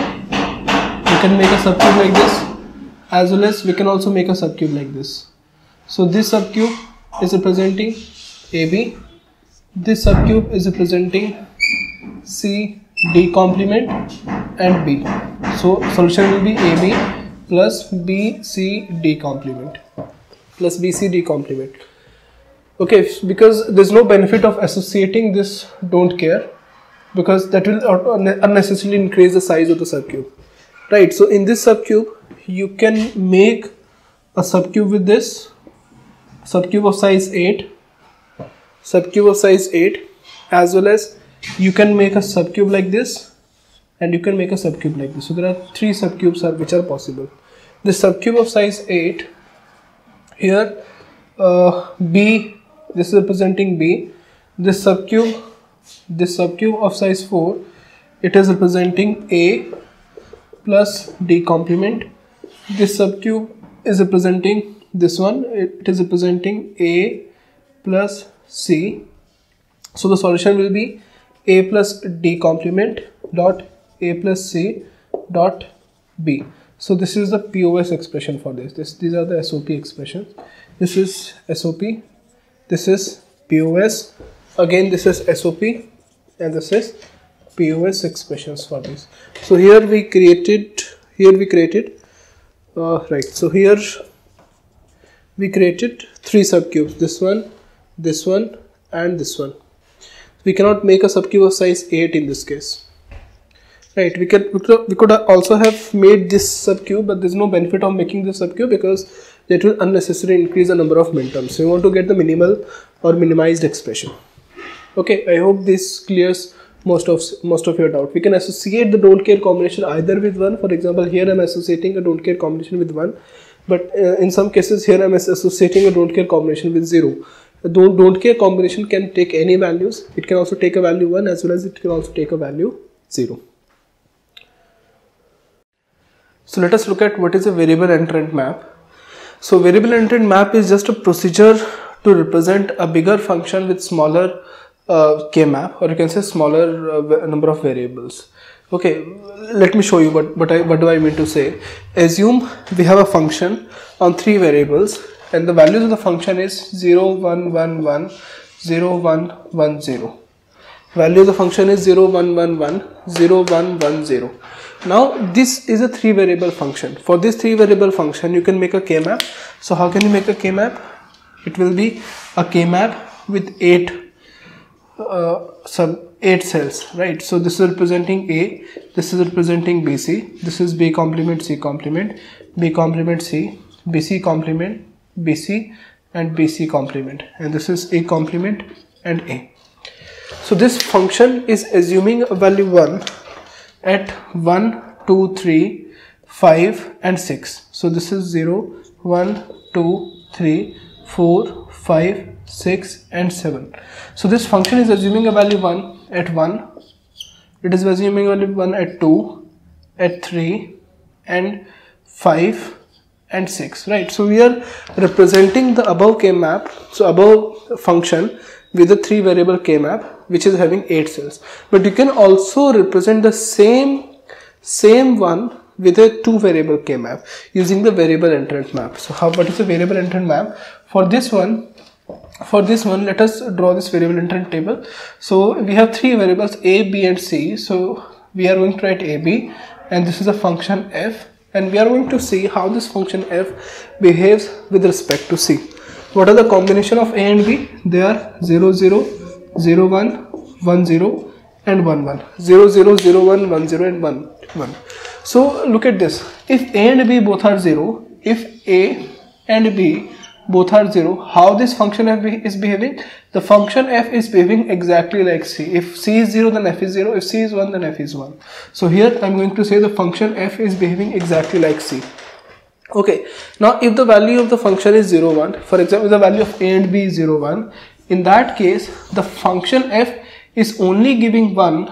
We can make a subcube like this, as well as we can also make a subcube like this. So this subcube is representing AB. This subcube is representing C, D complement and B. So solution will be AB plus B, C, D complement plus B, C, D complement. Okay, because there is no benefit of associating this don't care, because that will unnecessarily increase the size of the subcube, right? So in this subcube you can make a subcube with this subcube of size 8, as well as you can make a subcube like this, and you can make a subcube like this. So there are three subcubes which are possible. The subcube of size 8 here, B, this is representing B. This subcube of size 4, it is representing A plus D complement. This subcube is representing this one, it is representing A plus C. So the solution will be A plus D complement dot A plus C dot B. So this is the POS expression for this. These are the SOP expressions. This is SOP, this is POS, again this is SOP, and this is POS expressions for this. So here we created right, so here we created three subcubes, this one and this one. We cannot make a subcube of size 8 in this case, right? We could also have made this subcube, but there is no benefit of making this subcube, because that will unnecessarily increase the number of minterms. So we want to get the minimal or minimized expression. Okay, I hope this clears most of your doubt. We can associate the don't care combination either with 1. For example, here I am associating a don't care combination with 1, but in some cases here I am associating a don't care combination with 0. The don't care combination can take any values. It can also take a value 1, as well as it can also take a value 0. So let us look at what is a variable entrant map. So variable entrant map is just a procedure to represent a bigger function with smaller K-map, or you can say smaller number of variables. Okay, let me show you what do I mean to say. Assume we have a function on 3 variables, and the values of the function is 0, 1, 1, 1, 0, 1, 1, 0. Value of the function is 0, 1, 1, 1, 0, 1, 1, 0. Now this is a 3 variable function. For this 3 variable function you can make a K-map. So how can you make a K-map? It will be a K-map with 8 cells, right? So this is representing A, this is representing BC, this is B complement, C complement, B complement C, BC complement, BC and BC complement, and this is A complement and A. So this function is assuming a value 1 at 1, 2, 3, 5 and 6. So this is 0, 1, 2, 3, 4, 5, 6 and 7. So this function is assuming a value 1 at 1, it is assuming a value 1 at 2, at 3 and 5 and 6, right? So we are representing the above k-map, so above function with a 3 variable k-map which is having 8 cells. But you can also represent the same one with a 2 variable k-map using the variable entrant map. So what is the variable entrant map? For this one, let us draw this variable entrant table. So we have 3 variables A, B and C. So we are going to write AB, and this is a function f, and we are going to see how this function f behaves with respect to C. What are the combination of A and B? They are 0, 0, 0, 1, 1, 0 and 1, 1. 0, 0, 0, 1, 1, 0 and 1, 1. So look at this. If A and B both are 0, if A and B both are 0, how this function f is behaving? The function f is behaving exactly like C. If C is 0, then f is 0. If C is 1, then f is 1. So here I am going to say the function f is behaving exactly like C. Okay, now if the value of the function is 0, 1, for example, the value of A and B is 0, 1, in that case the function f is only giving 1,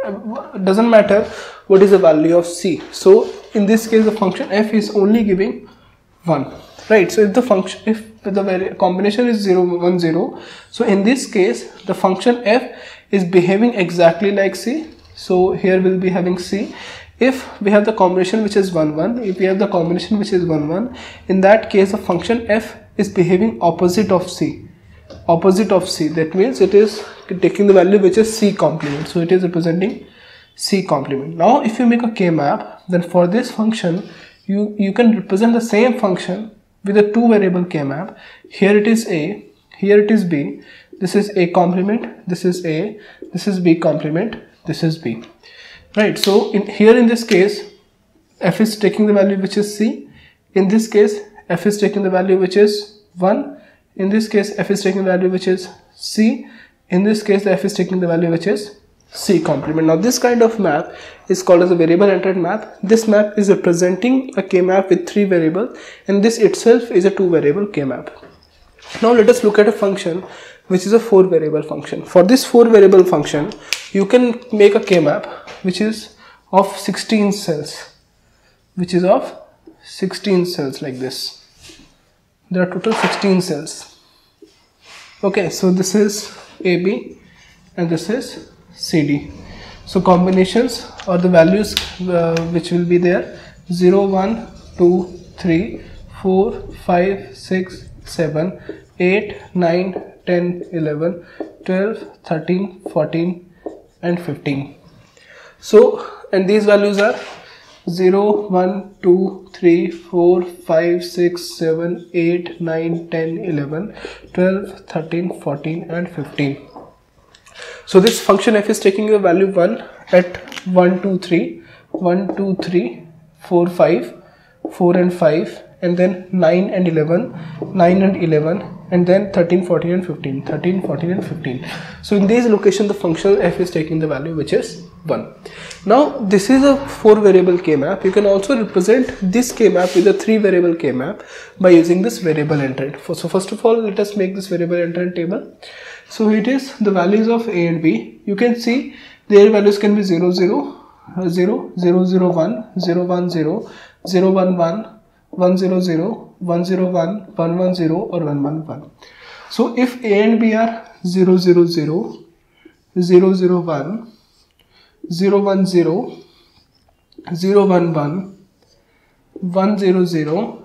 doesn't matter what is the value of C. So in this case the function f is only giving 1, right? So if the function, if the combination is 0, 1, 0, so in this case the function f is behaving exactly like C. So here we'll be having C. If we have the combination which is 1, 1, if we have the combination which is 1, 1, in that case the function f is behaving opposite of C. Opposite of C, that means it is taking the value which is C complement. So it is representing C complement. Now if you make a k-map, then for this function you can represent the same function with a 2 variable k-map. Here it is A, here it is B, this is A complement, this is A, this is B complement, this is B, right? So here in this case f is taking the value which is C, in this case f is taking the value which is 1, in this case f is taking the value which is C, in this case the f is taking the value which is C complement. Now this kind of map is called as a variable entrant map. This map is representing a k-map with 3 variables, and this itself is a 2 variable k-map. Now let us look at a function which is a 4 variable function. For this 4 variable function you can make a k-map which is of 16 cells, which is of 16 cells like this. There are total 16 cells. Okay, so this is AB and this is CD. So combinations or the values which will be there: 0, 1, 2, 3, 4, 5, 6, 7, 8, 9, 10, 11, 12, 13, 14 and 15. So, and these values are 0, 1, 2, 3, 4, 5, 6, 7, 8, 9, 10, 11, 12, 13, 14 and 15. So this function f is taking the value 1 at 1, 2, 3, 1, 2, 3, 4, 5, 4 and 5, and then 9 and 11, 9 and 11, and then 13, 14 and 15, 13, 14 and 15. So in these locations the function f is taking the value which is 1. Now this is a 4 variable k-map. You can also represent this k-map with a 3 variable k-map by using this variable entrant. So first of all, let us make this variable entrant table. So it is the values of A and B. You can see their values can be 0, 0, 0, 0, 0, 1, 0, 1, 0, 0, 1, 1, 1, 0, 0, 1, 0, 1, 1, 1, 0 or 1, 1, 1. So if A and B are 0, 0, 0, 0, 0, 1, 0, 1, 0, 0, 1, 1, 1, 0, 0,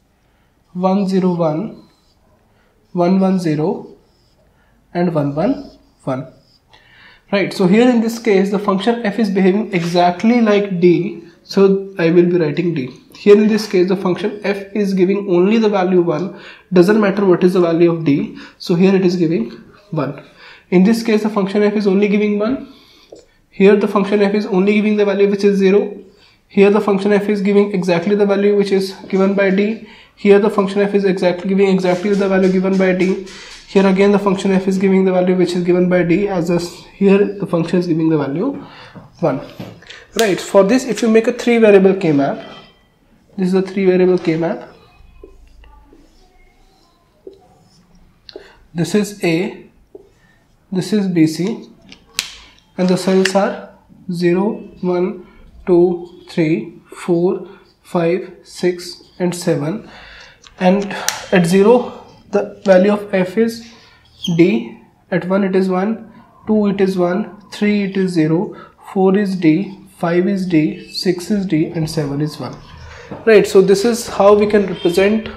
1, 0, 1, 1, 1, 0 and 1, 1, 1. Right, so here in this case the function f is behaving exactly like D, so I will be writing D. Here in this case the function f is giving only the value 1, doesn't matter what is the value of D, so here it is giving 1. In this case the function f is only giving 1. Here the function f is only giving the value which is 0. Here the function f is giving exactly the value which is given by d. Here the function f is giving exactly the value given by d. Here again the function f is giving the value which is given by d, as here the function is giving the value 1. Right, for this if you make a 3 variable k-map, this is a 3 variable k-map. This is A, this is BC, and the cells are 0, 1, 2, 3, 4, 5, 6 and 7, and at 0 the value of f is d, at 1 it is 1, 2 it is 1, 3 it is 0, 4 is d, 5 is d, 6 is d and 7 is 1. Right, so this is how we can represent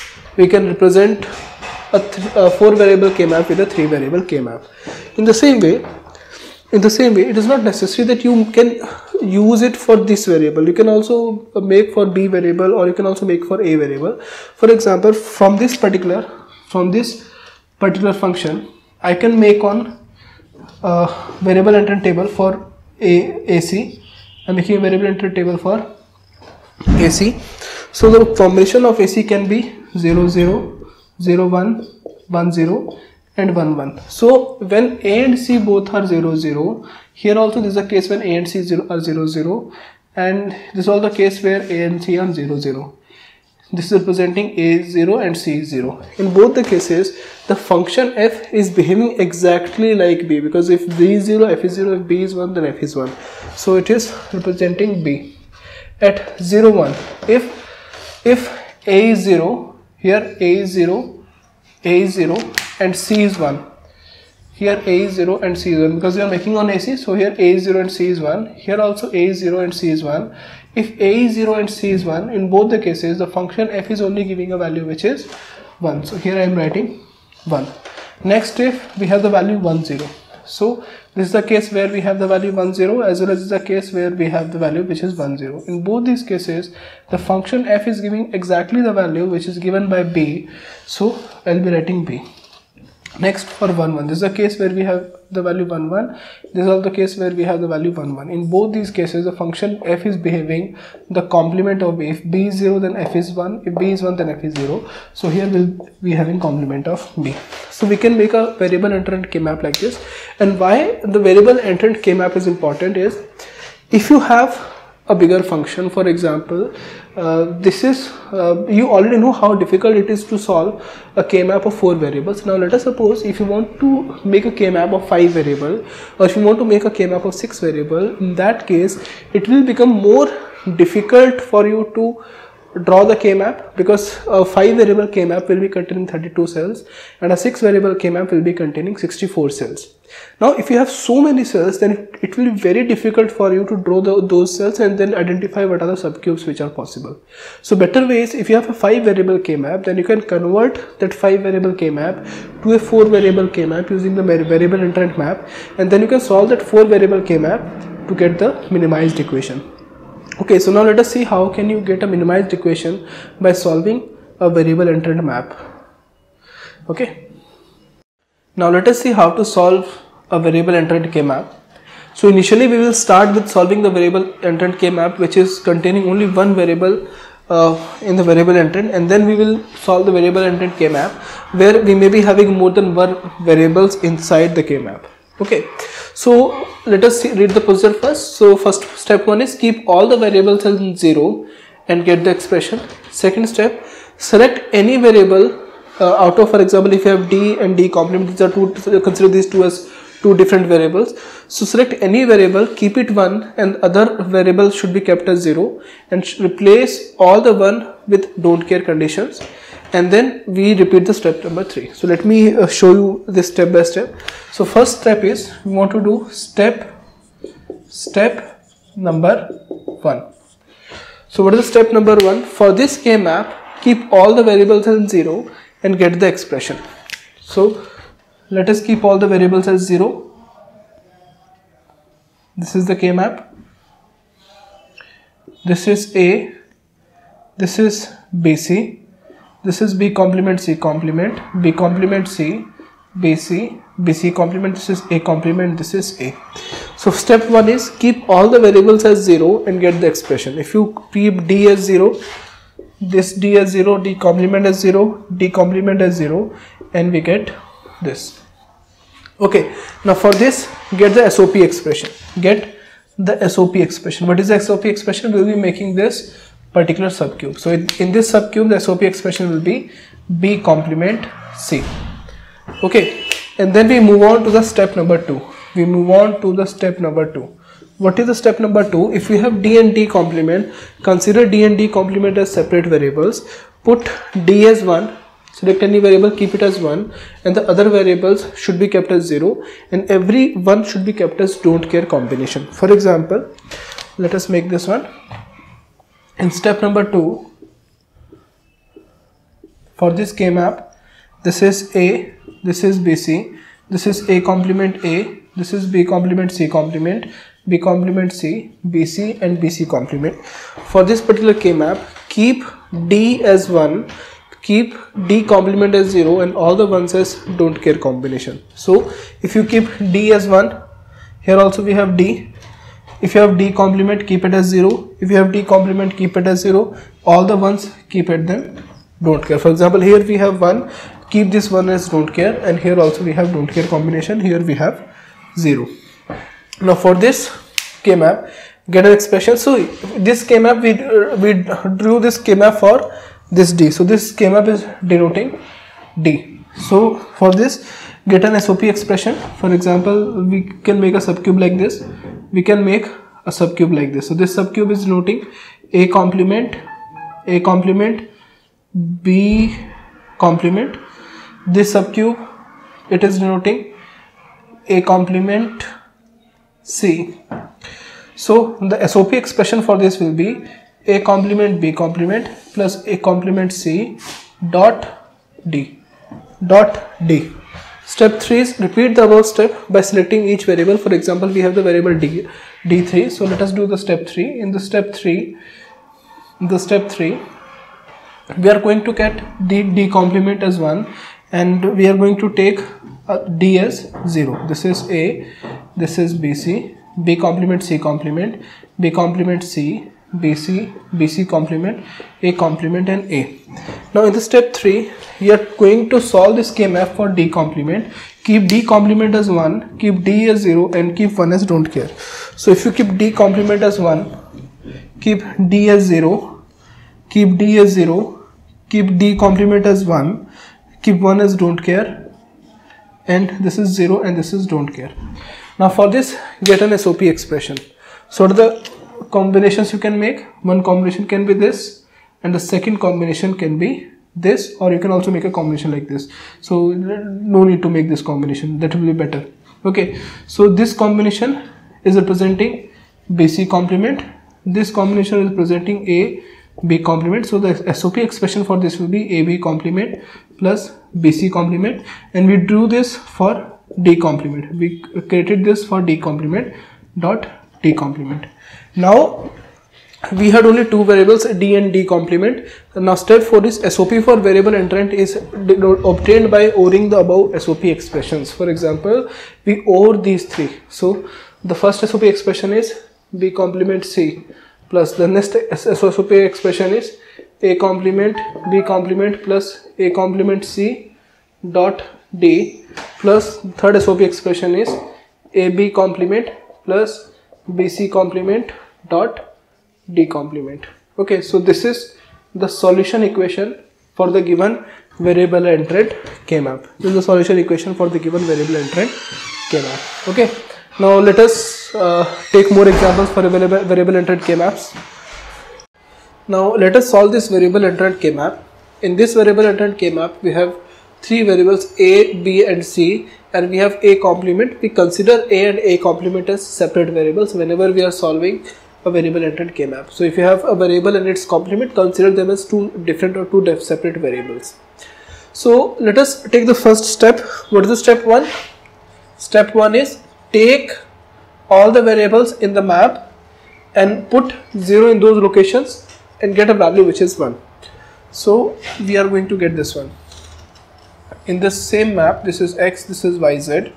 a 4 variable k-map with a 3 variable k-map. In the same way, it is not necessary that you can use it for this variable. You can also make for b variable, or you can also make for a variable. For example, from this particular function, I can make on variable entrant table for AC. I'm making a variable entrant table for AC. So the combination of AC can be 0, 0, 0, 1, 1, 0 and 1, 1. So when A and C both are 0, 0, here also this is a case when A and C are 0, 0, and this is also the case where A and C are 0, 0. This is representing A 0 and C 0. In both the cases, the function f is behaving exactly like B, because if B is 0, f is 0, if B is 1, then f is 1. So it is representing B. At 0, 1, if A is 0, here A is 0, and C is 1. Here A is 0 and C is 1, because we are making on AC, so here A is 0 and C is 1. Here also A is 0 and C is 1. If A is 0 and C is 1, in both the cases the function f is only giving a value which is 1. So here I am writing 1. Next, if we have the value 1, 0. So this is the case where we have the value 1, 0, as well as the case where we have the value which is 1, 0. In both these cases, the function f is giving exactly the value which is given by b. So I'll be writing b. Next, for 1, 1, this is the case where we have the value 1, 1. This is also the case where we have the value 1, 1. In both these cases, the function f is behaving the complement of b. If b is 0, then f is 1. If b is 1, then f is 0. So here we'll be having complement of b. So we can make a variable entrant k-map like this. And why the variable entrant k-map is important is, if you have a bigger function, for example, you already know how difficult it is to solve a k-map of 4 variables. Now let us suppose if you want to make a k-map of 5 variable, or if you want to make a k-map of 6 variable, in that case it will become more difficult for you to draw the k-map, because a 5 variable k-map will be containing 32 cells and a 6 variable k-map will be containing 64 cells. Now if you have so many cells, then it will be very difficult for you to draw those cells and then identify what are the subcubes which are possible. So better way is, if you have a 5 variable k-map, then you can convert that 5 variable k-map to a 4 variable k-map using the variable entrant map, and then you can solve that 4 variable k-map to get the minimized equation. Okay, so now let us see how can you get a minimized equation by solving a variable entrant map. Okay, now let us see how to solve a variable entrant k-map. So initially we will start with solving the variable entrant k-map, which is containing only one variable in the variable entrant, and then we will solve the variable entrant k-map where we may be having more than one variables inside the k-map. Okay, so let us read the procedure first. So first, step 1 is keep all the variables in 0 and get the expression. Second step, select any variable out of, for example, if you have d and d complement, these are two, consider these two as two different variables. So select any variable, keep it 1, and other variables should be kept as 0, and replace all the 1 with don't care conditions, and then we repeat the step number 3. So let me show you this step by step. So first step is, we want to do step number 1. So what is step number 1? For this k-map, keep all the variables as 0 and get the expression. So let us keep all the variables as 0. This is the k-map. This is A. This is BC. This is B complement C complement, B complement C, BC, BC complement, this is A complement, this is A. So step 1 is keep all the variables as 0 and get the expression. If you keep D as 0, this D as 0, D complement as 0, D complement as 0, and we get this. Okay, now for this, get the SOP expression. Get the SOP expression. What is the SOP expression? We will be making this particular subcube. So in this subcube, the SOP expression will be B complement C. Okay, and then we move on to the step number 2. We move on to the step number 2. What is the step number 2? If we have D and D complement, consider D and D complement as separate variables. Put D as 1, select any variable, keep it as 1, and the other variables should be kept as 0, and every one should be kept as don't care combination. For example, let us make this one. In step number 2, for this K-map, this is A, this is BC, this is A complement A, this is B complement C complement, B complement C, BC and BC complement. For this particular K-map, keep D as 1, keep D complement as 0, and all the ones as don't care combination. So if you keep D as 1, here also we have D. If you have D complement, keep it as 0. If you have D complement, keep it as 0. All the ones, keep it them don't care. For example, here we have 1, keep this one as don't care, and here also we have don't care combination. Here we have 0. Now for this K-map, get an expression. So this K-map, we drew this K-map for this D. So this K-map is denoting D. So for this, get an SOP expression. For example, we can make a subcube like this. We can make a subcube like this. So this subcube is denoting A complement, B complement. This subcube, it is denoting A complement, C. So the SOP expression for this will be A complement B complement plus A complement C dot D. Step 3 is repeat the above step by selecting each variable. For example, we have the variable D3. So let us do the step 3. In the step 3, we are going to get D complement as 1, and we are going to take D as 0. This is A, this is BC, B complement C complement, B complement C, BC, BC complement, A complement, and A. Now in the step 3, we are going to solve this K-map for D complement. Keep D complement as 1, keep D as 0, and keep 1 as don't care. So if you keep D complement as 1, keep D as 0, keep D as 0, keep D complement as 1, keep 1 as don't care, and this is 0 and this is don't care. Now for this, get an SOP expression. So what are the combinations you can make? One combination can be this, and the second combination can be this, or you can also make a combination like this. So no need to make this combination, that will be better. Okay, so this combination is representing BC complement, this combination is representing A B complement. So the SOP expression for this will be AB complement plus BC complement, and we drew this for D complement. We created this for D complement dot D complement. Now we had only two variables, D and D complement. Now step 4 is SOP for variable entrant is obtained by ORing the above SOP expressions. For example, we OR these three. So the first SOP expression is B complement C plus the next SOP expression is A complement B complement plus A complement C dot D plus third SOP expression is AB complement plus BC complement dot D complement. Okay, so this is the solution equation for the given variable entrant K-map. This is the solution equation for the given variable entrant K-map. Okay, now let us take more examples for variable entrant K-maps. Now let us solve this variable entrant K-map. In this variable entrant K-map, we have three variables A, B and C, and we have A complement. We consider A and A complement as separate variables whenever we are solving a variable entrant K-map. So if you have a variable and its complement, consider them as two different or two separate variables. So let us take the first step. What is the step 1? Step 1 is take all the variables in the map and put 0 in those locations and get a value which is 1. So we are going to get this one. in this same map, this is x, this is yz,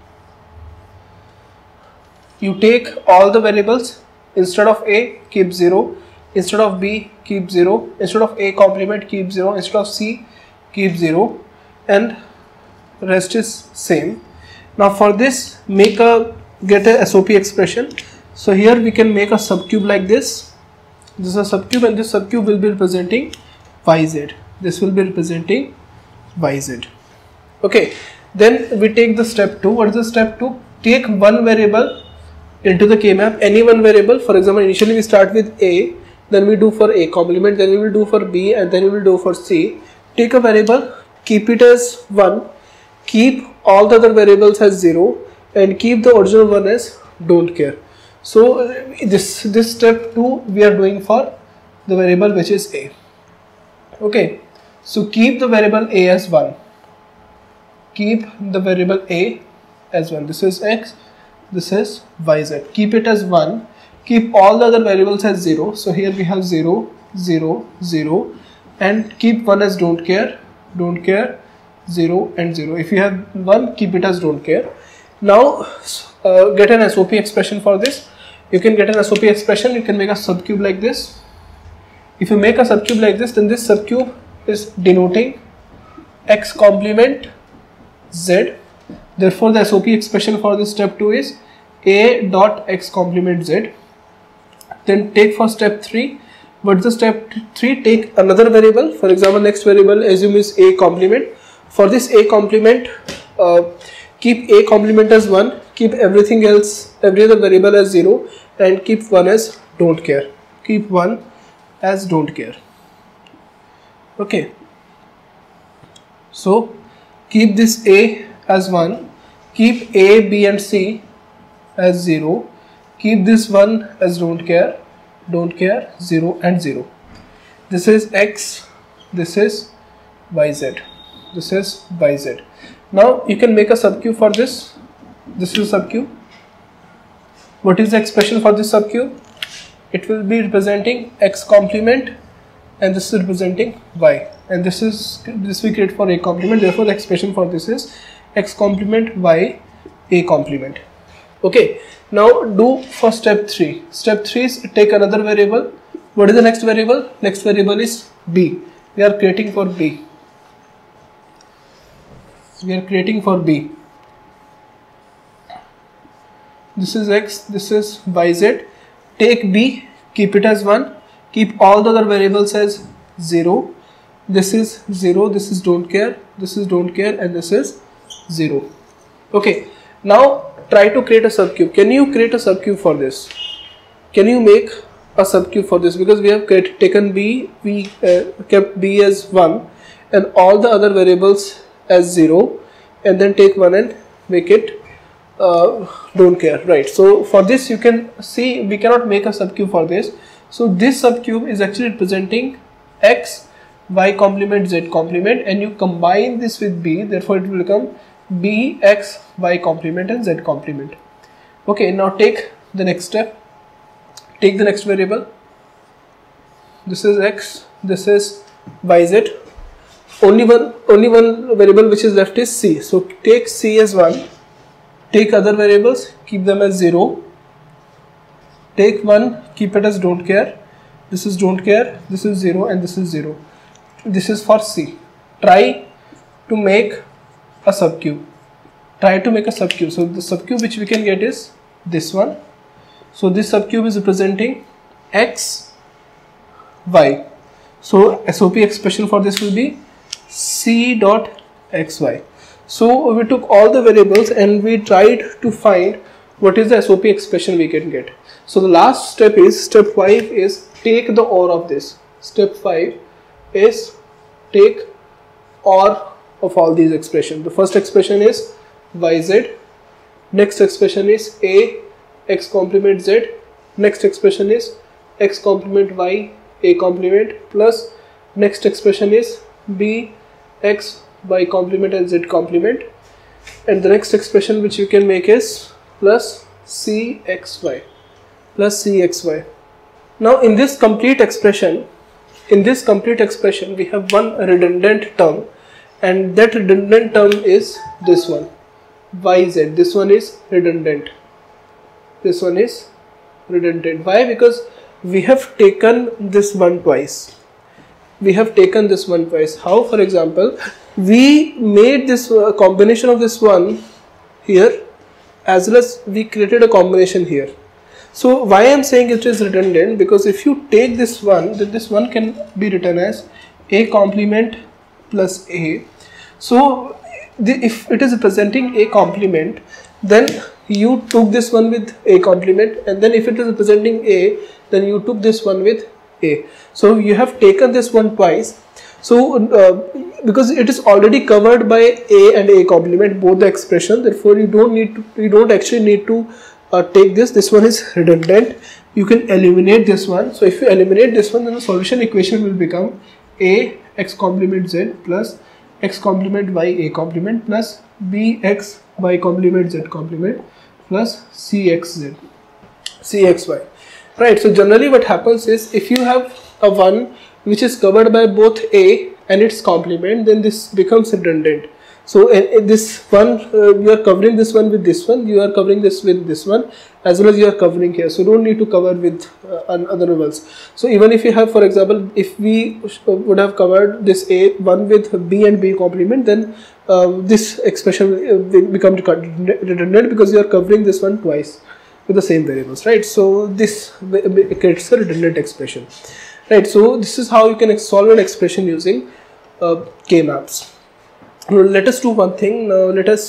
you take all the variables, instead of a keep 0, instead of b keep 0, instead of a complement keep 0, instead of c keep 0, and rest is same. Now for this, get a SOP expression. So here we can make a subcube like this. This is a subcube, and this subcube will be representing yz. This will be representing yz. Okay, then we take the step 2. What is the step 2? Take one variable into the K-map, any one variable. For example, initially we start with a, then we do for a complement, then we will do for b, and then we will do for c. Take a variable, keep it as 1, keep all the other variables as 0, and keep the original one as don't care. So this step 2 we are doing for the variable which is a. Okay, so keep the variable a as 1. Keep the variable a as 1. This is x, this is yz. Keep it as 1. Keep all the other variables as 0. So here we have 0, 0, 0, and keep 1 as don't care, 0 and 0. If you have 1, keep it as don't care. Now get an SOP expression for this. You can get an SOP expression, you can make a subcube like this. If you make a subcube like this, then this subcube is denoting x complement z. Therefore the SOP expression for this step 2 is a dot x complement z. Then take for step 3. What is the step 3? Take another variable. For example, next variable assume is a complement. For this a complement, keep a complement as 1, keep everything else, every other variable as 0, and keep 1 as don't care. Keep 1 as don't care. Okay. So keep this a as 1, keep a, b and c as 0, keep this 1 as don't care, 0 and 0. This is x, this is yz, this is yz. Now you can make a subcube for this. This is a subcube. What is the expression for this subcube? It will be representing x complement, and this is representing y, and this we create for a complement. Therefore the expression for this is x complement y a complement. Okay, now do for step 3. Step 3 is take another variable. What is the next variable? Next variable is b. We are creating for b. This is x, this is yz. Take b, keep it as 1, keep all the other variables as 0. This is 0, this is don't care, and this is 0. Okay, now try to create a subcube. Can you create a subcube for this? Can you make a subcube for this? Because we have taken b, we kept b as 1 and all the other variables as 0, and then take 1 and make it don't care, right? So for this you can see we cannot make a subcube for this. So this subcube is actually representing x, y complement, z complement, and you combine this with b, therefore it will become b, x, y complement and z complement. Okay, now take the next step. Take the next variable. This is x, this is yz. Only one variable which is left is c. So take c as 1. Take other variables, keep them as 0. Take 1, keep it as don't care. This is don't care, this is 0, and this is 0. This is for c. Try to make a subcube. So the subcube which we can get is this one. So this subcube is representing x, y. So SOP expression for this will be c dot xy. So we took all the variables and we tried to find what is the SOP expression we can get. So the last step is, step 5 is take the OR of this. Step 5 is take OR of all these expressions. The first expression is yz, next expression is a, x complement z, next expression is x complement y, a complement, plus next expression is b, x, y complement and z complement, and the next expression which you can make is plus cxy, Now in this complete expression we have one redundant term, and that redundant term is this one, yz. This one is redundant. This one is redundant. Why? Because we have taken this one twice. We have taken this one twice. How? For example, we made this combination of this one here, as well as we created a combination here. So why I am saying it is redundant, because if you take this one, then this one can be written as a complement plus a. So if it is representing a complement, then you took this one with a complement, and then if it is representing a, then you took this one with a. So you have taken this one twice. So because it is already covered by a and a complement, both the expression, therefore you don't actually need to take this. This one is redundant. You can eliminate this one. So if you eliminate this one, then the solution equation will become a x complement z plus x complement y a complement plus b x y complement z complement plus cxz cxy. Right. So generally what happens is, if you have a one which is covered by both a and its complement, then this becomes redundant. So this one, you are covering this one with this one, you are covering this with this one, as well as you are covering here. So don't need to cover with other ones. So even if you have, for example, if we would have covered this a one with b and b complement, then this expression will become redundant, because you are covering this one twice with the same variables, right? So this creates a redundant expression, right? So this is how you can solve an expression using K-maps. Now let us do one thing. Now let us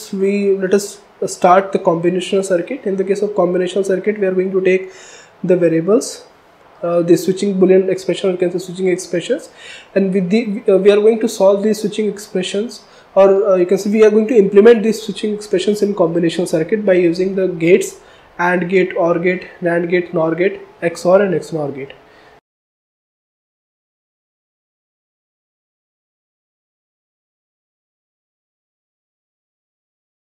start the combinational circuit. In the case of combinational circuit, we are going to take the variables, the switching Boolean expression, or can say switching expressions, and with the we are going to solve these switching expressions, or you can say we are going to implement these switching expressions in combinational circuit by using the gates AND gate, OR gate, NAND gate, NOR gate, XOR and XNOR gate.